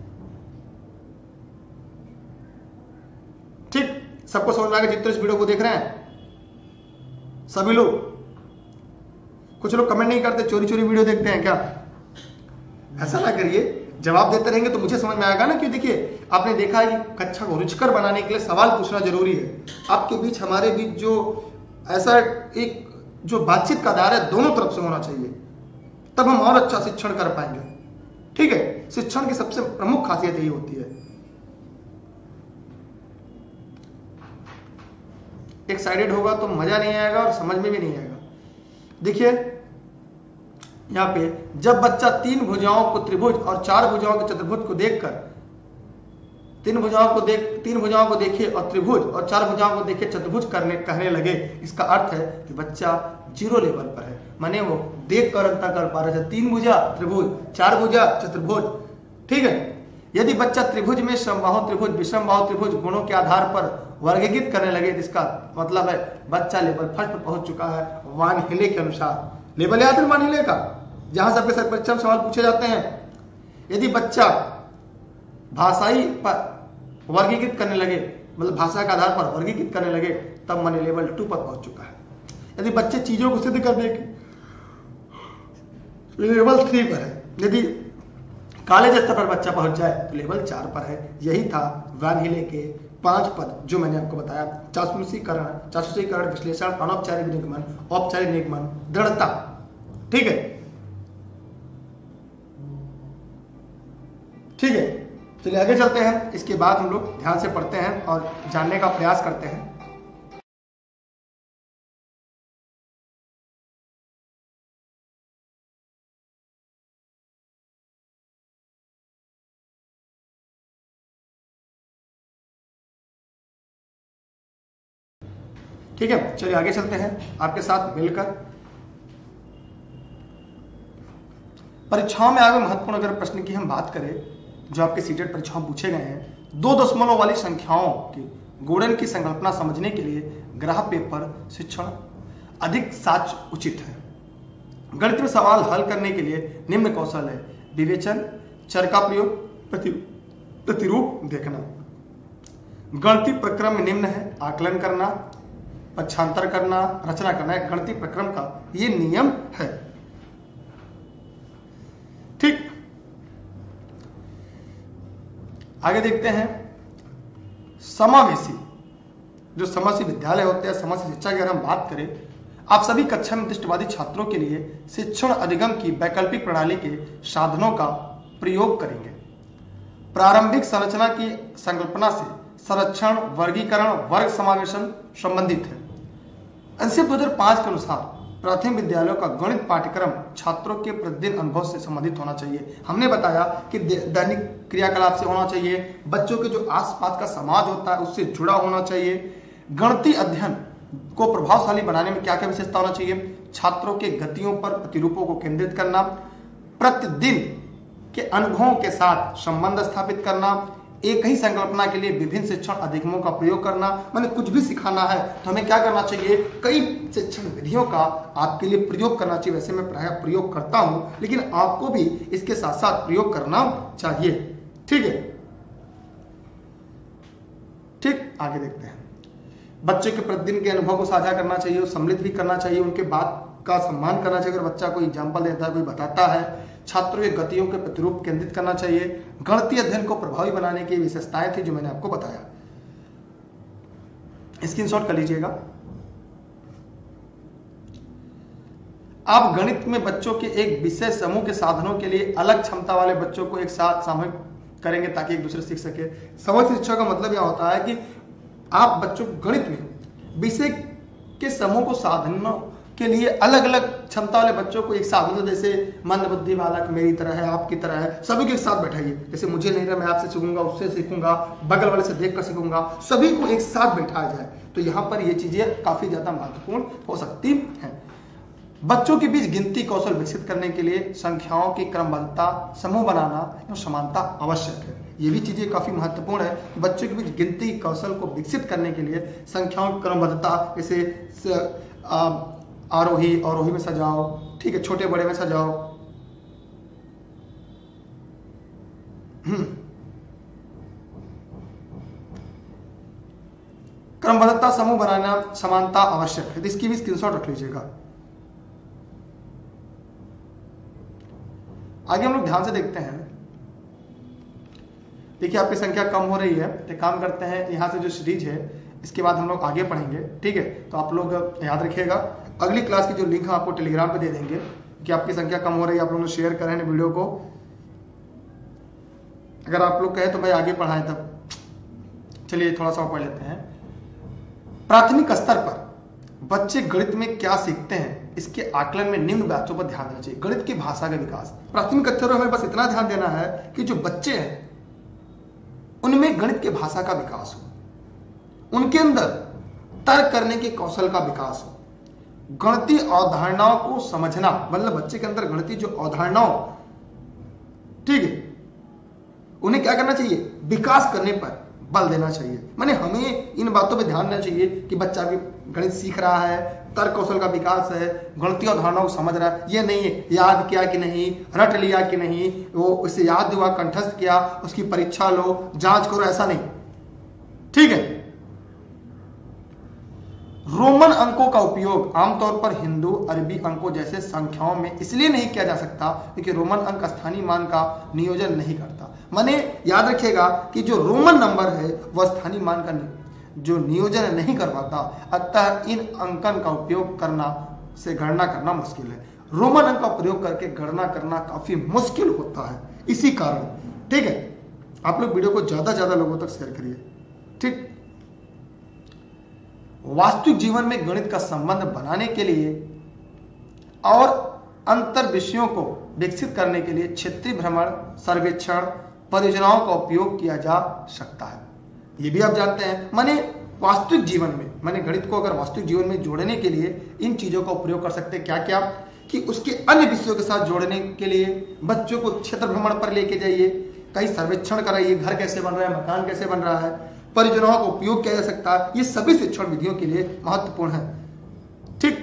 ठीक, सबको समझ में आ गया जितने इस वीडियो को देख रहे हैं सभी लोग? कुछ लोग कमेंट नहीं करते, चोरी चोरी वीडियो देखते हैं क्या? ऐसा ना करिए, जवाब देते रहेंगे तो मुझे समझ में आएगा ना। क्यों, देखिए आपने देखा है कि कक्षा को रुचिकर बनाने के लिए सवाल पूछना जरूरी है। आपके बीच, हमारे बीच जो ऐसा एक जो बातचीत का दायरा है दोनों तरफ से होना चाहिए, तब हम और अच्छा शिक्षण कर पाएंगे। ठीक है, शिक्षण की सबसे प्रमुख खासियत यही होती है। एक साइडेड होगा तो मजा नहीं आएगा और समझ में भी नहीं आएगा। देखिए यहाँ पे, जब बच्चा तीन भुजाओं को त्रिभुज और चार भुजाओं के चतुर्भुज को देखकर तीन भुजाओं को देख तीन भुजाओं को देखे और त्रिभुज और चार भुजाओं को देखे चतुर्भुज करने कहने लगे, इसका अर्थ है कि बच्चा जीरो लेवल पर है, माने वो देख कर अंतर कर पा रहे थे। तीन भुजा त्रिभुज, चार भुजा चतुर्भुज। ठीक है, यदि बच्चा त्रिभुज में समबाहु त्रिभुज, विषम बाहु त्रिभुज गुणों के आधार पर वर्गीकृत करने लगे, इसका मतलब है बच्चा लेवल फर्स्ट पर पहुंच चुका है वैन हिले के अनुसार। लेवल याद है वैन हिले का, जहां से आपके सर परीक्षा में सवाल पूछे जाते हैं। यदि बच्चा भाषाई पर वर्गीकृत करने लगे, मतलब भाषा के आधार पर वर्गीकृत करने लगे, तब माने लेवल टू पर पहुंच चुका है। यदि बच्चे चीजों को सिद्ध करने के लेवल थ्री पर है। यदि कॉलेज स्तर पर बच्चा पहुंच जाए तो लेवल चार पर है। यही था वैन हिले के पांच पद जो मैंने आपको बताया: चाक्षुषीकरण, चाक्षुषीकरण, विश्लेषण, अनौपचारिक निगमन, औपचारिक निगमन, दृढ़ता। ठीक है, ठीक है, चलिए आगे चलते हैं। इसके बाद हम लोग ध्यान से पढ़ते हैं और जानने का प्रयास करते हैं। ठीक है, चलिए आगे चलते हैं आपके साथ मिलकर। परीक्षाओं में आगे महत्वपूर्ण अगर प्रश्न की हम बात करें जो आपके सीटेट परीक्षाओं पूछे गए हैं, दो दशमलव वाली संख्याओं की गुणन की संकल्पना समझने के लिए ग्राह पेपर शिक्षण अधिक साच उचित है। गणित में सवाल हल करने के लिए निम्न कौशल है: विवेचन, चर का प्रयोग, प्रति प्रतिरूप देखना। गणितीय प्रक्रम में निम्न है: आकलन करना, पक्षांतर करना, रचना करना। एक गणितीय प्रक्रम का ये नियम है। ठीक, आगे देखते हैं। समावेशी, जो समावेशी विद्यालय होते हैं, समावेशी शिक्षा की अगर हम बात करें, आप सभी कक्षा में दृष्टिवादी छात्रों के लिए शिक्षण अधिगम की वैकल्पिक प्रणाली के साधनों का प्रयोग करेंगे। प्रारंभिक संरचना की संकल्पना से संरक्षण, वर्गीकरण, वर्ग समावेशन संबंधित है। एनसीईआरटी दो हज़ार पाँच के अनुसार प्राथमिक विद्यालयों का गणित पाठ्यक्रम छात्रों के प्रतिदिन अनुभव से संबंधित होना चाहिए। हमने बताया कि दैनिक क्रियाकलाप से होना चाहिए, बच्चों के जो आसपास का समाज होता है उससे जुड़ा होना चाहिए। गणितीय अध्ययन को प्रभावशाली बनाने में क्या क्या विशेषता होना चाहिए? छात्रों के गतियों पर प्रतिरूपों को केंद्रित करना, प्रतिदिन के अनुभवों के साथ संबंध स्थापित करना, एक ही संकल्पना के लिए विभिन्न शिक्षण अधिगमों का प्रयोग करना। मैंने कुछ भी सिखाना है तो हमें क्या करना चाहिए? कई शिक्षण विधियों का आपके लिए प्रयोग करना चाहिए। वैसे मैं प्रायः प्रयोग करता हूं, लेकिन आपको भी इसके साथ साथ प्रयोग करना चाहिए। ठीक है, ठीक, आगे देखते हैं। बच्चे के प्रतिदिन के अनुभव को साझा करना चाहिए, सम्मिलित भी करना चाहिए, उनके बात का सम्मान करना चाहिए। अगर बच्चा कोई एग्जाम्पल देता है, कोई बताता है, छात्रों की गतियों के प्रतिरूप केंद्रित करना चाहिए। गणितीय अध्ययन को प्रभावी बनाने की विशेषताएं थी जो मैंने आपको बताया, स्क्रीनशॉट कर लीजिएगा। आप गणित में बच्चों के एक विशेष समूह के साधनों के लिए अलग क्षमता वाले बच्चों को एक साथ सामूहिक करेंगे ताकि एक दूसरे सीख सके। समूह शिक्षा का मतलब यह होता है कि आप बच्चों को गणित में विषय के समूह को साधनों के लिए अलग अलग क्षमता वाले बच्चों को एक साथ, मतलब जैसे मंद बुद्धि बालक मेरी तरह है, आपकी तरह है, सभी को एक साथ बैठाइए। जैसे मुझे नहीं रहा, मैं आपसे सीखूंगा, उससे सीखूंगा, बगल वाले से देख कर सीखूंगा, सभी को एक साथ बैठाया जाए। तो यहाँ पर ये चीजें काफी ज्यादा महत्वपूर्ण हो सकती हैं। बच्चों के बीच गिनती कौशल विकसित करने के लिए संख्याओं की क्रमबद्धता, समूह बनाना और समानता आवश्यक है। ये भी चीजें काफी महत्वपूर्ण है। बच्चों के बीच गिनती कौशल को विकसित करने के लिए संख्याओं की क्रमबद्धता, जैसे आरोही अवरोही में सजाओ, ठीक है, छोटे बड़े में सजाओ, क्रमबद्धता, समूह बनाना, समानता आवश्यक है। इसकी भी स्क्रीनशॉट रख लीजिएगा। आगे हम लोग ध्यान से देखते हैं। देखिए आपकी संख्या कम हो रही है, तो काम करते हैं, यहां से जो सीरीज है इसके बाद हम लोग आगे पढ़ेंगे, ठीक है। तो आप लोग याद रखिएगा, अगली क्लास की जो लिंक है आपको टेलीग्राम पे दे देंगे कि आपकी संख्या कम हो रही है, आप लोगों ने शेयर करें वीडियो को। अगर आप लोग कहें तो भाई आगे पढ़ाएं, तब चलिए थोड़ा सा पढ़ लेते हैं। प्राथमिक स्तर पर बच्चे गणित में क्या सीखते हैं, इसके आकलन में निम्न बातों पर ध्यान देना चाहिए। गणित की भाषा का विकास, प्राथमिक स्तर पर हमें बस इतना ध्यान देना है कि जो बच्चे हैं उनमें गणित की भाषा का विकास हो, उनके अंदर तर्क करने के कौशल का विकास हो, गणितीय अवधारणाओं को समझना, मतलब बच्चे के अंदर गणितीय जो अवधारणाओं, ठीक है, उन्हें क्या करना चाहिए, विकास करने पर बल देना चाहिए। माने हमें इन बातों पे ध्यान देना चाहिए कि बच्चा भी गणित सीख रहा है, तर्क कौशल का विकास है, गणितीय अवधारणाओं को समझ रहा है। ये नहीं है याद किया कि नहीं, रट लिया कि नहीं, वो उसे याद हुआ, कंठस्थ किया, उसकी परीक्षा लो, जांच करो, ऐसा नहीं, ठीक है। रोमन अंकों का उपयोग आमतौर पर हिंदू अरबी अंकों जैसे संख्याओं में इसलिए नहीं किया जा सकता क्योंकि रोमन अंक स्थानीय मान का नियोजन नहीं करता। माने याद रखिएगा कि जो रोमन नंबर है वह स्थानीय मान का जो नियोजन नहीं कर पाता, अतः इन अंकन का उपयोग करना से गणना करना मुश्किल है। रोमन अंक का प्रयोग करके गणना करना काफी मुश्किल होता है, इसी कारण, ठीक है। आप लोग वीडियो को ज्यादा ज्यादा लोगों तक शेयर करिए, ठीक। वास्तविक जीवन में गणित का संबंध बनाने के लिए और अंतर विषयों को विकसित करने के लिए क्षेत्रीय भ्रमण, सर्वेक्षण, परियोजनाओं का उपयोग किया जा सकता है। ये भी आप जानते हैं। माने वास्तविक जीवन में, माने गणित को अगर वास्तविक जीवन में जोड़ने के लिए इन चीजों का प्रयोग कर सकते हैं। क्या क्या कि उसके अन्य विषयों के साथ जोड़ने के लिए बच्चों को क्षेत्र भ्रमण पर लेके जाइए, कहीं सर्वेक्षण कराइए, घर कैसे बन रहा है, मकान कैसे बन रहा है, परियोजनाओं का उपयोग किया जा सकता है। ये सभी शिक्षण विधियों के लिए महत्वपूर्ण है, ठीक।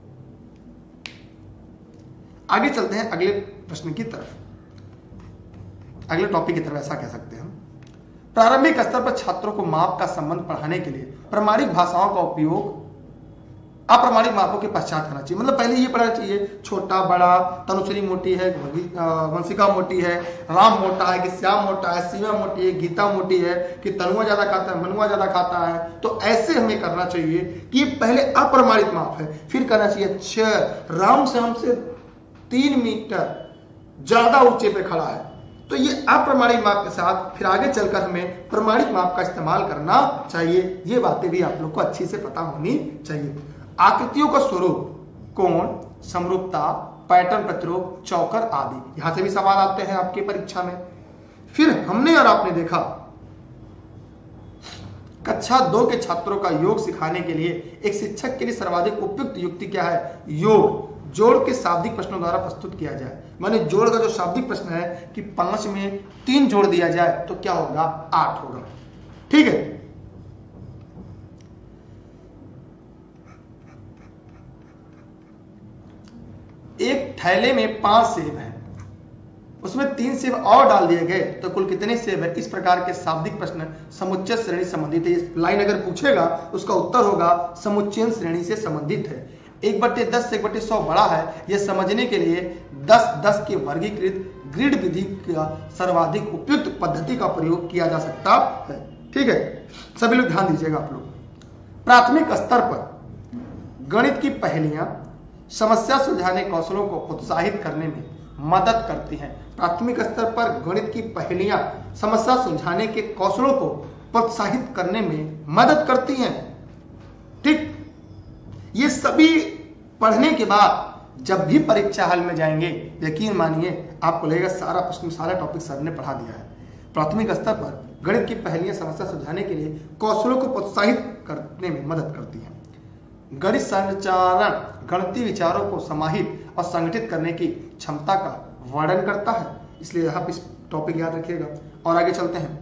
आगे चलते हैं अगले प्रश्न की तरफ, अगले टॉपिक की तरफ, ऐसा कह सकते हैं। प्रारंभिक स्तर पर छात्रों को माप का संबंध पढ़ाने के लिए प्रमाणिक भाषाओं का उपयोग अप्रमाणिक मापों के पश्चात करना चाहिए। मतलब पहले ये पढ़ना चाहिए छोटा बड़ा, तनुश्री मोटी है, वंशिका मोटी है, राम मोटा है कि श्याम मोटा है, सीमा मोटी है, गीता मोटी है कि तनुआ ज्यादा खाता है, मनुआ ज्यादा खाता है। तो ऐसे हमें करना चाहिए कि पहले अप्रमाणिक माप है, फिर करना चाहिए अच्छा राम से हमसे तीन मीटर ज्यादा ऊंचे पे खड़ा है, तो ये अप्रमाणिक माप के साथ फिर आगे चलकर हमें प्रमाणिक माप का इस्तेमाल करना चाहिए। ये बातें भी आप लोग को अच्छी से पता होनी चाहिए। आकृतियों का स्वरूप, कोण, समरूपता, पैटर्न प्रतिरूप, चौकर आदि, यहां से भी सवाल आते हैं आपकी परीक्षा में। फिर हमने और आपने देखा कक्षा दो के छात्रों का योग सिखाने के लिए एक शिक्षक के लिए सर्वाधिक उपयुक्त युक्ति क्या है, योग जोड़ के शाब्दिक प्रश्नों द्वारा प्रस्तुत किया जाए। माने जोड़ का जो शाब्दिक प्रश्न है कि पांच में तीन जोड़ दिया जाए तो क्या होगा, आठ होगा, ठीक है। एक थैले में पांच सेब हैं, उसमें तीन सेब और डाल दिए गए तो कुल कितने सेब है। इस प्रकार के शाब्दिक प्रश्न समुच्चय श्रेणी संबंधित है। लाइन अगर पूछेगा उसका उत्तर होगा समुच्चयन श्रेणी से संबंधित है। एक बटे दस से एक बटे सौ बड़ा है, यह समझने के लिए दस दस के वर्गीकृत ग्रिड विधि का सर्वाधिक उपयुक्त पद्धति का प्रयोग किया जा सकता है। ठीक है, सभी लोग ध्यान दीजिएगा। आप लोग प्राथमिक स्तर पर गणित की पहेलियां समस्या सुलझाने कौशलों को प्रोत्साहित करने में मदद करती हैं। प्राथमिक स्तर पर गणित की पहेलियां समस्या सुलझाने के कौशलों को प्रोत्साहित करने में मदद करती हैं। ठीक, ये सभी पढ़ने के बाद जब भी परीक्षा हॉल में जाएंगे, यकीन मानिए आपको लगेगा सारा प्रश्न सारा टॉपिक सर ने पढ़ा दिया है। प्राथमिक स्तर पर गणित की पहेलियां समस्या सुलझाने के लिए कौशलों को प्रोत्साहित करने में मदद करती हैं। गणित संचालन गणितीय विचारों को समाहित और संगठित करने की क्षमता का वर्णन करता है, इसलिए आप इस टॉपिक याद रखिएगा। और आगे चलते हैं।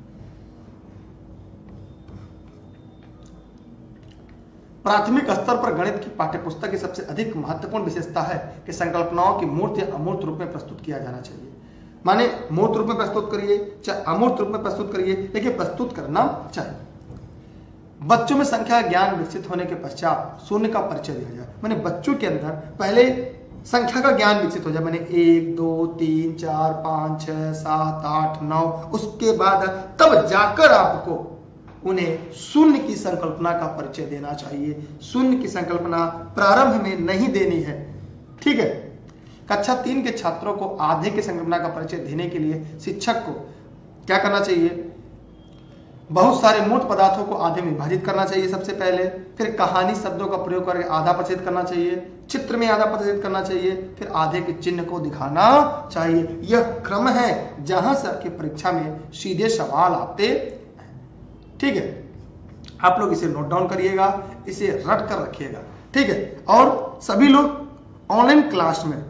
प्राथमिक स्तर पर गणित की पाठ्यपुस्तक की सबसे अधिक महत्वपूर्ण विशेषता है कि संकल्पनाओं की मूर्त या अमूर्त रूप में प्रस्तुत किया जाना चाहिए। माने मूर्त रूप में प्रस्तुत करिए चाहे अमूर्त रूप में प्रस्तुत करिए, लेकिन प्रस्तुत करना चाहिए। बच्चों में संख्या ज्ञान विकसित होने के पश्चात शून्य का परिचय दिया जाए। माने बच्चों के अंदर पहले संख्या का ज्ञान विकसित हो जाए, माने एक दो तीन चार पांच छह सात आठ नौ, उसके बाद तब जाकर आपको उन्हें शून्य की संकल्पना का परिचय देना चाहिए। शून्य की संकल्पना प्रारंभ में नहीं देनी है। ठीक है, कक्षा तीन के छात्रों को आधे की संकल्पना का परिचय देने के लिए शिक्षक को क्या करना चाहिए? बहुत सारे मूर्त पदार्थों को आधे में विभाजित करना चाहिए सबसे पहले, फिर कहानी शब्दों का प्रयोग करके आधा प्रतिशत करना चाहिए, चित्र में आधा प्रतिशत करना चाहिए, फिर आधे के चिन्ह को दिखाना चाहिए। यह क्रम है जहां से आपकी परीक्षा में सीधे सवाल आते हैं। ठीक है, आप लोग इसे नोट डाउन करिएगा, इसे रट कर रखिएगा। ठीक है, और सभी लोग ऑनलाइन क्लास में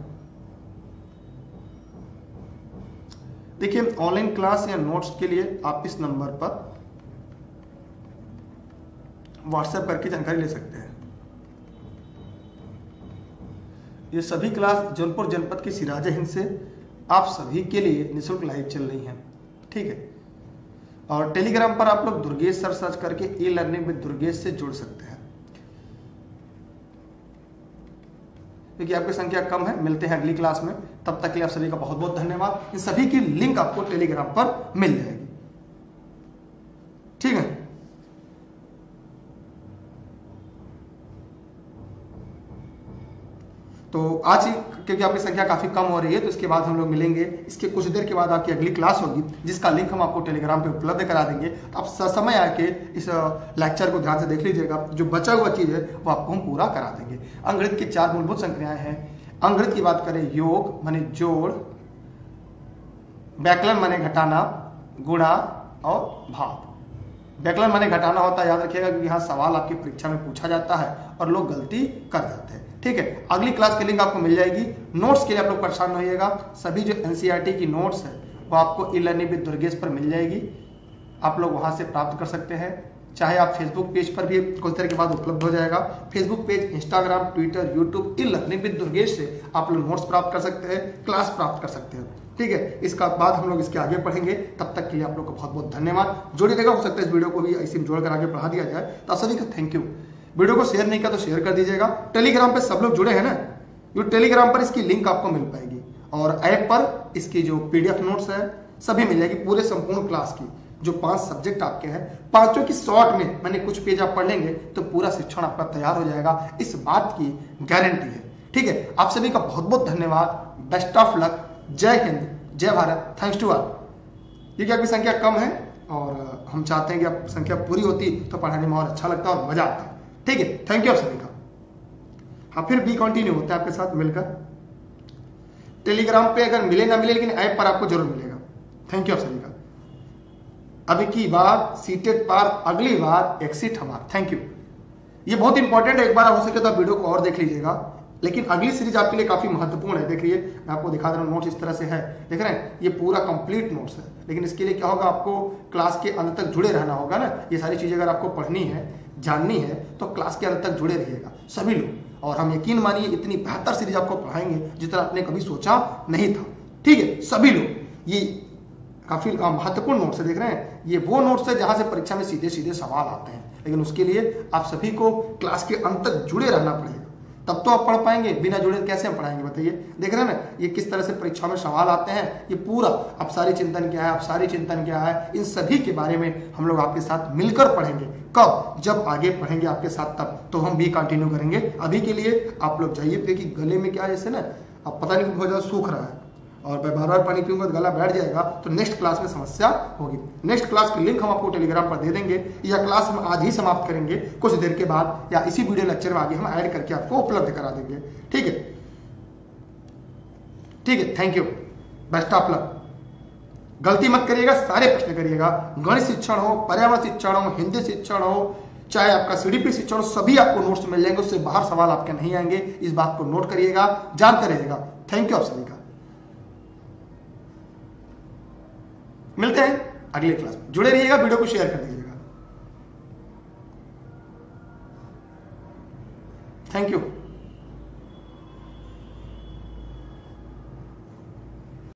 देखिए, ऑनलाइन क्लास या नोट्स के लिए आप इस नंबर पर व्हाट्सएप करके जानकारी ले सकते हैं। ये सभी क्लास जौनपुर जनपद की सिराज हिंद से आप सभी के लिए निःशुल्क लाइव चल रही हैं। ठीक है, और टेलीग्राम पर आप लोग दुर्गेश सर सर्च करके ई लर्निंग विद दुर्गेश से जुड़ सकते हैं। क्योंकि आपकी संख्या कम है। मिलते हैं अगली क्लास में, तब तक के लिए आप सभी का बहुत बहुत धन्यवाद। इन सभी की लिंक आपको टेलीग्राम पर मिल जाएगी। ठीक है, तो आज ही क्योंकि आपकी संख्या काफी कम हो रही है, तो इसके बाद हम लोग मिलेंगे। इसके कुछ देर के बाद आपकी अगली क्लास होगी, जिसका लिंक हम आपको टेलीग्राम पे उपलब्ध करा देंगे। तो आप समय आके इस लेक्चर को ध्यान से देख लीजिएगा। जो बचा हुआ चीज है वो आपको हम पूरा करा देंगे। अंकगणित की चार मूलभूत संक्रियाएं हैं। अंकगणित की बात करें, योग माने जोड़, व्याकलन माने घटाना, गुणा और भाग। व्याकलन माने घटाना होता है, याद रखिएगा, क्योंकि यहाँ सवाल आपकी परीक्षा में पूछा जाता है और लोग गलती कर जाते हैं। ठीक है, अगली क्लास की लिंक आपको मिल जाएगी। नोट्स के लिए आप लोग परेशान नहीं होइएगा। सभी जो एनसीईआरटी की नोट्स है वो आपको ई लर्निंग विद दुर्गेश पर मिल जाएगी। आप लोग वहां से प्राप्त कर सकते हैं। चाहे आप फेसबुक पेज पर भी कुछ देर के बाद उपलब्ध हो जाएगा। Facebook page, Instagram, Twitter, YouTube, e learning with Durgesh से आप लोग नोट्स प्राप्त कर सकते हैं, क्लास प्राप्त कर सकते हैं। ठीक है, इसका बाद हम लोग इसके आगे पढ़ेंगे। तब तक के लिए आप लोग को बहुत बहुत धन्यवाद। जोड़ी रहेगा, हो सकता है इस वीडियो को भी ऐसे जोड़कर आगे पढ़ा दिया जाए। तो सभी का थैंक यू। वीडियो को शेयर नहीं किया तो शेयर कर दीजिएगा। टेलीग्राम पे सब लोग जुड़े हैं ना, ये टेलीग्राम पर इसकी लिंक आपको मिल पाएगी, और ऐप पर इसकी जो पीडीएफ नोट्स है सभी मिल जाएगी। पूरे संपूर्ण क्लास की जो पांच सब्जेक्ट आपके हैं, पांचों की शॉर्ट में मैंने कुछ पेज आप पढ़ लेंगे तो पूरा शिक्षण आपका तैयार हो जाएगा। इस बात की गारंटी है। ठीक है, आप सभी का बहुत बहुत धन्यवाद। Best of luck. जय हिंद, जय भारत। Thanks to all. क्योंकि आपकी संख्या कम है और हम चाहते हैं कि आप संख्या पूरी होती तो पढ़ाने में और अच्छा लगता और मजा आता। ठीक है, थैंक यू आप सभी का। हाँ, फिर भी कंटिन्यू होता है आपके साथ मिलकर। टेलीग्राम पे अगर मिले ना मिले, लेकिन ऐप पर आपको जरूर मिलेगा। थैंक यू आप सभी का। अभी की बार सीटेड पार, अगली बार एक्सिट हमार। Thank you. ये बहुत इंपॉर्टेंट है, एक बार हो सके तो आप वीडियो को और देख लीजिएगा। लेकिन अगली सीरीज आपके लिए काफी महत्वपूर्ण है। देखिए, मैं आपको दिखा दे रहा हूँ, नोट्स इस तरह से है, देख रहे हैं, ये पूरा कंप्लीट नोट्स है। लेकिन इसके लिए क्या होगा, आपको क्लास के अंत तक जुड़े रहना होगा ना। ये सारी चीजें अगर आपको पढ़नी है, जाननी है, तो क्लास के अंत तक जुड़े रहिएगा सभी लोग। और हम यकीन मानिए इतनी बेहतर सीरीज आपको पढ़ाएंगे जितना आपने कभी सोचा नहीं था। ठीक है, सभी लोग। ये काफी महत्वपूर्ण नोट्स है, देख रहे हैं, ये वो नोट्स है जहां से परीक्षा में सीधे सीधे सवाल आते हैं। लेकिन उसके लिए आप सभी को क्लास के अंत तक जुड़े रहना पड़ेगा। तब तो आप पढ़ पाएंगे, बिना जुड़े कैसे हम पढ़ाएंगे बताइए। देख रहे हैं ना ये किस तरह से परीक्षा में सवाल आते हैं, ये पूरा अपसारी चिंतन क्या है, अपसारी चिंतन क्या है, इन सभी के बारे में हम लोग आपके साथ मिलकर पढ़ेंगे। कब? जब आगे पढ़ेंगे आपके साथ तब तो हम भी कंटिन्यू करेंगे। अभी के लिए आप लोग जाइए, देखिए गले में क्या जैसे ना अब पता नहीं बहुत ज्यादा सूख रहा है और मैं बार बार पानी पीऊंगा तो गला बैठ जाएगा, तो नेक्स्ट क्लास में समस्या होगी। नेक्स्ट क्लास की लिंक हम आपको टेलीग्राम पर दे देंगे, या क्लास हम आज ही समाप्त करेंगे कुछ देर के बाद, या इसी वीडियो लेक्चर में आगे हम ऐड करके आपको उपलब्ध करा देंगे। ठीक है, ठीक है, thank you, best of luck. गलती मत करिएगा, सारे प्रश्न करिएगा। गणित शिक्षण हो, पर्यावरण शिक्षण हो, हिंदी शिक्षण हो, चाहे आपका सीडीपी शिक्षण हो, सभी आपको नोट्स मिल जाएंगे, उससे बाहर सवाल आपके नहीं आएंगे। इस बात को नोट करिएगा, जानते रहिएगा। थैंक यू आप सभी का। मिलते हैं अगले क्लास में, जुड़े रहिएगा, वीडियो को शेयर कर दीजिएगा। Thank you.